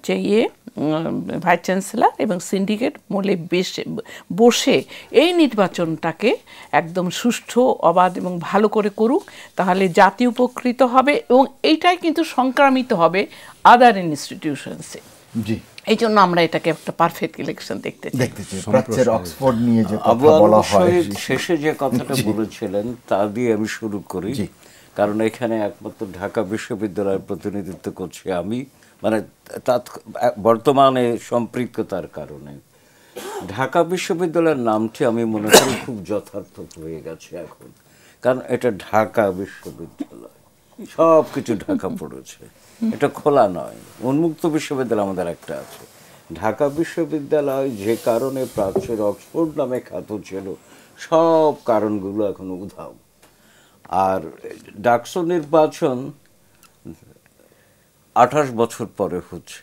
ভাইস চ্যান্সেলর এবং সিন্ডিকেট মূলে বসে এই নির্বাচনটাকে একদম সুষ্ঠু, অবাধ এবং ভালো করে করুক, তাহলে জাতি উপকৃত হবে এবং এইটাই কিন্তু সংক্রামিত হবে আদার ইনস্টিটিউশনসে। জি, এই জন্য আমরা এটাকে একটা পারফেক্ট ইলেকশন দেখতে চাই। প্রাচ্যের অক্সফোর্ড নিয়ে যে কথা বলা হয়, শেষে যে কথাটা বলেছিলেন তা দিয়ে আমি শুরু করি, কারণ এখানে একমাত্র ঢাকা বিশ্ববিদ্যালয়ের প্রতিনিধিত্ব করছি আমি, মানে বর্তমানে সম্পৃক্ততার কারণে। ঢাকা বিশ্ববিদ্যালয়ের নামটি আমি মনে করি খুব যথার্থ হয়ে গেছে এখন, কারণ এটা ঢাকা বিশ্ববিদ্যালয়, সব কিছু ঢাকা পড়েছে, এটা খোলা নয়। উন্মুক্ত বিশ্ববিদ্যালয় আমাদের একটা আছে। ঢাকা বিশ্ববিদ্যালয় যে কারণে প্রাচ্যের অক্সফোর্ড নামে খ্যাত ছিল, সব কারণগুলো এখন উধাও। আর ডাকসু নির্বাচন 28 বছর পরে হচ্ছে।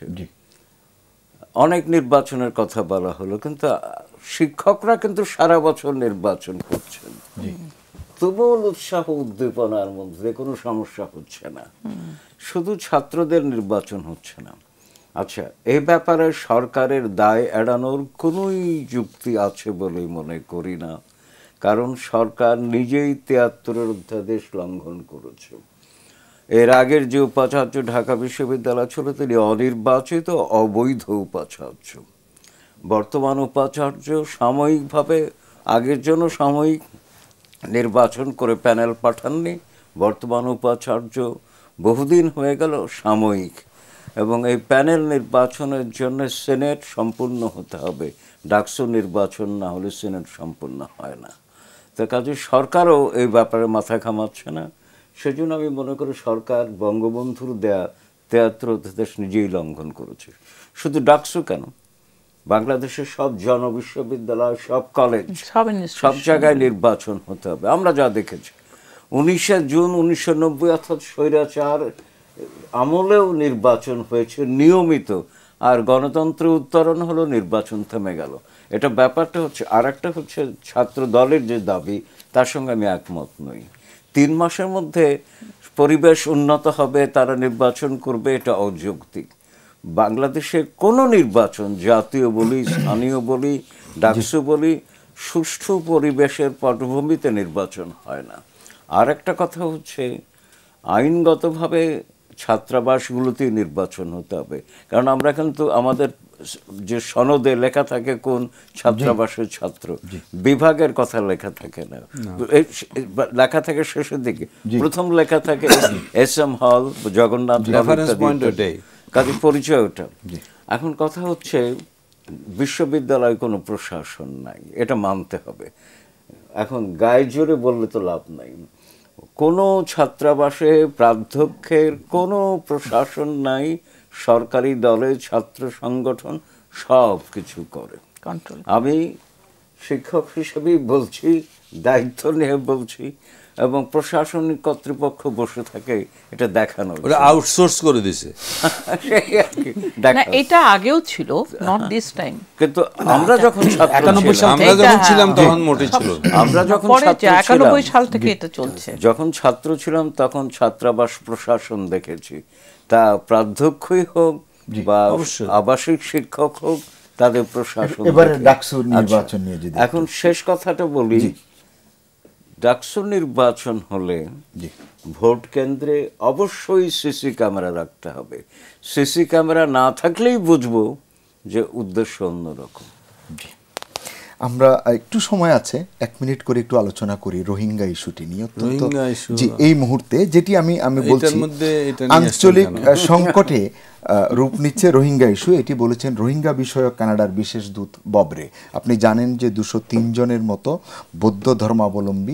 অনেক নির্বাচনের কথা বলা হলো, কিন্তু শিক্ষকরা কিন্তু সারা বছর নির্বাচন করছেন, তুমুল উৎসাহ উদ্দীপনার মধ্যে কোনো সমস্যা হচ্ছে না। শুধু ছাত্রদের নির্বাচন হচ্ছে না। আচ্ছা, এই ব্যাপারে সরকারের দায় এড়ানোর কোনোই যুক্তি আছে বলে মনে করি না, কারণ সরকার নিজেই 73-এর অধ্যাদেশ লঙ্ঘন করেছে। এর আগের যে উপাচার্য ঢাকা বিশ্ববিদ্যালয় ছিল তিনি অনির্বাচিত অবৈধ উপাচার্য। বর্তমান উপাচার্য সাময়িকভাবে আগের জন্য সাময়িক নির্বাচন করে প্যানেল পাঠাননি, বর্তমান উপাচার্য বহুদিন হয়ে গেল সাময়িক, এবং এই প্যানেল নির্বাচনের জন্য সিনেট সম্পূর্ণ হতে হবে। ডাকসু নির্বাচন না হলে সিনেট সম্পূর্ণ হয় না। তো কাজে সরকারও এই ব্যাপারে মাথা ঘামাচ্ছে না। সেজন্য আমি মনে করি সরকার বঙ্গবন্ধুর দেয়া 73 অধ্যাদেশ নিজেই লঙ্ঘন করেছে। শুধু ডাকসু কেন, বাংলাদেশের সব জনবিশ্ববিদ্যালয়, সব কলেজ, সব জায়গায় নির্বাচন হতে হবে। আমরা যা দেখেছি 19 জুন 1990 অর্থাৎ স্বৈরাচার আমলেও নির্বাচন হয়েছে নিয়মিত, আর গণতন্ত্র উত্তরণ হলো, নির্বাচন থেমে গেল। এটা ব্যাপারটা হচ্ছে। আর একটা হচ্ছে ছাত্র দলের যে দাবি, তার সঙ্গে আমি একমত নই। 3 মাসের মধ্যে পরিবেশ উন্নত হবে, তারা নির্বাচন করবে, এটা অযৌক্তিক। বাংলাদেশের কোনো নির্বাচন, জাতীয় বলি, স্থানীয় বলি, ডাকসু বলি, সুষ্ঠু পরিবেশের পটভূমিতে নির্বাচন হয় না। আর একটা কথা হচ্ছে আইনগতভাবে ছাত্রাবাসগুলোতেই নির্বাচন হতে হবে, কারণ আমরা কিন্তু আমাদের যে সনদে লেখা থাকে কোন ছাত্রাবাসের ছাত্র, বিভাগের কথা লেখা থাকে না, লেখা থাকে শেষের দিকে, প্রথম লেখা থাকে SM হল, জগন্নাথ কাজে পরিচয় ওটা। এখন কথা হচ্ছে বিশ্ববিদ্যালয়ে কোনো প্রশাসন নাই, এটা মানতে হবে। এখন গায়ে জোরে বললে তো লাভ নাই। কোনো ছাত্রাবাসে প্রাধ্যক্ষের কোনো প্রশাসন নাই, সরকারি দলে ছাত্র সংগঠন সব কিছু করে। আমি শিক্ষক হিসেবেই বলছি, দায়িত্ব নিয়ে বলছি, এবং প্রশাসনিক কর্তৃপক্ষ বসে থাকে এটা দেখানো, আউটসোর্স করে দিছে। এটা আগেও ছিল, নট দিস টাইম। কিন্তু আমরা যখন ছিলাম তখন মোটেই ছিল। আমরা যখন 91 সাল থেকে এটা চলছে, যখন ছাত্র ছিলাম তখন ছাত্রাবাস প্রশাসন দেখেছি, তা প্রাধ্যক্ষই হোক বা আবাসিক শিক্ষক হোক, তাদের প্রশাসন। এবারে ডাকসু নির্বাচন নিয়ে যদি এখন শেষ কথাটা বলি, ডাকসু নির্বাচন হলে ভোট কেন্দ্রে অবশ্যই সিসি ক্যামেরা রাখতে হবে। সিসি ক্যামেরা না থাকলেই বুঝবো যে উদ্দেশ্য অন্যরকম। আমরা একটু সময় আছে, 1 মিনিট করে একটু আলোচনা করি রোহিঙ্গা ইস্যুটি নিয়ে। এই মুহূর্তে যেটি আমি বলছি, আঞ্চলিক সংকটে রূপ নিচ্ছে রোহিঙ্গা ইস্যু, এটি বলেছেন রোহিঙ্গা বিষয়ক কানাডার বিশেষ দূত ববরে। আপনি জানেন যে 203 জনের মতো বৌদ্ধ ধর্মাবলম্বী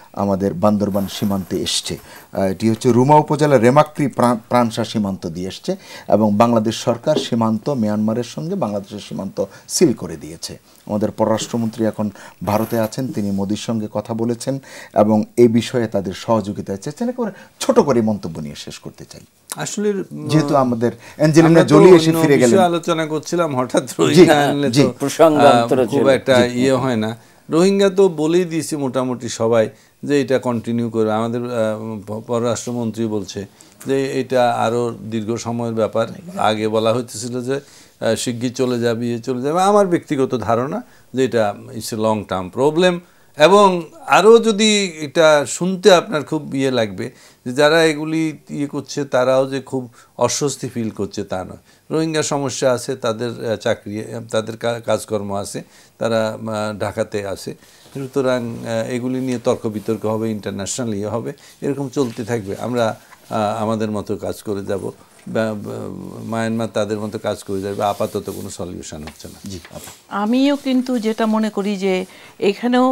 আমাদের বান্দরবান সীমান্তে এসছে। এটি হচ্ছে রুমা উপজেলার রেমাক্রি প্রাণসা সীমান্ত দিয়ে এসছে এবং বাংলাদেশ সরকার সীমান্ত মিয়ানমারের সঙ্গে বাংলাদেশের সীমান্ত সিল করে দিয়েছে। আমাদের পররাষ্ট্রমন্ত্রী এখন ভারতে আছেন, তিনি মোদির সঙ্গে কথা বলেছেন এবং এই বিষয়ে তাদের সহযোগিতা চেয়েছেন। একেবারে ছোট করে মন্তব্য নিয়ে শেষ করতে চাই। আসলে যেহেতু আমাদের অ্যাঞ্জেলিনা জোলি এসে ফিরে গেলেন, আলোচনা করছিলাম, হঠাৎ রোহিঙ্গা আনলে তো খুব একটা ইয়ে হয় না। রোহিঙ্গা তো বলেই দিয়েছি মোটামুটি সবাই যে এটা কন্টিনিউ করে। আমাদের পররাষ্ট্রমন্ত্রী বলছে যে এটা আরও দীর্ঘ সময়ের ব্যাপার। আগে বলা হইতেছিল যে শিগগির চলে যাবে। আমার ব্যক্তিগত ধারণা যে এটা it's a long term problem. এবং আরও যদি এটা শুনতে আপনার খুব ইয়ে লাগবে যে যারা এগুলি ইয়ে করছে তারাও যে খুব অস্বস্তি ফিল করছে তা নয়। রোহিঙ্গা সমস্যা আছে, তাদের চাকরি, তাদের কাজকর্ম আছে, তারা ঢাকাতে আছে। সুতরাং এগুলি নিয়ে তর্ক বিতর্ক হবে, ইন্টারন্যাশনাল ইয়ে হবে, এরকম চলতে থাকবে। আমরা আমাদের মতো কাজ করে যাব, মায়ানমার তাদের মতো কাজ করে যাবে। আপাতত কোনো সলিউশন হচ্ছে না। জি, আমিও কিন্তু যেটা মনে করি যে এখানেও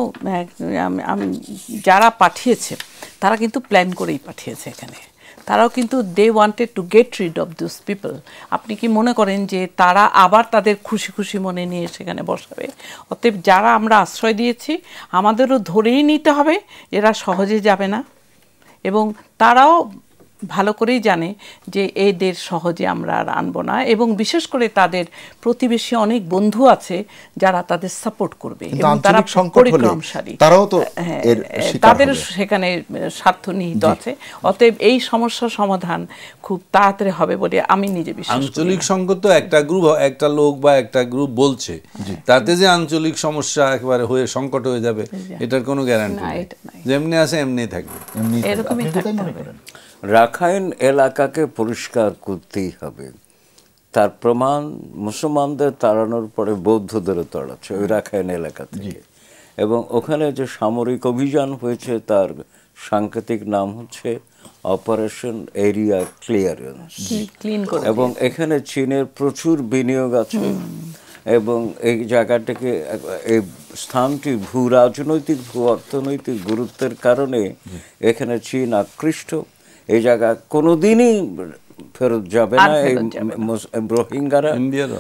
যারা পাঠিয়েছে তারা কিন্তু প্ল্যান করেই পাঠিয়েছে এখানে। তারাও কিন্তু they wanted to get rid of this people. আপনি কি মনে করেন যে তারা আবার তাদের খুশি খুশি মনে নিয়ে সেখানে বসাবে? অতএব যারা আমরা আশ্রয় দিয়েছি আমাদেরও ধরেই নিতে হবে এরা সহজে যাবে না, এবং তারাও ভালো করেই জানে যে এদের সহজে আমরা আর আনবো না, এবং বিশেষ করে তাদের প্রতিবেশী অনেক বন্ধু আছে যারা তাদের সাপোর্ট করবে এবং তারা পরিক্রমশালী, তাদের সেখানে স্বার্থ নিহিত আছে। অতএব এই সমস্যার সমাধান খুব তাড়াতাড়ি হবে বলে আমি নিজে বিশ্বাস করি। আঞ্চলিক সংকট তো একটা গ্রুপ, একটা লোক বা একটা গ্রুপ বলছে, তাতে যে আঞ্চলিক সমস্যা একেবারে হয়ে সংকট হয়ে যাবে এটার কোনো গ্যারান্টি নেই। যেমনি আছে এমনিই থাকবে, এরকমই থাকতে হবে। রাখাইন এলাকাকে পরিষ্কার করতেই হবে। তার প্রমাণ মুসলমানদের তাড়ানোর পরে বৌদ্ধদেরও তাড়াচ্ছে ওই রাখাইন এলাকা থেকে। এবং ওখানে যে সামরিক অভিযান হয়েছে তার সাংকেতিক নাম হচ্ছে অপারেশন এরিয়া ক্লিয়ারেন্স। এবং এখানে চীনের প্রচুর বিনিয়োগ আছে এবং এই জায়গাটাকে, এই স্থানটি ভূ রাজনৈতিক ভূ অর্থনৈতিক গুরুত্বের কারণে এখানে চীন আকৃষ্ট। এই জায়গা কোনোদিনই ফেরত যাবে না এই রোহিঙ্গারা।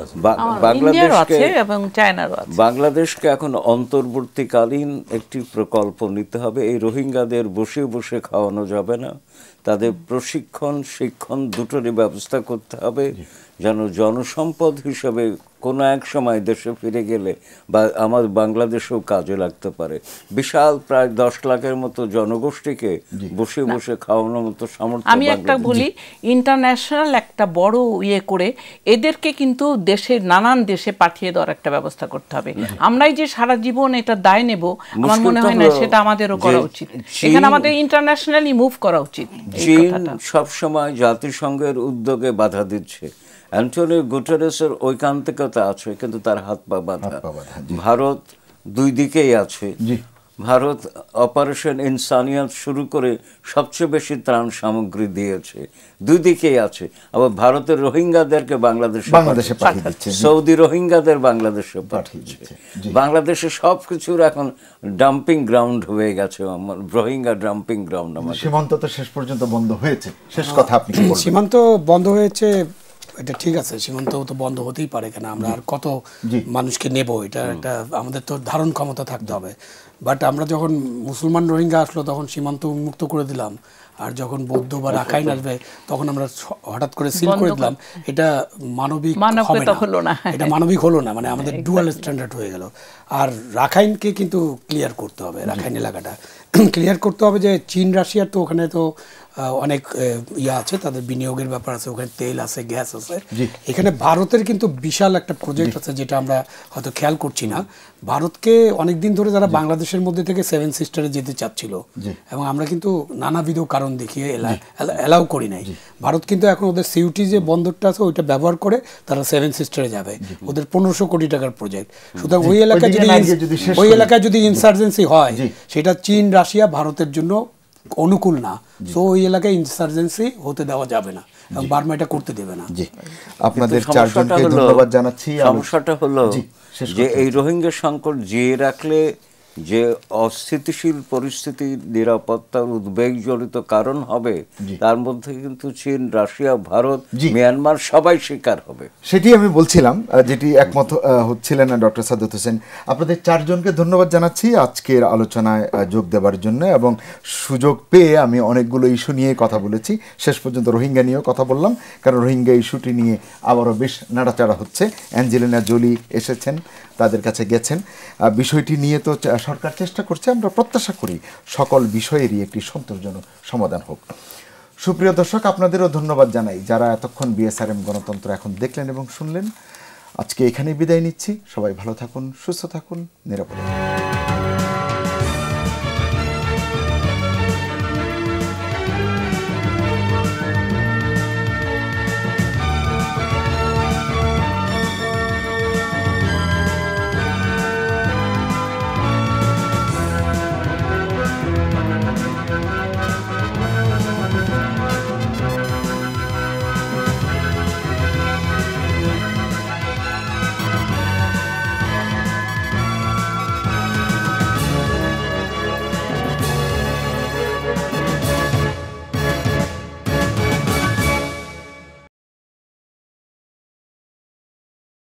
বাংলাদেশকে এখন অন্তর্বর্তীকালীন একটি প্রকল্প নিতে হবে। এই রোহিঙ্গাদের বসে বসে খাওয়ানো যাবে না, তাদের প্রশিক্ষণ শিক্ষণ দুটোরই ব্যবস্থা করতে হবে যেন জনসম্পদ হিসেবে কোনো এক সময় দেশে ফিরে গেলে বা আমাদের বাংলাদেশেও কাজে লাগতে পারে। বিশাল প্রায় 10 লাখের মতো জনগোষ্ঠীকে বসে বসে খাওয়ানোর মতো সামর্থ্য। আমি একটা বলি, ইন্টারন্যাশনাল একটা বড় ইয়ে করে এদেরকে কিন্তু দেশের নানান দেশে পাঠিয়ে দেওয়ার একটা ব্যবস্থা করতে হবে। আমরাই যে সারা জীবন এটা দায় নেব আমার মনে হয় না সেটা আমাদেরও করা উচিত। এখানে আমাদের ইন্টারন্যাশনালি মুভ করা উচিত। চীন সবসময় জাতিসংঘের উদ্যোগে বাধা দিচ্ছে। অ্যান্টনিও গুটেরেসের ঐকান্তিকতা আছে কিন্তু তার হাত পা বাঁধা। ভারত দুই দিকেই আছে। ভারত অপারেশন ইনসানিয়াত শুরু করে সবচেয়ে বেশি ত্রাণ সামগ্রী দিয়েছে, দুই দিকেই আছে। আবার ভারতের রোহিঙ্গাদেরকে বাংলাদেশে পাঠিয়েছে, সৌদি রোহিঙ্গাদের বাংলাদেশে পাঠিয়েছে। বাংলাদেশে সবকিছুর এখন ডাম্পিং গ্রাউন্ড হয়ে গেছে, রোহিঙ্গা ডাম্পিং গ্রাউন্ড। আমার সীমান্ত তো শেষ পর্যন্ত বন্ধ হয়েছে। শেষ কথা আপনি কি বলবেন? সীমান্ত বন্ধ হয়েছে, এটা ঠিক আছে, সীমান্ত তো বন্ধ হতেই পারে, কেন আমরা আর কত মানুষকে নেব, এটা একটা আমাদের তো ধারণ ক্ষমতা থাকতে হবে। বাট আমরা যখন মুসলমান রোহিঙ্গা আসলো তখন সীমান্ত উন্মুক্ত করে দিলাম, আর যখন বৌদ্ধ বা রাখাইন আসবে তখন আমরা হঠাৎ করে সিল করে দিলাম। এটা মানবিক হলো না, এটা মানবিক হলো না, মানে আমাদের ডুয়াল স্ট্যান্ডার্ড হয়ে গেল। আর রাখাইনকে কিন্তু ক্লিয়ার করতে হবে, রাখাইন এলাকাটা ক্লিয়ার করতে হবে যে চীন রাশিয়ার তো ওখানে তো অনেক ইয়ে আছে, তাদের বিনিয়োগের ব্যাপার আছে, ওখানে তেল আছে, গ্যাস আছে। এখানে ভারতের কিন্তু বিশাল একটা প্রজেক্ট আছে যেটা আমরা হয়তো খেয়াল করছি না। ভারতকে অনেকদিন ধরে যারা বাংলাদেশের মধ্যে থেকে 7 সিস্টারে যেতে চাচ্ছিল এবং আমরা কিন্তু নানাবিধ কারণ দেখিয়ে অ্যালাউ করি নাই। ভারত কিন্তু এখন ওদের সিউটি যে বন্দরটা আছে ওইটা ব্যবহার করে তারা 7 সিস্টারে যাবে, ওদের 1500 কোটি টাকার প্রজেক্ট। সুতরাং ওই এলাকায় যদি ইনসার্জেন্সি হয় সেটা চীন রাশিয়া ভারতের জন্য অনুকূল না। সো ওই এলাকায় ইনসার্জেন্সি হতে দেওয়া যাবে না এবং বার্মা এটা করতে দেবে না। আপনাদের চারজনকে ধন্যবাদ জানাচ্ছি। সমস্যাটা হলো যে এই রোহিঙ্গা সংকট জিয়ে রাখলে যে অস্থিতিশীল পরিস্থিতি, নিরাপত্তার উদ্বেগজনিত কারণ হবে, তার মধ্যে কিন্তু চীন, রাশিয়া, ভারত, মিয়ানমার সবাই শিকার হবে। সেটি আমি বলছিলাম, যেটি একমত হচ্ছিলেন ডক্টর সাদত হোসেন। আপনাদের চারজনকে ধন্যবাদ জানাচ্ছি আজকের আলোচনায় যোগ দেওয়ার জন্য, এবং সুযোগ পেয়ে আমি অনেকগুলো ইস্যু নিয়ে কথা বলেছি। শেষ পর্যন্ত রোহিঙ্গা নিয়েও কথা বললাম, কারণ রোহিঙ্গা ইস্যুটি নিয়ে আবারও বেশ নাড়াচাড়া হচ্ছে। অ্যাঞ্জেলিনা জোলি এসেছেন, তাদের কাছে গেছেন। বিষয়টি নিয়ে তো সরকার চেষ্টা করছে, আমরা প্রত্যাশা করি সকল বিষয়েরই একটি সন্তোষজনক সমাধান হোক। সুপ্রিয় দর্শক, আপনাদেরও ধন্যবাদ জানাই যারা এতক্ষণ বিএসআরএম গণতন্ত্র এখন দেখলেন এবং শুনলেন। আজকে এখানেই বিদায় নিচ্ছি। সবাই ভালো থাকুন, সুস্থ থাকুন, নিরাপদে থাকুন।